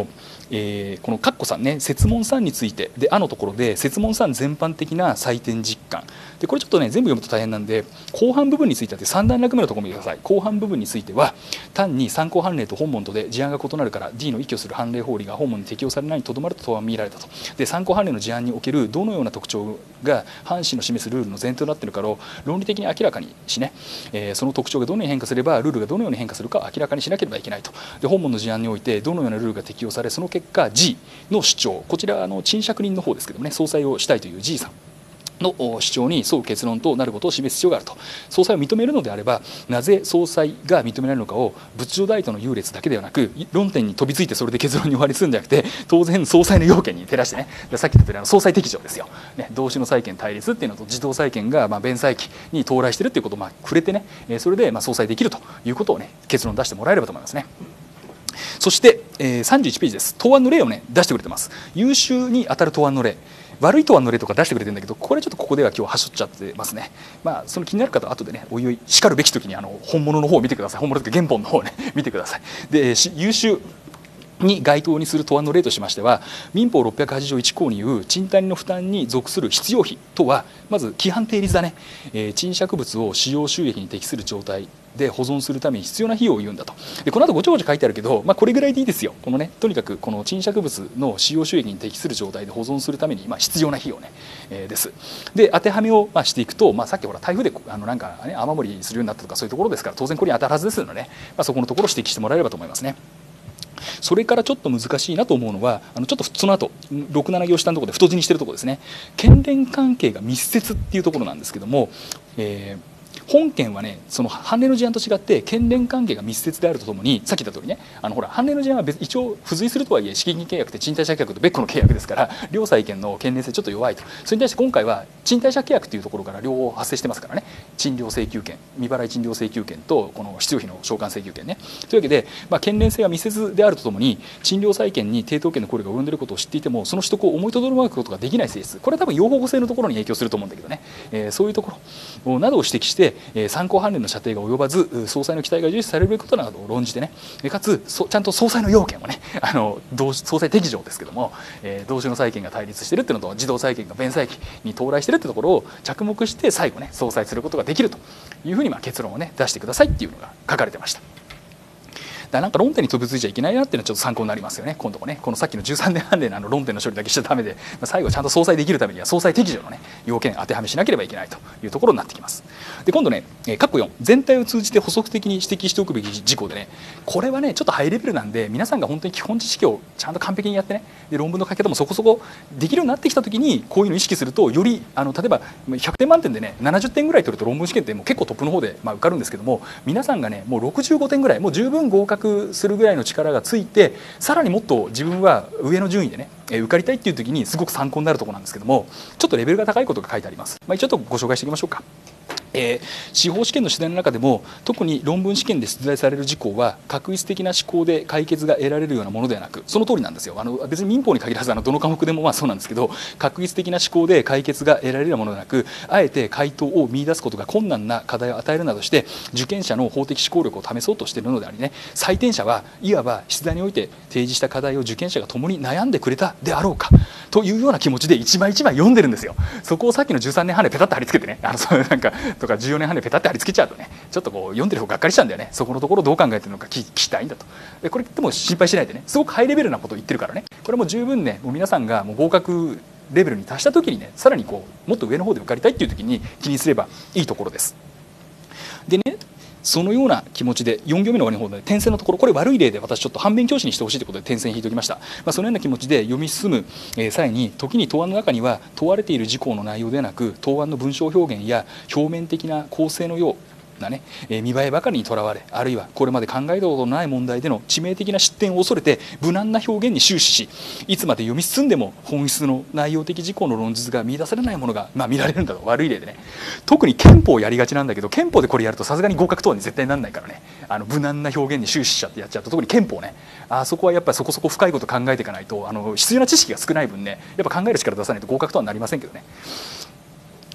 Speaker 1: えー、このカッコさんね、設問さんについてで、あのところで設問さん全般的な採点実感で、これちょっとね全部読むと大変なんで、後半部分についてはさん段落目のところ見てください。後半部分については単に参考判例と本文とで事案が異なるから D の依拠する判例法理が本文に適用されないにとどまると答案見られたと。で、参考判例の事案におけるどのような特徴が範囲の示すルールの前提となっているかを論理的に明らかにしね、えー、その特徴がどのように変化すればルールがどのように変化するかを明らかにしなければいけないと。で、本文の事案においてどのようなルールが適用され、その結果 G の主張、こちらはあの賃借人の方ですけどもね、総裁をしたいという G さんの主張に沿う結論となることを示す必要があると。総裁を認めるのであれば、なぜ総裁が認められるのかを仏上大との優劣だけではなく、論点に飛びついてそれで結論に終わりするんじゃなくて、当然総裁の要件に照らしてね、さっき言ったような総裁適上ですよ、ね、同種の債権対立っていうのと自動債権がまあ弁済期に到来しているということをまあ触れてね、それでまあ総裁できるということをね結論出してもらえればと思いますね。そして、えー、さんじゅういちページです。答案の例をね出してくれてます。優秀に当たる答案の例、悪い答案の例とか出してくれてるんだけど、これちょっとここでは今日はしょっちゃってますね。まあその気になる方は後でね、おいおいしかるべき時にあの本物の方を見てください。本物というか原本の方をね見てください。で、優秀に該当にする答案の例としましては、民法ろっぴゃくはちじょういち項にいう賃貸の負担に属する必要費とは、まず規範定率だね、えー、賃借物を使用収益に適する状態で保存するために必要な費用を言うんだと。で、この後ごちょごちょ書いてあるけど、まあ、これぐらいでいいですよ。このね、とにかくこの賃借物の使用収益に適する状態で保存するためにまあ必要な費用ね、えー、です。で、当てはめをまあしていくと、まあ、さっきほら台風であのなんか、ね、雨漏りするようになったとかそういうところですから、当然これに当たるはずですので、ね、まあ、そこのところを指摘してもらえればと思いますね。それからちょっと難しいなと思うのは、あのちょっとその後ろく、なな行下のところで太字にしているところですね。権連関係が密接っていうところなんですけども、えー本件はね、その判例の事案と違って権連関係が密接であるとともに、さっき言った通りね、あのほら判例の事案は別一応付随するとはいえ資金契約って賃貸借契約と別個の契約ですから、両債権の権連性ちょっと弱いと。それに対して今回は賃貸借契約というところから両方発生してますからね、賃料請求権、未払い賃料請求権とこの必要費の償還請求権ね。というわけで、まあ、権連性が密接であるとともに、賃料債権に抵当権の考慮が及んでいることを知っていても、その取得を思いとどまることができない性質、これは多分用法性のところに影響すると思うんだけどね、えー、そういうところなどを指摘して、えー、参考判例の射程が及ばず総裁の期待が重視されることなどを論じてね、かつちゃんと総裁の要件をね、あの総裁適上ですけども、えー、同種の債権が対立しているっていうのと自動債権が弁済期に到来しているっていうところを着目して最後ね総裁することができるというふうにまあ結論をね出してくださいっていうのが書かれてました。だなんか論点に飛びついちゃいけないなっていうのはちょっと参考になりますよね。今度もね、このさっきのじゅうさんねんはん例のあの論点の処理だけしちゃダメで、まあ、最後ちゃんと総裁できるためには総裁適上のね要件当てはめしなければいけないというところになってきます。で、今度ね、括弧よん、全体を通じて補足的に指摘しておくべき事項でね、これはねちょっとハイレベルなんで、皆さんが本当に基本知識をちゃんと完璧にやってね、で論文の書き方もそこそこできるようになってきたときにこういうのを意識すると、よりあの例えばひゃくてん満点でねななじゅってんぐらい取ると論文試験ってもう結構トップの方でまあ受かるんですけども、皆さんがねもうろくじゅうごてんぐらい、もう十分合格するぐらいの力がついて、さらにもっと自分は上の順位でね受かりたいっていう時にすごく参考になるところなんですけども、ちょっとレベルが高いことが書いてあります。まあ、ちょっとご紹介していきましょうか。えー、司法試験の出題の中でも特に論文試験で出題される事項は確一的な思考で解決が得られるようなものではなく、その通りなんですよ。あの別に民法に限らずあのどの科目でもまあそうなんですけど、確一的な思考で解決が得られるようなものではなく、あえて回答を見出すことが困難な課題を与えるなどして受験者の法的思考力を試そうとしているのでありね、採点者はいわば出題において提示した課題を受験者が共に悩んでくれたであろうかというような気持ちで一枚一枚読んでるんですよ。そこをさっきのじゅうさんねんはんでペタッと貼り付けてね、あのそうなんかとかじゅうよねんはんでペタッと貼り付けちゃうとね、ちょっとこう読んでる方がっかりしたんだよね。そこのところどう考えてるのか聞きたいんだと。でこれでも心配しないでね、すごくハイレベルなことを言ってるからね、これも十分ね、もう皆さんがもう合格レベルに達した時にね、さらにこうもっと上の方で受かりたいっていう時に気にすればいいところです。でね、そのような気持ちでよん行目の終わりの方で点線のところ、これ悪い例で私ちょっと反面教師にしてほしいということで点線引いておきました。まあ、そのような気持ちで読み進む際に、時に答案の中には問われている事項の内容ではなく、答案の文章表現や表面的な構成のようなね、見栄えばかりにとらわれ、あるいはこれまで考えたことのない問題での致命的な失点を恐れて無難な表現に終始し、いつまで読み進んでも本質の内容的事項の論述が見出されないものが、まあ、見られるんだと。悪い例でね、特に憲法をやりがちなんだけど、憲法でこれやるとさすがに合格等に絶対なんないからね、あの無難な表現に終始しちゃってやっちゃうと、特に憲法ね、あそこはやっぱりそこそこ深いこと考えていかないと、あの必要な知識が少ない分ね、やっぱ考える力出さないと合格とはなりませんけどね。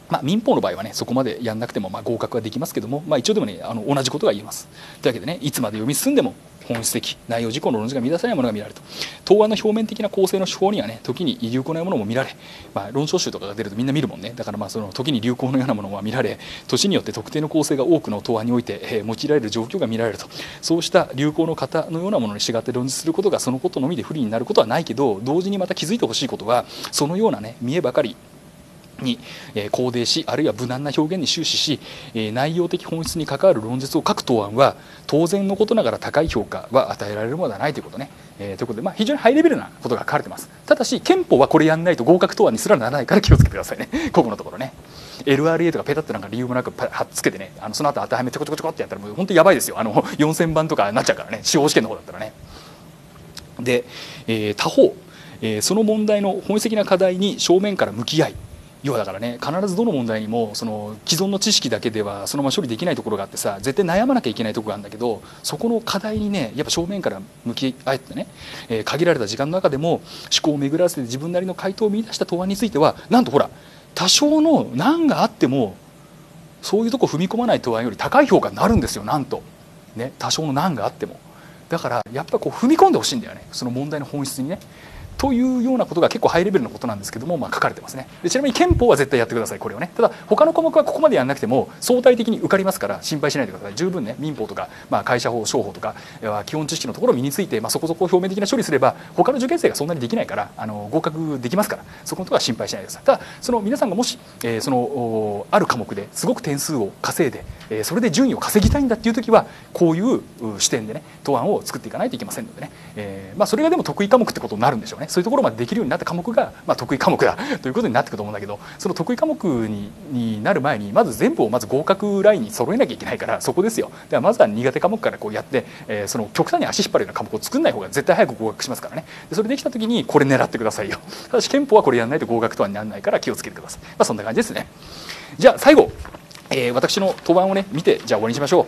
Speaker 1: まあ、民法の場合はねそこまでやんなくてもまあ合格はできますけども、まあ、一応でもねあの同じことが言えます。というわけでねいつまで読み進んでも本質的内容事項の論じが乱さないものが見られると、答案の表面的な構成の手法にはね時に流行なものも見られ、まあ、論証集とかが出るとみんな見るもんね。だからまあその時に流行のようなものが見られ、年によって特定の構成が多くの答案において、えー、用いられる状況が見られると、そうした流行の型のようなものに従って論じすることがそのことのみで不利になることはないけど、同時にまた気づいてほしいことはそのようなね見えばかりに肯定し、あるいは無難な表現に終始し、内容的本質に関わる論述を書く答案は当然のことながら高い評価は与えられるものではないということね。えー、ということで、まあ、非常にハイレベルなことが書かれてます。ただし憲法はこれやんないと合格答案にすらならないから気をつけてくださいねここのところね。 エルアールエー とかペタッとなんか理由もなくはっつけてね、あのその後当てはめちょこちょこちょこってやったらもう本当にやばいですよ。あのよんせんばんとかなっちゃうからね、司法試験の方だったらね。で、えー、他方、えー、その問題の本質的な課題に正面から向き合い、要はだからね必ずどの問題にもその既存の知識だけではそのまま処理できないところがあってさ、絶対悩まなきゃいけないところがあるんだけど、そこの課題にねやっぱ正面から向き合ってね、えー、限られた時間の中でも思考を巡らせて自分なりの回答を見出した答案については、なんとほら多少の難があってもそういうとこ踏み込まない答案より高い評価になるんですよ。なんとね、多少の難があっても。だからやっぱこう踏み込んでほしいんだよね、その問題の本質にね。というようなことが結構ハイレベルなことなんですけども、まあ、書かれてますね。でちなみに憲法は絶対やってください、これをね。ただ他の科目はここまでやんなくても相対的に受かりますから心配しないでください。十分ね民法とか、まあ、会社法商法とか基本知識のところを身について、まあ、そこそこ表面的な処理すれば他の受験生がそんなにできないからあの合格できますから、そこのところは心配しないでください。ただその皆さんがもし、えー、そのある科目ですごく点数を稼いで、えー、それで順位を稼ぎたいんだっていう時はこういう視点でね答案を作っていかないといけませんのでね、えーまあ、それがでも得意科目ってことになるんでしょうね。そういうところまでできるようになった科目が、まあ、得意科目だということになってくると思うんだけど、その得意科目にになる前にまず全部をまず合格ラインに揃えなきゃいけないから、そこですよ。ではまずは苦手科目からこうやって、えー、その極端に足引っ張るような科目を作んない方が絶対早く合格しますからね。でそれできた時にこれ狙ってくださいよ。ただし憲法はこれやらないと合格とはならないから気をつけてください。まあ、そんな感じですね。じゃあ最後、えー、私の答案をね見てじゃあ終わりにしましょう。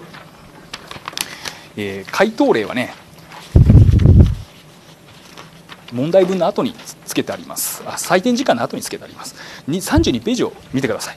Speaker 1: えー、回答例はね問題文の後につけてあります。あ、採点時間の後につけてあります。さんじゅうにページを見てください。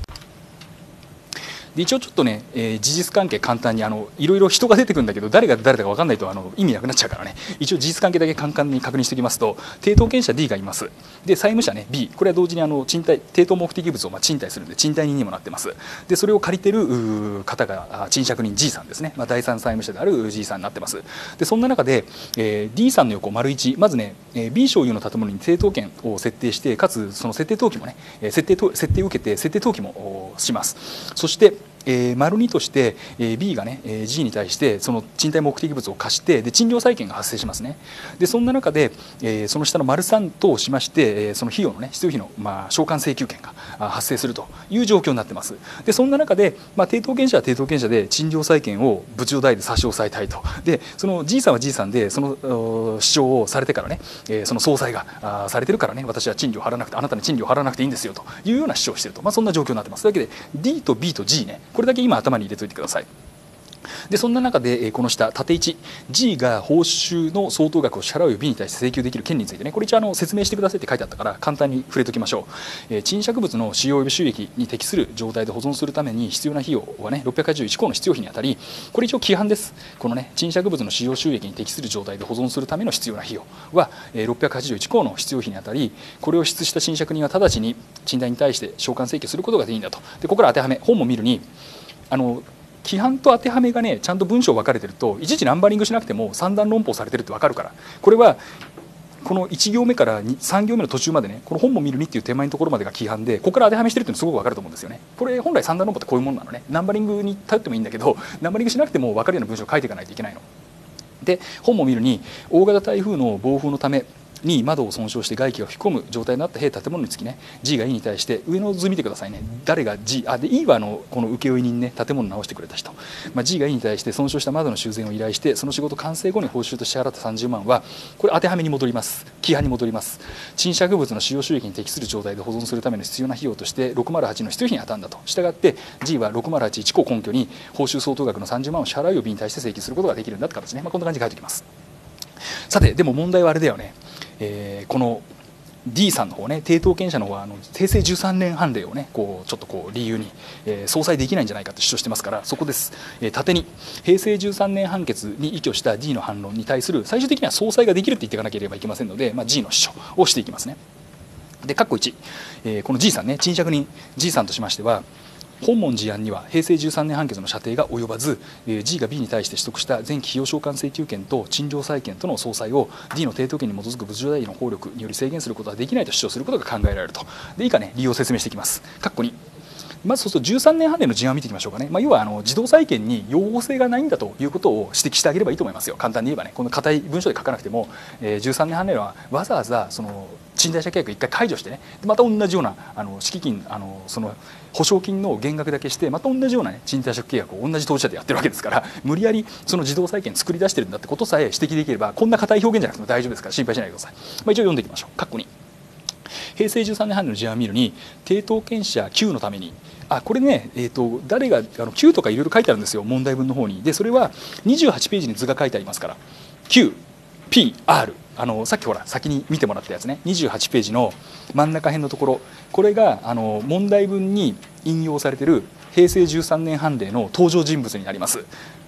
Speaker 1: で一応ちょっとね、えー、事実関係簡単にあのいろいろ人が出てくるんだけど誰が誰だか分かんないとあの意味なくなっちゃうからね、一応事実関係だけ簡単に確認しておきますと、抵当権者 ディー がいます。で債務者ね ビー、 これは同時にあの賃貸抵当目的物をまあ賃貸するんで賃貸人にもなってます。でそれを借りてる方が賃借人 ジー さんですね、まあ、だいさん債務者である ジー さんになってます。でそんな中で、えー、ディー さんの横丸いち、まずね ビー 所有の建物に抵当権を設定して、かつその設定登記もね設定設定を受けて設定登記もします。そしてえー、丸にとして、えー、ビー がね、えー、ジー に対してその賃貸目的物を貸してで賃料債権が発生しますね。でそんな中で、えー、その下の丸さんとしまして、えー、その費用のね必要費の、まあ、償還請求権が発生するという状況になってます。でそんな中で、まあ、抵当権者は抵当権者で賃料債権を部長代で差し押さえたいと。でその ジー さんは ジー さんでその主張をされてからね、えー、その総裁がされてるからね私は賃料払わなくてあなたに賃料払わなくていいんですよというような主張をしていると、まあ、そんな状況になってます。というわけで ディー と ビー と ジー ね、これだけ今頭に入れておいてください。でそんな中でこの下縦いち ジー が報酬の相当額を支払うよ ビー に対して請求できる権利についてね、これ一応あの説明してくださいって書いてあったから簡単に触れておきましょう。えー、賃借物の使用及び収益に適する状態で保存するために必要な費用はねろっぴゃくはちじゅういち項の必要費にあたり、これ一応規範です。このね賃借物の使用収益に適する状態で保存するための必要な費用はろっぴゃくはちじゅういち項の必要費にあたり、これを支出した賃借人は直ちに賃貸に対して償還請求することができるんだと。でここから当てはめ本も見るにあの規範と当てはめがねちゃんと文章分かれてるといちいちナンバリングしなくても三段論法されてるって分かるから、これはこのいち行目からさん行目の途中までねこの本も見るにっていう手前のところまでが規範で、ここから当てはめしてるっていうのすごく分かると思うんですよね。これ本来三段論法ってこういうものなのね。ナンバリングに頼ってもいいんだけどナンバリングしなくても分かるような文章を書いていかないといけないので、本も見るに大型台風の暴風のために窓を損傷して外気が吹き込む状態になった建物につきね ジー が E に対して上の図見てくださいね。誰が G あで E はあのこの請負人ね建物を直してくれた人、まあ、G が E に対して損傷した窓の修繕を依頼してその仕事完成後に報酬と支払ったさんじゅうまんはこれ当てはめに戻ります。規範に戻ります。賃借物の使用収益に適する状態で保存するための必要な費用としてろくまるはちの必要費に当たるんだと。したがって G はろくまるはちいち項根拠に報酬相当額のさんじゅうまんを支払うよ B に対して請求することができるんだって形ね、まあ、こんな感じで書いておきます。さてでも問題はあれだよね、えー、この D さんの方ね、抵当権者の方はあの平成じゅうさんねん判例をねこうちょっとこう理由に、えー、相殺できないんじゃないかと主張してますから、そこです、えー、縦に平成じゅうさんねん判決に依拠した D の反論に対する最終的には相殺ができるって言っていかなければいけませんので、まあ、G の主張をしていきますね。で括弧いち、えー、この G さんね、賃借人 G さんとしましては、本文事案には平成じゅうさんねん判決の射程が及ばず、 G が B に対して取得した前期費用償還請求権と賃料債権との相殺を D の抵当権に基づく物状代理の効力により制限することはできないと主張することが考えられると。で以下ね理由を説明していきます。括弧に、まずそうするとじゅうさんねん判例の事案を見ていきましょうかね。まあ、要はあの自動債権に擁護性がないんだということを指摘してあげればいいと思いますよ。簡単に言えばね、この硬い文章で書かなくても、えー、じゅうさんねん判例はわざわざその賃貸借契約をいっかい解除してね、また同じようなあの敷金あのその保証金の減額だけしてまた同じような、ね、賃貸借契約を同じ当事者でやってるわけですから、無理やりその自動債権作り出してるんだってことさえ指摘できれば、こんな硬い表現じゃなくても大丈夫ですから心配しないでください。まあ、一応読んでいきましょう。括弧に、平成じゅうさんねん判例の事案を見るに、抵当権者 Q のために、あこれね、えー、と誰があの Q とかいろいろ書いてあるんですよ、問題文の方に。でそれはにじゅうはちページに図が書いてありますから、 Q、P、R、あのさっきほら先に見てもらったやつね、にじゅうはちページの真ん中辺のところ、これがあの問題文に引用されている平成じゅうさんねん判例の登場人物になります。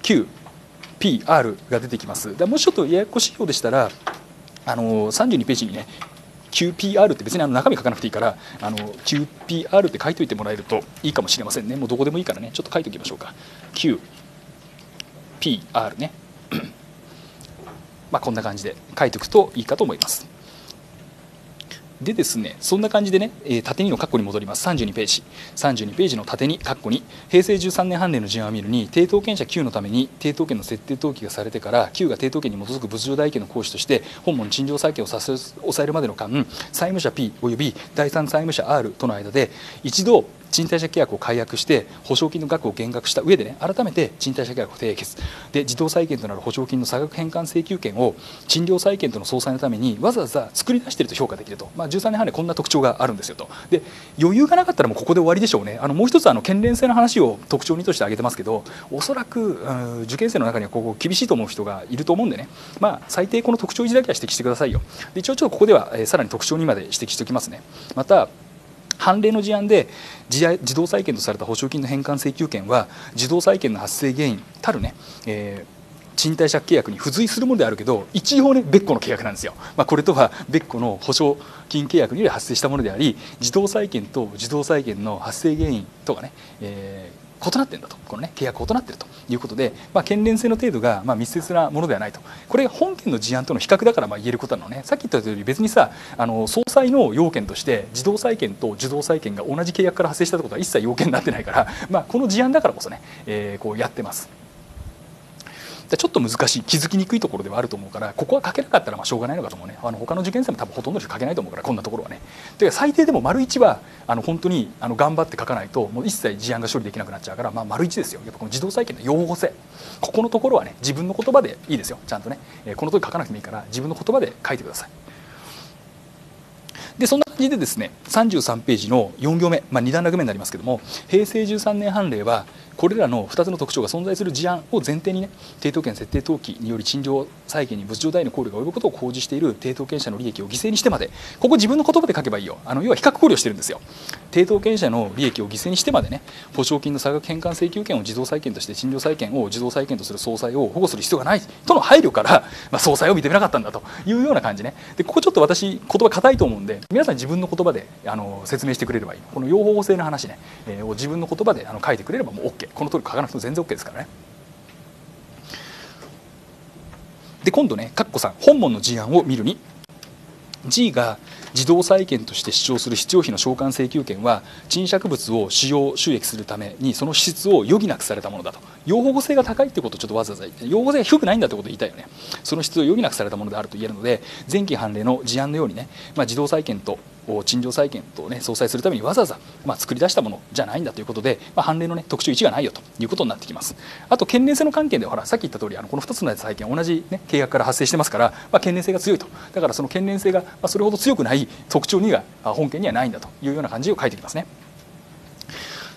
Speaker 1: Q、P、R が出てきます。でもしちょっとややこしいようでしたら、あのさんじゅうにページにね キューピーアール って別にあの中身書かなくていいから、あの キューピーアール って書いといてもらえるといいかもしれませんね。もうどこでもいいからね、ちょっと書いておきましょうか。 キューピーアール ねまあこんな感じで書いておくといいかと思います。でですね、そんな感じでね、えー、縦にの括弧に戻ります。さんじゅうにページさんじゅうにページの縦に括弧に、平成じゅうさんねん判例の事案を見るに、抵当権者 Q のために抵当権の設定登記がされてから Q が抵当権に基づく物状代金の行使として本文賃料債権を差し押さえるまでの間、債務者 P および第三債務者 R との間で一度賃貸借契約を解約して保証金の額を減額した上でね、改めて賃貸借契約を締結で、自動債権となる保証金の差額返還請求権を賃料債権との相殺のためにわざわざ作り出していると評価できると。まあ、じゅうさんねん判例こんな特徴があるんですよと。で余裕がなかったらもうここで終わりでしょうね。あのもう一つあの権連性の話を特徴にとして挙げてますけど、おそらく、うん、受験生の中にはここ厳しいと思う人がいると思うんでね、まあ、最低この特徴いちだけは指摘してくださいよ。で一応ちょっとここでは、えー、さらに特徴にまで指摘しておきますね。また判例の事案で自動債権とされた保証金の返還請求権は自動債権の発生原因たるね、えー、賃貸借契約に付随するものであるけど、一応ね別個の契約なんですよ。まあ、これとは別個の保証金契約により発生したものであり、自動債権と自動債権の発生原因とかね、えー異なっているんだと、このね契約異なっているということで、まあ、権連性の程度がまあ密接なものではないと。これ本件の事案との比較だからまあ言えることなのね。さっき言ったように別にさ、あの相殺の要件として自動債権と受動債権が同じ契約から発生したってことは一切要件になってないから、まあ、この事案だからこそね、えー、こうやってます。ちょっと難しい、気づきにくいところではあると思うから、ここは書けなかったらまあしょうがないのかと思うね。あの他の受験生も多分ほとんど書けないと思うから、こんなところはね。で最低でも丸いちはあの本当にあの頑張って書かないともう一切事案が処理できなくなっちゃうから、まあ、丸いちですよ。やっぱこの自動債権の擁護性、ここのところはね自分の言葉でいいですよ。ちゃんとね、えー、この時書かなくてもいいから自分の言葉で書いてください。でそんな感じでですね、さんじゅうさんページのよん行目、まあ、に段落目になりますけども、平成じゅうさんねん判例はこれらのふたつの特徴が存在する事案を前提にね、抵当権設定登記により賃料債権に物状代の考慮が及ぶことを講じしている抵当権者の利益を犠牲にしてまで、ここ自分の言葉で書けばいいよ。あの要は比較考慮してるんですよ。抵当権者の利益を犠牲にしてまでね、保証金の差額返還請求権を自動債権として賃料債権を自動債権とする相殺を保護する必要がないとの配慮から、まあ、相殺を認めなかったんだというような感じね。でここちょっと私言葉硬いと思うんで、皆さん自分の言葉であの説明してくれればいい。この用法性の話ね、えー、を自分の言葉であの書いてくれればもう OK。この通り書かなくても全然 OK ですからね。で今度ね、カッコさん本文の事案を見るに、 G が自動債権として主張する必要費の償還請求権は賃借物を使用収益するためにその支出を余儀なくされたものだと。用法性が高いってことをちょっとわざわざ言って、用法性が低くないんだってことを言いたいよね。その支出を余儀なくされたものであると言えるので、前期判例の事案のようにね、まあ、自動債権と賃料債権と、ね、相殺するためにわざわざ、まあ、作り出したものじゃないんだということで、まあ、判例の、ね、特徴いちがないよということになってきます。あと権連性の関係ではほらさっき言った通り、あのこのふたつの債権同じ、ね、契約から発生してますから、まあ、権連性が強いと。だからその権連性が、まあ、それほど強くない特徴には本件にはないんだというような感じを書いてきますね。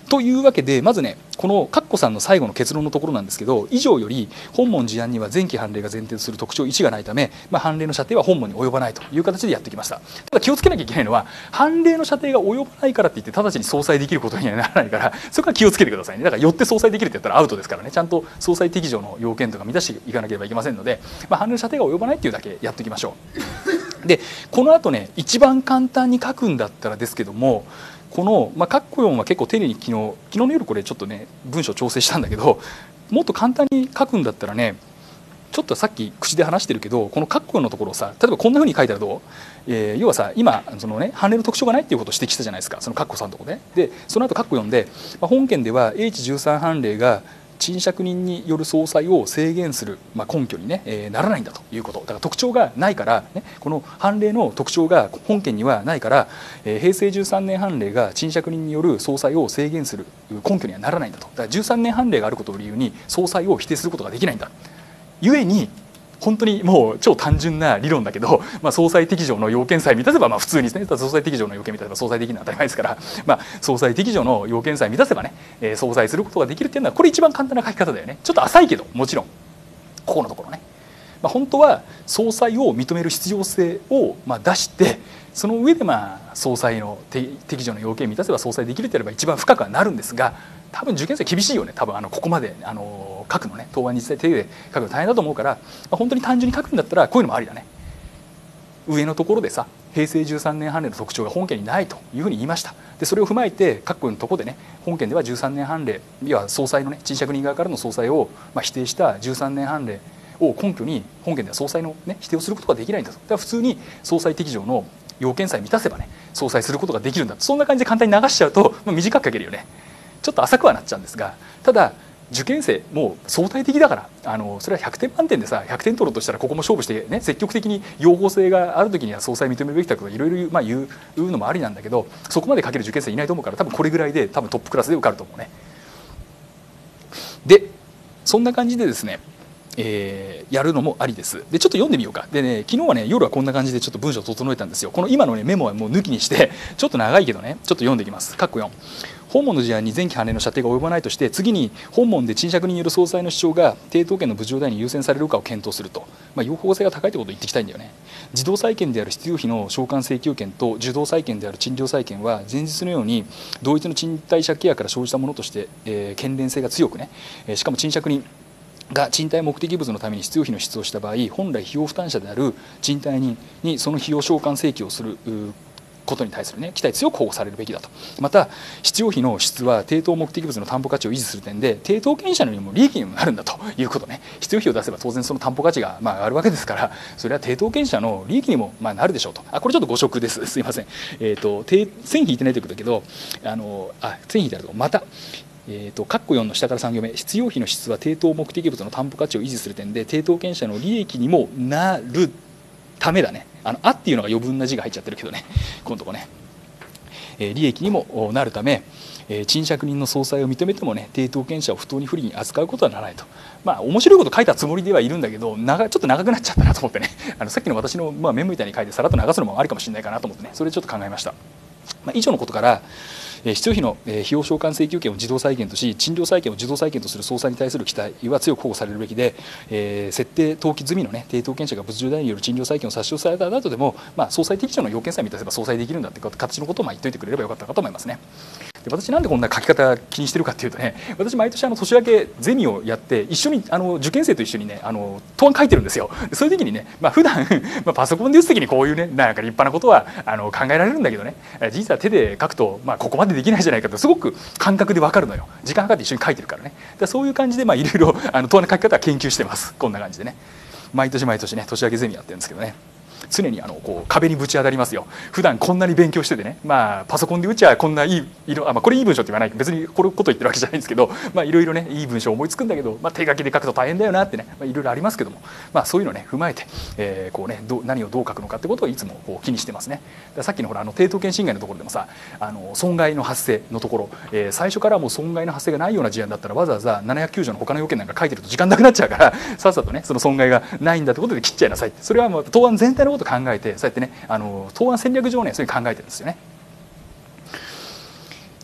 Speaker 1: というわけでまずねこのカッコさんの最後の結論のところなんですけど、以上より本文事案には前期判例が前提とする特徴いちがないため、まあ、判例の射程は本文に及ばないという形でやってきました。ただ気をつけなきゃいけないのは判例の射程が及ばないからって言って直ちに相殺できることにはならないから、そこは気をつけてくださいね。だからよって相殺できるってやったらアウトですからね、ちゃんと相殺適条の要件とか満たしていかなければいけませんので、まあ、判例の射程が及ばないっていうだけやっておきましょう。でこの後ね一番簡単に書くんだったらですけども、この、まあ、カッコよんは結構丁寧に昨日昨日の夜これちょっとね文章調整したんだけど、もっと簡単に書くんだったらね、ちょっとさっき口で話してるけどこのカッコよんのところをさ、例えばこんなふうに書いたらどう、えー、要はさ今そのね判例の特徴がないっていうことを指摘したじゃないですか、そのカッコさんのところで。でその後カッコよんで、まあ、本件では エイチじゅうさん 判例が賃借人による相殺を制限する、まあ、根拠に、ねえー、ならないんだということだから、特徴がないから、ね、この判例の特徴が本件にはないから、えー、平成じゅうさんねん判例が賃借人による相殺を制限する根拠にはならないんだと。だからじゅうさんねん判例があることを理由に相殺を否定することができないんだ。ゆえに本当にもう超単純な理論だけど、まあ、相殺適条の要件さえ満たせば、まあ普通にですね、相殺適条の要件満たせば相殺できるのは当たり前ですから、まあ、相殺適条の要件さえ満たせばね、えー、相殺することができるっていうのはこれ一番簡単な書き方だよね。ちょっと浅いけどもちろんここのところね、まあ、本当は相殺を認める必要性をまあ出して、その上でまあ相殺の適条の要件を満たせば相殺できるってやれば一番深くはなるんですが、多分受験生厳しいよね、多分あのここまであの書くのね、答案に手で書くの大変だと思うから、まあ、本当に単純に書くんだったらこういうのもありだね。上のところでさ、平成じゅうさんねん判例の特徴が本件にないというふうに言いました。でそれを踏まえて各のところでね、本件ではじゅうさんねん判例、いわ相殺のね賃借人側からの相殺をまあ否定したじゅうさんねん判例を根拠に本件では相殺のね否定をすることができないんだと。だから普通に相殺適条の要件さえ満たせばね相殺することができるんだと。そんな感じで簡単に流しちゃうと、まあ、短く書けるよね。ちょっと浅くはなっちゃうんですが、ただ受験生もう相対的だから、あのそれはひゃくてん満点でさひゃくてん取ろうとしたらここも勝負してね、積極的に用法性がある時には相殺認めるべきだとかいろいろまあ言うのもありなんだけど、そこまで書ける受験生いないと思うから、多分これぐらいで多分トップクラスで受かると思うね。でそんな感じでですね、えー、やるのもありです。でちょっと読んでみようか。でね、昨日はね夜はこんな感じでちょっと文章を整えたんですよ。この今の、ね、メモはもう抜きにしてちょっと長いけどね、ちょっと読んでいきます。カッコよん、本文の事案に前期判例の射程が及ばないとして、次に本文で賃借人による相殺の主張が抵当権の部上代に優先されるかを検討すると、まあ、用法性が高いということを言ってきたいんだよね。自動債権である必要費の償還請求権と受動債権である賃料債権は前日のように同一の賃貸借契約から生じたものとして、えー、権連性が強くね、えー、しかも賃借人が賃貸目的物のために必要費の支出をした場合、本来費用負担者である賃貸人にその費用償還請求をすることに対する、ね、期待強く保護されるべきだと。また必要費の支出は抵当目的物の担保価値を維持する点で抵当権者にも利益にもなるんだということね。必要費を出せば当然その担保価値がまあ上がるわけですから、それは抵当権者の利益にもまあなるでしょうと。あこれちょっと誤植です、すいません。えーと線引いてないということだけど、あのあ線引いてあるとまたえーと、カッコよんの下からさん行目、必要費の支出は抵当目的物の担保価値を維持する点で抵当権者の利益にもなるためだね。あのあっていうのが余分な字が入っちゃってるけどね、このとこね、えー、利益にもなるため、えー、賃借人の相殺を認めてもね抵当権者を不当に不利に扱うことはならないと。まあ面白いこと書いたつもりではいるんだけど、長ちょっと長くなっちゃったなと思ってね、あのさっきの私の、まあ、メモみたいに書いてさらっと流すのもありかもしれないかなと思ってね、それでちょっと考えました。まあ、以上のことから必要費の費用償還請求権を自動債権とし、賃料債権を自動債権とする相殺に対する期待は強く保護されるべきで、えー、設定登記済みの、ね、抵当権者が物重代による賃料債権を殺傷された後でも、まあ、相殺適条の要件さえ満たせば相殺できるんだという形のことをまあ言っておいてくれればよかったかと思いますね。で私なんでこんな書き方気にしてるかっていうとね、私毎年あの年明けゼミをやって一緒にあの受験生と一緒にねあの答案書いてるんですよ。そういう時にね、まあ、普段まあパソコンで打つ時にこういうねなんか立派なことはあの考えられるんだけどね、実は手で書くと、まあ、ここまでできないじゃないかとすごく感覚で分かるのよ。時間計って一緒に書いてるからね。だそういう感じでまあいろいろあの答案の書き方は研究してます。こんな感じでね毎年毎年ね年明けゼミやってるんですけどね、常にあのこう壁にぶち当たりますよ。普段こんなに勉強しててね、まあパソコンで打ちゃこんないい色あ、まあ、これいい文章って言わない別にこれこと言ってるわけじゃないんですけど、まあいろいろねいい文章思いつくんだけど、まあ、手書きで書くと大変だよなってね、まあ、いろいろありますけども、まあ、そういうのね踏まえて、えーこうね、ど何をどう書くのかってことをいつもこう気にしてますね。さっきのほらあの抵当権侵害のところでもさあの損害の発生のところ、えー、最初からもう損害の発生がないような事案だったらわざわざななひゃくきゅう条の他の要件なんか書いてると時間なくなっちゃうからさっさとねその損害がないんだってことで切っちゃいなさいって、それはもう答案全体のことを考えてそうやってねあの答案戦略上ねそういうふうに考えてるんですよね。はい、で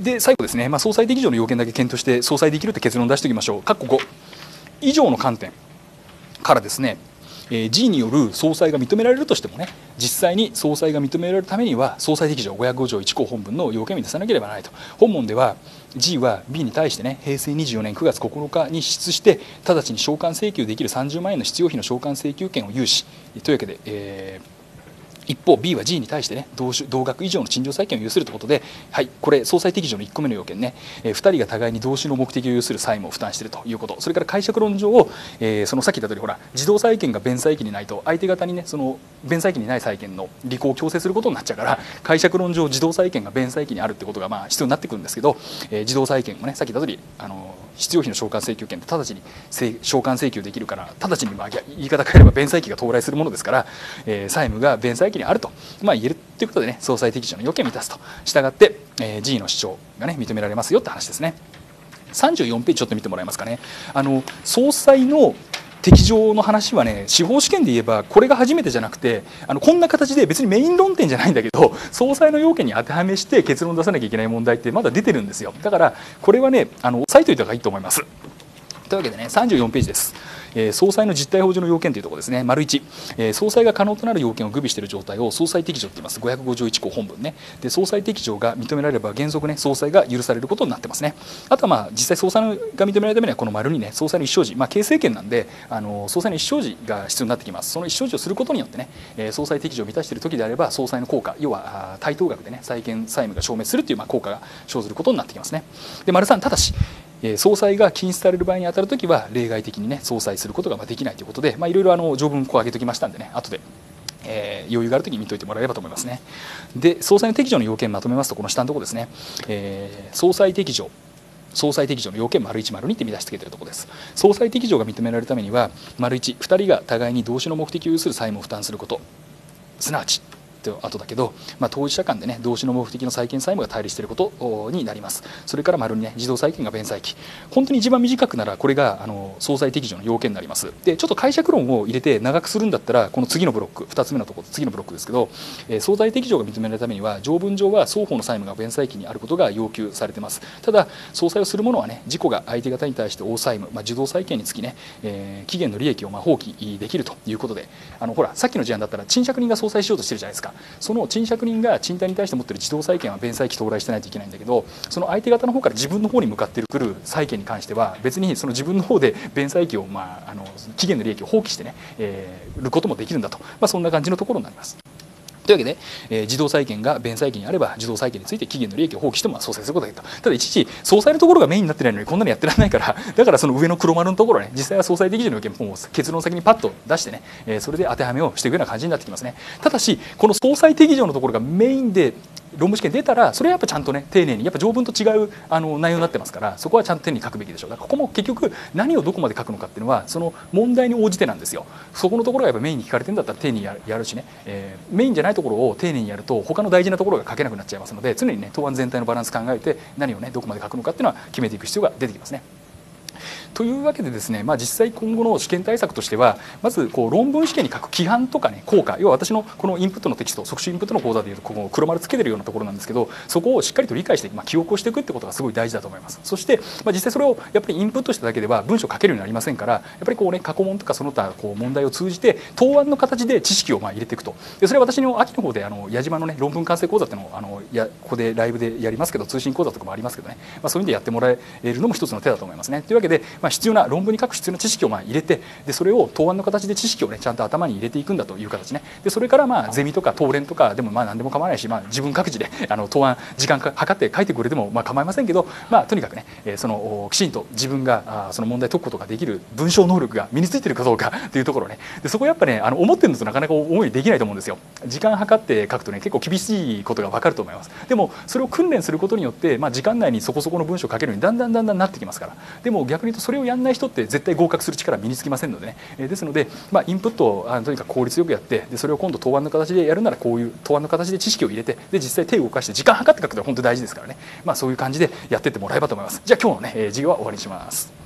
Speaker 1: で最後ですね、まあ、相殺適上の要件だけ検討して相殺できるって結論を出しておきましょう。括弧ご以上の観点からですね、えー、G による相殺が認められるとしてもね、実際に相殺が認められるためには相殺適上ごひゃくご条いち項本文の要件を満たさなければならないと。本文では G は B に対してね、平成にじゅうよねんくがつここのかに支出して直ちに償還請求できるさんじゅうまんえんの必要費の償還請求権を有しというわけで、えー一方 B は G に対してね 同, 同額以上の陳情債権を有するということで、はい、これ相殺適上のいっこめの要件ね、えー、ふたりが互いに同種の目的を有する債務を負担しているということ、それから解釈論上を、えー、そのさっき言った通りほら自動債権が弁済期にないと相手方にねその弁済期にない債権の履行を強制することになっちゃうから、解釈論上自動債権が弁済期にあるってことがまあ必要になってくるんですけど、えー、自動債権もねさっき言った通りあの必要費の償還請求権って直ちに償還請求できるから、直ちにまあ言い方変えれば弁済期が到来するものですから、えー、債務が弁済期にあると、まあ、言えるということでね、相殺適上の要件を満たすと従って、えー、G の主張がね認められますよって話ですね。さんじゅうよんページちょっと見てもらえますかね。あの相殺の適上の話はね、司法試験で言えばこれが初めてじゃなくて、あのこんな形で別にメイン論点じゃないんだけど相殺の要件に当てはめして結論出さなきゃいけない問題ってまだ出てるんですよ。だからこれはねあの押さえておいた方がいいと思います。というわけでねさんじゅうよんページです。えー、相殺の実態保持の要件というところですね。丸いち、えー、相殺が可能となる要件を具備している状態を相殺適上と言います。ごひゃくご条いち項本文ね。で相殺適上が認められれば原則ね相殺が許されることになってますね。あとはまあ実際相殺が認められるためにはこの丸にね相殺の一生時、まあ、形成権なんであの相殺の一生時が必要になってきます。その一生時をすることによってね、えー、相殺適上を満たしている時であれば相殺の効果、要は対等額でね債権債務が消滅するというまあ効果が生ずることになってきますね。で丸さん、ただし相殺が禁止される場合にあたるときは例外的にね相殺することができないということで、まあ、いろいろあの条文こう挙げておきましたんでね、後で、えー、余裕があるときに見といてもらえればと思いますね。で相殺の適上の要件まとめますとこの下のところですね、えー、相殺適上相殺適上の要件丸いち丸にって見出しつけているところです。相殺適上が認められるためには丸いち、ふたりが互いに同種の目的を有する債務を負担すること、すなわち後だけど、まあ、当事者間でね同種の目的の債権債務が対立していることになります。それから丸にね自動債権が弁済期、本当に一番短くならこれがあの相殺適上の要件になります。でちょっと解釈論を入れて長くするんだったらこの次のブロックふたつめのところ次のブロックですけど、えー、相殺適上が認められるためには条文上は双方の債務が弁済期にあることが要求されています。ただ相殺をする者はね自己が相手方に対して負債務、まあ、受動債権につきね、えー、期限の利益をまあ放棄できるということで、あのほらさっきの事案だったら賃借人が相殺しようとしてるじゃないですか。その賃借人が賃貸に対して持っている自動債権は弁済期到来してないといけないんだけど、その相手方の方から自分の方に向かってくる債権に関しては別にその自分の方で弁済期を、まあ、あの期限の利益を放棄してね、えー、ることもできるんだと、まあ、そんな感じのところになります。というわけで、えー、自動債権が弁済期にあれば自動債権について期限の利益を放棄しても相殺することができると。ただいちいち相殺のところがメインになってないのにこんなのやってられないから、だからその上の黒丸のところね実際は相殺適上の要件も結論先にパッと出してね、えー、それで当てはめをしていくような感じになってきますね。ただしこの相殺適上のところがメインで論文試験出たらそれはやっぱちゃんとね丁寧にやっぱ条文と違うあの内容になってますから、そこはちゃんと丁寧に書くべきでしょう。だからここも結局何をどこまで書くのかっていうのはその問題に応じてなんですよ。そこのところがやっぱメインに聞かれてるんだったら丁寧にやる、やるしね、えー、メインじゃないところを丁寧にやると他の大事なところが書けなくなっちゃいますので、常にね答案全体のバランス考えて何をねどこまで書くのかっていうのは決めていく必要が出てきますね。というわけでですね、まあ、実際今後の試験対策としてはまずこう論文試験に書く規範とかね効果、要は私のこのインプットのテキスト即習インプットの講座でいうとこの黒丸つけてるようなところなんですけど、そこをしっかりと理解して、まあ、記憶をしていくってことがすごい大事だと思います。そして、まあ、実際それをやっぱりインプットしただけでは文章を書けるようになりませんから、やっぱりこうね過去問とかその他こう問題を通じて答案の形で知識をまあ入れていくと。でそれは私の秋の方であの矢島のね論文完成講座っていうのをあのやここでライブでやりますけど、通信講座とかもありますけどね、まあ、そういう意味でやってもらえるのも一つの手だと思いますね。というわけで、まあ、必要な論文に書く必要な知識をまあ入れて、でそれを答案の形で知識をねちゃんと頭に入れていくんだという形ね。でそれからまあゼミとか答練とかでもまあ何でも構わないし、まあ、自分各自であの答案時間かかって書いてくれてもまあ構いませんけど、まあ、とにかくね、えー、そのきちんと自分があその問題解くことができる文章能力が身についているかどうかというところね。でそこやっぱねあの思ってるのとなかなか思いできないと思うんですよ。時間計って書くとね結構厳しいことが分かると思います。でもそれを訓練することによって、まあ、時間内にそこそこの文章を書けるようにだんだんだんだんなってきますから。でも逆に言うとそれをやんない人って絶対合格する力は身につきませんのでね、えー、ですので、まあ、インプットをあとにかく効率よくやって、でそれを今度答案の形でやるならこういう答案の形で知識を入れて、で実際手を動かして時間計って書くのは本当に大事ですからね、まあ、そういう感じでやっていってもらえばと思います。じゃあ今日のね、えー、授業は終わりにします。